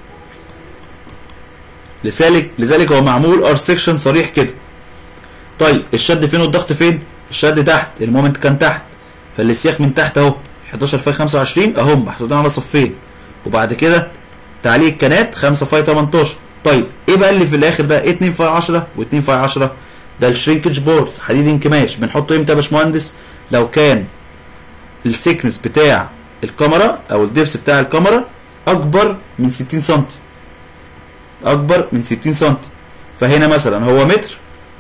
A: لذلك هو معمول ار سيكشن صريح كده. طيب الشد فين والضغط فين؟ الشد تحت، المومنت كان تحت، فالسياخ من تحت اهو 11 في 25 اهم محطوطين على صفين، وبعد كده تعليق الكنات 5 في 18. طيب ايه بقى اللي في الاخر ده؟ 2 في 10 و2 في 10 ده الشرينكج بورز، حديد انكماش. بنحطه امتى يا باشمهندس؟ لو كان السيكنس بتاع الكاميرا او الدبس بتاع الكاميرا اكبر من 60 سم، اكبر من 60 سم. فهنا مثلا هو متر،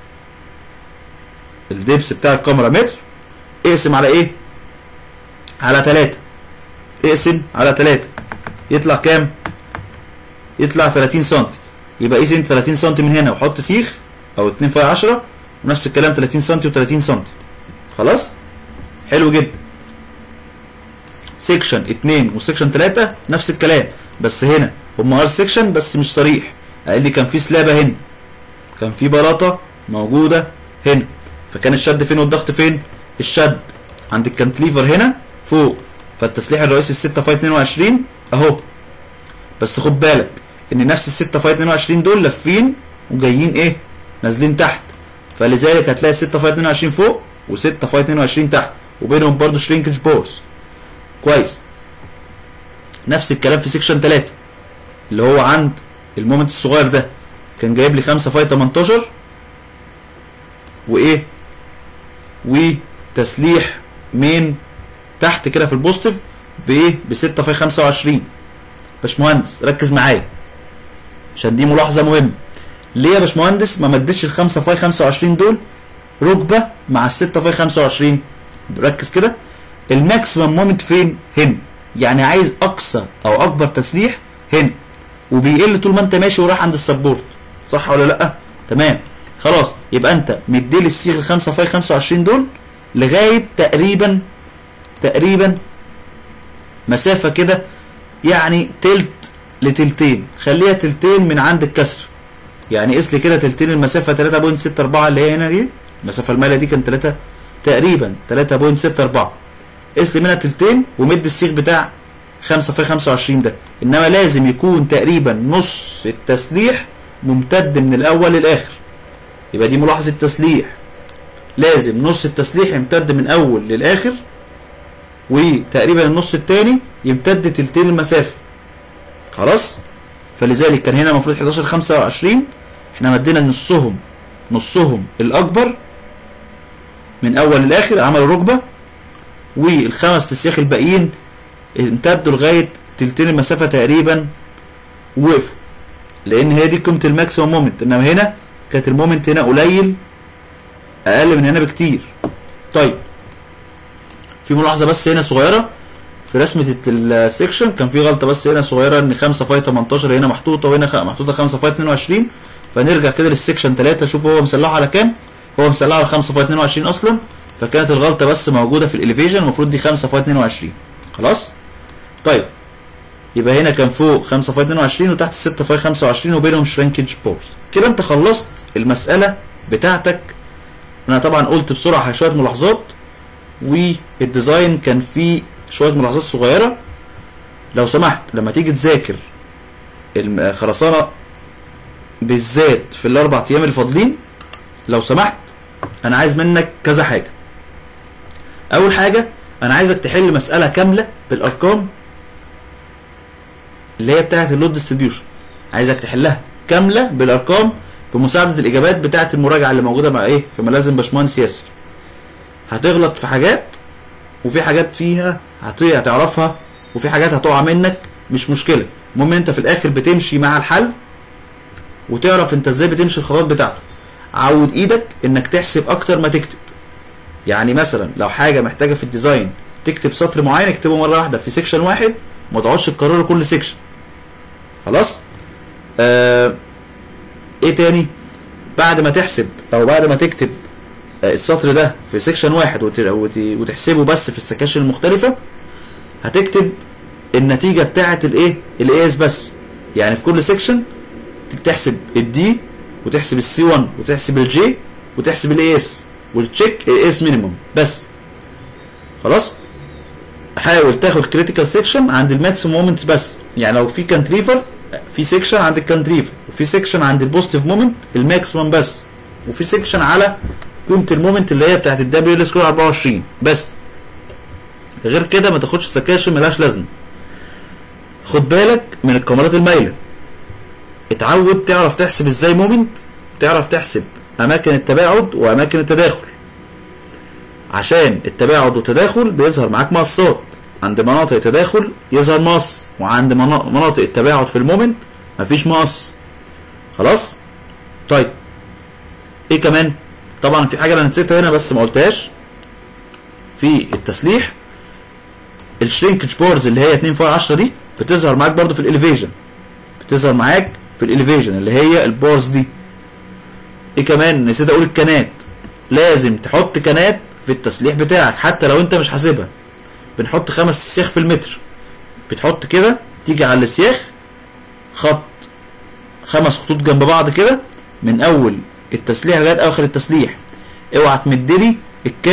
A: الدبس بتاع الكاميرا متر، اقسم على ايه؟ على 3. اقسم على 3 يطلع كام؟ يطلع 30 سم. يبقى قيس انت 30 سم من هنا وحط سيخ او 2 في 10، ونفس الكلام 30 سم و30 سم. خلاص؟ حلو جدا. سيكشن 2 وسيكشن 3 نفس الكلام، بس هنا هما ار سيكشن بس مش صريح. قال لي كان في سلابه هنا، كان في بلاطه موجوده هنا، فكان الشد فين والضغط فين؟ الشد عند الكانتليفر هنا فوق، فالتسليح الرئيسي ال 6 فاي 22 اهو. بس خد بالك ان نفس ال 6 فاي 22 دول لافين وجايين ايه؟ نازلين تحت، فلذلك هتلاقي 6 فاي 22 فوق و6 فاي 22 تحت، وبينهم برضو شرينكج بورز. كويس. نفس الكلام في سيكشن 3 اللي هو عند المومنت الصغير ده، كان جايب لي 5 فاي 18 وايه؟ وتسليح مين تحت كده في البوزيتيف بايه؟ ب 6 فاي 25. باشمهندس ركز معايا عشان دي ملاحظه مهمه. ليه يا باشمهندس ما مدتش ال 5 فاي 25 دول ركبه مع ال 6 فاي 25؟ ركز كده، الماكسيمم مومنت فين؟ هنا. يعني عايز اقصى او اكبر تسليح هنا، وبيقل طول ما انت ماشي ورايح عند السبورت، صح ولا لا؟ تمام. خلاص، يبقى انت مديلي السيخ ال 5 فاي 25 دول لغايه تقريبا مسافه كده، يعني تلت لتلتين، خليها تلتين من عند الكسر. يعني قيس لي كده تلتين المسافه 3.64 اللي هي هنا دي، المسافه المائله دي كان 3 تقريبا 3.64، قيس لي منها تلتين ومد السيخ بتاع 5 فاي 25 ده. انما لازم يكون تقريبا نص التسليح ممتد من الاول للاخر. يبقى دي ملاحظه تسليح، لازم نص التسليح يمتد من اول للاخر، وتقريبا النص التاني يمتد تلتين المسافه. خلاص. فلذلك كان هنا المفروض 11 25، احنا مدينا نصهم الاكبر من اول للاخر، عملوا ركبه، والخمس تسياخ الباقيين امتدوا لغايه تلتين المسافه تقريبا ووقفوا، لان هي دي قيمه الماكسيموم مومنت. انما هنا كانت المومنت هنا قليل، اقل من هنا بكتير. طيب في ملاحظه بس هنا صغيره في رسمه السكشن، كان في غلطه بس هنا صغيره، ان 5 فاي 18 هنا محطوطه وهنا محطوطه 5 فاي 22. فنرجع كده للسكشن 3، شوف هو مسلحه على كام. هو مسلحه على 5 فاي 22 اصلا، فكانت الغلطه بس موجوده في الاليفيشن، المفروض دي 5 فاي 22. خلاص. طيب يبقى هنا كان فوق 5 فاي 22 وتحت 6 فاي 25 وبينهم شرينكج بورز. كده انت خلصت المساله بتاعتك. انا طبعا قلت بسرعه شويه ملاحظات، والديزاين كان فيه شويه ملاحظات صغيره. لو سمحت لما تيجي تذاكر الخرسانه بالذات في الاربع ايام اللي فاضلين، لو سمحت انا عايز منك كذا حاجه. اول حاجه انا عايزك تحل مساله كامله بالارقام اللي هي بتاعه اللود ديستريبيوشن، عايزك تحلها كامله بالارقام بمساعده الاجابات بتاعه المراجعه اللي موجوده مع ايه في ملازم باشمهندس ياسر. هتغلط في حاجات، وفي حاجات فيها هتعرفها، وفي حاجات هتقع منك، مش مشكله. المهم انت في الاخر بتمشي مع الحل وتعرف انت ازاي بتمشي الخطوات بتاعته. عود ايدك انك تحسب اكتر ما تكتب. يعني مثلا لو حاجه محتاجه في الديزاين تكتب سطر معين، اكتبه مره واحده في سيكشن واحد، ما تقعدش تكرره كل سيكشن. خلاص. ايه تاني؟ بعد ما تحسب او بعد ما تكتب السطر ده في سيكشن واحد وتحسبه بس في السكاشن المختلفه، هتكتب النتيجه بتاعه الايه؟ الايس بس. يعني في كل سيكشن تحسب الدي وتحسب السي 1 وتحسب الجي وتحسب الايس وتشيك الايس مينيموم بس. خلاص. حاول تاخد كريتيكال سيكشن عند الماكسيموم مومنتس بس. يعني لو في كانتريفر، في سيكشن عند الكانتريفر، وفي سيكشن عند البوزيتيف مومنت الماكسيموم بس، وفي سيكشن على قيمه المومنت اللي هي بتاعت الدبليو ال سكوير 24 بس. غير كده ما تاخدش سكاشن ملهاش لازمه. خد بالك من الكاميرات المايله. اتعود تعرف تحسب ازاي مومنت، تعرف تحسب اماكن التباعد واماكن التداخل، عشان التباعد والتداخل بيظهر معاك مقصات. عند مناطق التداخل يظهر مقص، وعند مناطق التباعد في المومنت مفيش مقص. خلاص. طيب ايه كمان؟ طبعا في حاجه انا نسيتها هنا بس ما قلتهاش في التسليح. الشرينكج بورز اللي هي 2 فاي 10 دي بتظهر معاك برضو في الاليفيشن، بتظهر معاك في الاليفيشن اللي هي البورز دي. ايه كمان؟ نسيت اقول الكنات. لازم تحط كنات في التسليح بتاعك حتى لو انت مش حاسبها. بنحط 5 سياخ في المتر، بتحط كده، تيجي على السياخ خط 5 خطوط جنب بعض كده من اول التسليح لغايه اخر التسليح. اوعى تمدلي الكانه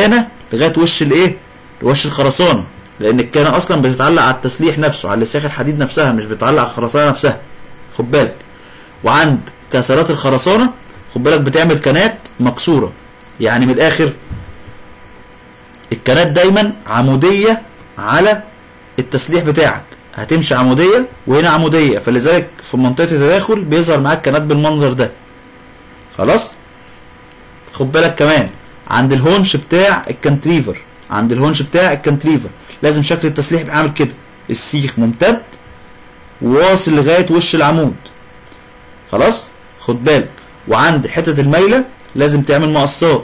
A: لغايه وش الايه، وش الخرسانه، لان الكانه اصلا بتتعلق على التسليح نفسه، على لساخ الحديد نفسها، مش بتتعلق على الخرسانه نفسها، خد بالك. وعند كسرات الخرسانه خد بالك بتعمل كانات مكسوره، يعني من الاخر الكانات دايما عموديه على التسليح بتاعك، هتمشي عموديه وهنا عموديه، فلذلك في منطقه التداخل بيظهر معاك كانات بالمنظر ده. خلاص. خد بالك كمان عند الهونش بتاع الكانتريفر، عند الهونش بتاع الكانتريفر لازم شكل التسليح يبقى عامل كده، السيخ ممتد وواصل لغايه وش العمود. خلاص. خد بالك. وعند حته الميله لازم تعمل مقصات.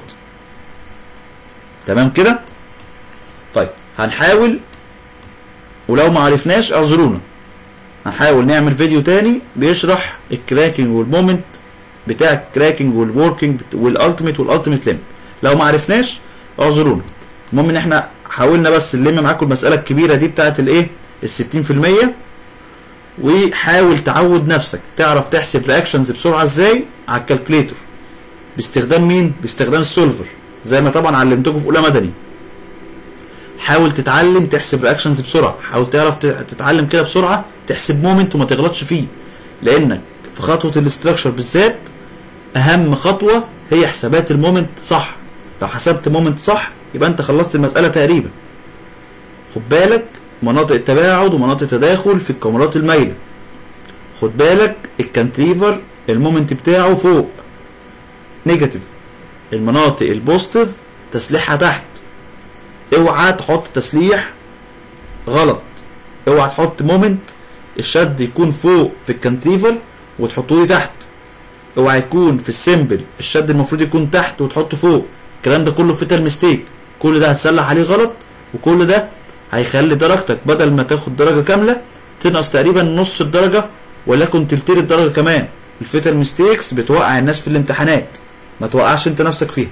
A: تمام كده. طيب هنحاول، ولو ما عرفناش اعذرونا، هنحاول نعمل فيديو تاني بيشرح الكراكنج والمومنت بتاع الكراكنج والوركينج والالتيميت ليمب. لو ما عرفناش اعذرونا. المهم ان احنا حاولنا بس نلم معاكم المساله الكبيره دي بتاعت الايه، ال 60%. وحاول تعود نفسك تعرف تحسب رياكشنز بسرعه ازاي على الكالكوليتور. باستخدام مين؟ باستخدام السولفر، زي ما طبعا علمتكم في اولى مدني. حاول تتعلم تحسب رياكشنز بسرعه، حاول تعرف تتعلم كده بسرعه تحسب مومنت وما تغلطش فيه، لانك في خطوه الاستراكشر بالذات اهم خطوه هي حسابات المومنت صح. لو حسبت مومنت صح يبقى انت خلصت المساله تقريبا. خد بالك مناطق التباعد ومناطق التداخل في الكاميرات المايله. خد بالك الكانتريفر المومنت بتاعه فوق نيجاتيف، المناطق البوزيتيف تسليحها تحت. اوعى تحط تسليح غلط، اوعى تحط مومنت الشد يكون فوق في الكانتريفر وتحطه لي تحت، اوعى يكون في السيمبل الشد المفروض يكون تحت وتحطه فوق. الكلام ده كله فيتال ميستيك، كل ده هتسلح عليه غلط، وكل ده هيخلي درجتك بدل ما تاخد درجه كامله تنقص تقريبا نص الدرجه ولكن تلتين الدرجه كمان. الفيتال ميستيكس بتوقع الناس في الامتحانات، ما توقعش انت نفسك فيها.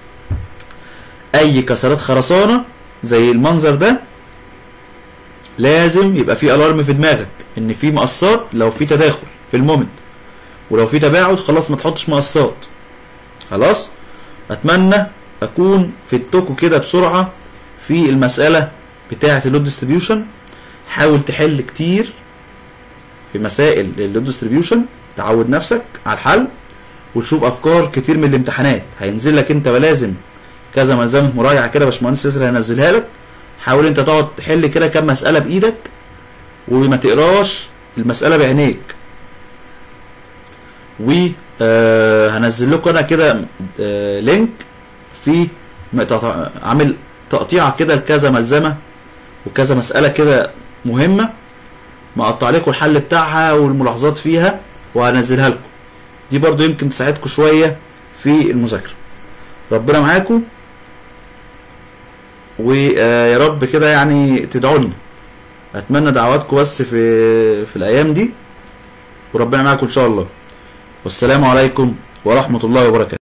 A: اي كسرات خرسانه زي المنظر ده لازم يبقى في الارم في دماغك ان في مقصات لو في تداخل في المومنت، ولو في تباعد خلاص ما تحطش مقصات. خلاص. اتمنى اكون فدتكم كده بسرعه في المساله بتاعه اللود ديستريبيوشن. حاول تحل كتير في مسائل اللود ديستريبيوشن، تعود نفسك على الحل وتشوف افكار كتير من الامتحانات. هينزل لك انت لازم كذا ملزمه مراجعه كده باشمهندس ياسر هينزلها لك. حاول انت تقعد تحل كده كام مساله بايدك وما تقراش المساله بعينيك. هنزل لكم انا كده لينك في عامل تقطيعه كده لكذا ملزمه وكذا مساله كده مهمه، مقطع لكم الحل بتاعها والملاحظات فيها وهنزلها لكم. دي برضو يمكن تساعدكم شويه في المذاكره. ربنا معاكم، ويا رب كده يعني تدعوا لنا. اتمنى دعواتكم بس في الايام دي، وربنا معاكم ان شاء الله. والسلام عليكم ورحمه الله وبركاته.